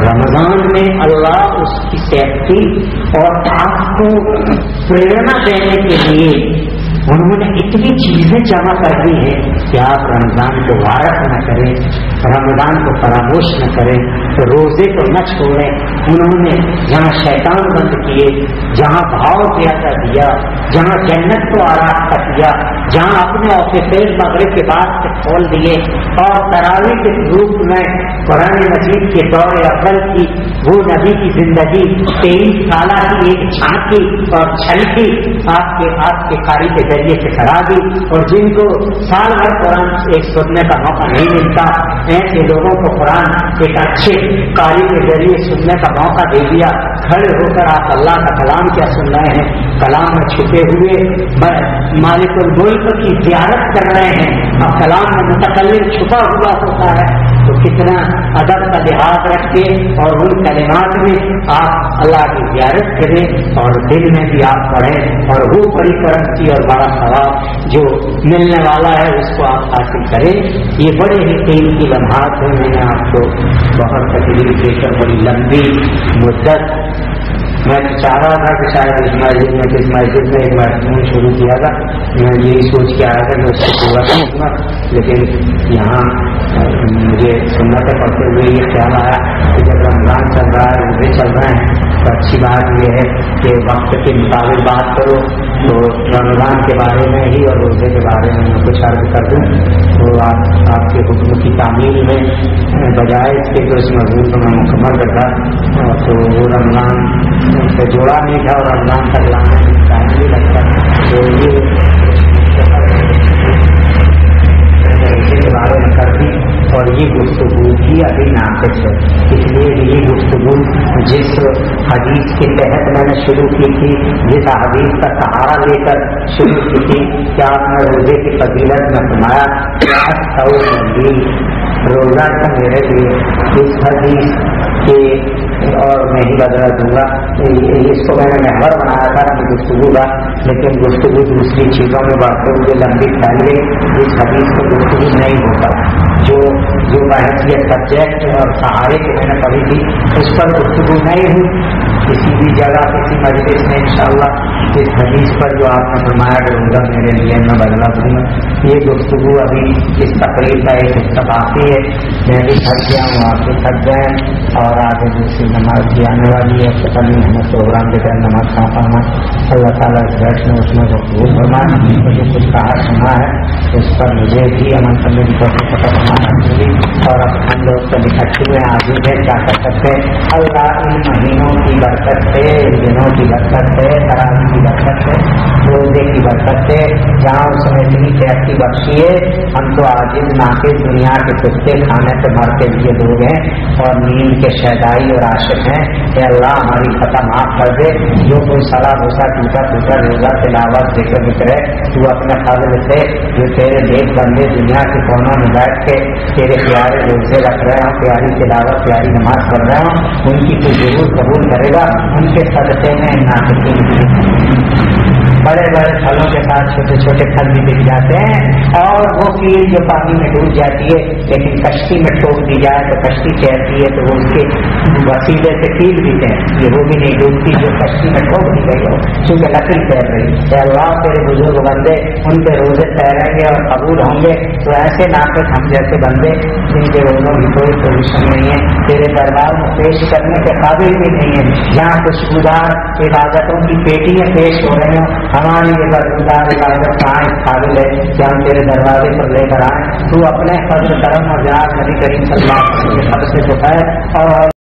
رمضان میں اللہ اس کی سیفٹی اور آپ کو پریرنا دینے کے لیے انہوں نے اتنی چیزیں جمع کر دی ہیں کہ آپ رمضان کو وارث نہ کریں، رمضان کو فراموش نہ کریں، تو روزے کو نہ چھوڑیں۔ انہوں نے جہاں شیطان بند کیے، جہاں بھاؤ زیادہ دیا، جہاں جنت کو آراستہ کیا، جہاں اپنے آفیسر مغرب کے بعد سے کھول دیے، اور تراویح کے گروپ میں قرآن مجید کے دور اول کی وہ نبی کی زندگی تیئیس سالہ کی ایک جھانکی اور چھلکی آپ کے آپ کے قاری کے ذریعے سے کرا دی، اور جن کو سال بھر قرآن ایک سننے کا موقع نہیں ملتا، ایسے لوگوں کو قرآن ایک اچھے قاری کے ذریعے سننے کا موقع دے دیا۔ کھڑے ہو کر آپ اللہ کا کلام کیا سن رہے ہیں، کلام میں چھپے ہوئے مالک الملک کی زیارت کر رہے ہیں، اور کلام میں متکلم چھپا ہوا ہوتا ہے، تو کتنا ادب کا لحاظ رکھ کے اور ان کلمات میں آپ اللہ کی زیارت کریں، اور دل میں بھی آپ پڑھیں، اور وہ بڑی کرنسی اور بڑا ثواب جو ملنے والا ہے اس کو آپ حاصل کریں۔ یہ بڑے ہی قیمتی لمحات ہیں، میں نے آپ کو بہت تکلیف دے کر بڑی لمبی مدت میں چاہ رہا تھا کہ شاید اس مسجد میں اس مسجد میں ایک مضمون شروع کیا تھا، میں یہی سوچ کے آیا تھا کہ اس کو پورا کروں گا، لیکن یہاں مجھے سنتیں پڑھتے ہوئے یہ خیال آیا کہ جب رمضان چل رہا ہے، روزے چل رہے ہیں، تو اچھی بات یہ ہے کہ وقت کے مطابق بات کرو، تو رمضان کے بارے میں ہی اور روزے کے بارے میں میں کچھ عرض کر دوں، تو آپ آپ کے حکم کی تعمیل میں بجائے اس کے تو اس مضمون کو میں مکمل کرتا، تو وہ رمضان سے جوڑا نہیں تھا اور رمضان تک لانے میں ٹائم بھی لگتا، تو یہ کے بارے میں کر دی، اور یہ گفتگو بھی ابھی ناقص ہے، اس لیے یہ گفتگو جس حدیث کے تحت میں نے شروع کی تھی، جس حدیث کا سہارا لے کر شروع کی تھی، کیا آپ نے روزے کی فضیلت میں فرمایا روزہ کا میرے لیے اس حدیث کے، اور میں ہی بدلا دوں گا، اس کو میں نے محور بنایا تھا اپنی گفتگو کا، لیکن گفتگو دوسری چیزوں میں بڑھتے ہوئے لمبی پھیل گئی، اس حدیث کو گفتگو نہیں ہوتا، جو جو بحثیت سبجیکٹ اور سہارے کے میں نے پڑھی تھی اس پر گفتگو نہیں ہوئی، کسی بھی جگہ کسی مجلس میں انشاءاللہ اس حدیث پر جو آپ نے فرمایا کہ روزہ میرے لیے میں بدلا دوں گا، یہ گفتگو ابھی اس تقریر کا ایک اتفاقی ہے، میں بھی تھک گیا ہوں، آپ بھی تھک گئے، اور آگے دوسری نماز بھی آنے والی ہے، پتہ نہیں ہمیں پروگرام کے تحت نماز کہاں پڑھنا، اللہ تعالیٰ اس بیٹھ میں اس میں قبول فرمائے، مجھے کچھ کہا سنا ہے اس پر مجھے بھی عمل کرنے کی کوشش فرمانا چاہیے، اور اب ہم لوگ تو نکٹے ہوئے آگے ہیں، کیا کر سکتے ہیں، اللہ ان مہینوں کی برکت سے، ان دنوں کی برکت سے، تراویح کی برکت سے، روزے کی برکت سے، جہاں اس میں اتنی ترقی بخشی ہے، ہم تو عاجز ناقص دنیا کے کتے کھانے سے مرتے ہوئے لوگ ہیں، اور نیند کے شیدائی اور عاشق ہیں، کہ اللہ ہماری خطا معاف کر دے، جو کوئی صلاح بھوسا ٹوٹا ٹوٹا روزہ تلاوت ذکر ذکر ہے، تو اپنے فضل سے جو تیرے دیکھ بندے دنیا کے کونوں میں بیٹھ کے تیرے پیارے روزے رکھ رہے ہوں، پیاری تلاوت پیاری نماز پڑھ رہے ہوں، ان کی تو ضرور قبول کرے گا، ان کے صدقے میں ناقصین بڑے بڑے پھلوں کے ساتھ چھوٹے چھوٹے پھل بھی دکھ جاتے ہیں، اور وہ کیل جو پانی میں ڈوب جاتی ہے لیکن کشتی میں ٹوک دی جائے تو کشتی تیرتی ہے، تو وہ اس کے وسیلے سے کیل بھی تیرتی ہے، وہ بھی نہیں ڈوبتی جو کشتی میں ٹوک دی گئی ہو، چونکہ لکڑی تیر رہی ہے۔ اللہ تیرے بزرگ بندے ان کے روزے تیریں گے اور قبول ہوں گے، تو ایسے ناقص ہم جیسے بندے جن کے روزوں کی کوئی پوزیشن نہیں ہے، تیرے دربار میں پیش کرنے کے قابل بھی نہیں ہے، جہاں خوشبودار عبادتوں کی پیٹیاں پیش ہو رہے ہوں، ہماری یہ بدبودار عبادت کہاں اس قابل ہے کہ ہم تیرے دروازے پر لے کر آئیں، تو اپنے فضل کرم اور جناب نبی کریم صلی اللہ علیہ وسلم کے فضل سے تو ہے، اور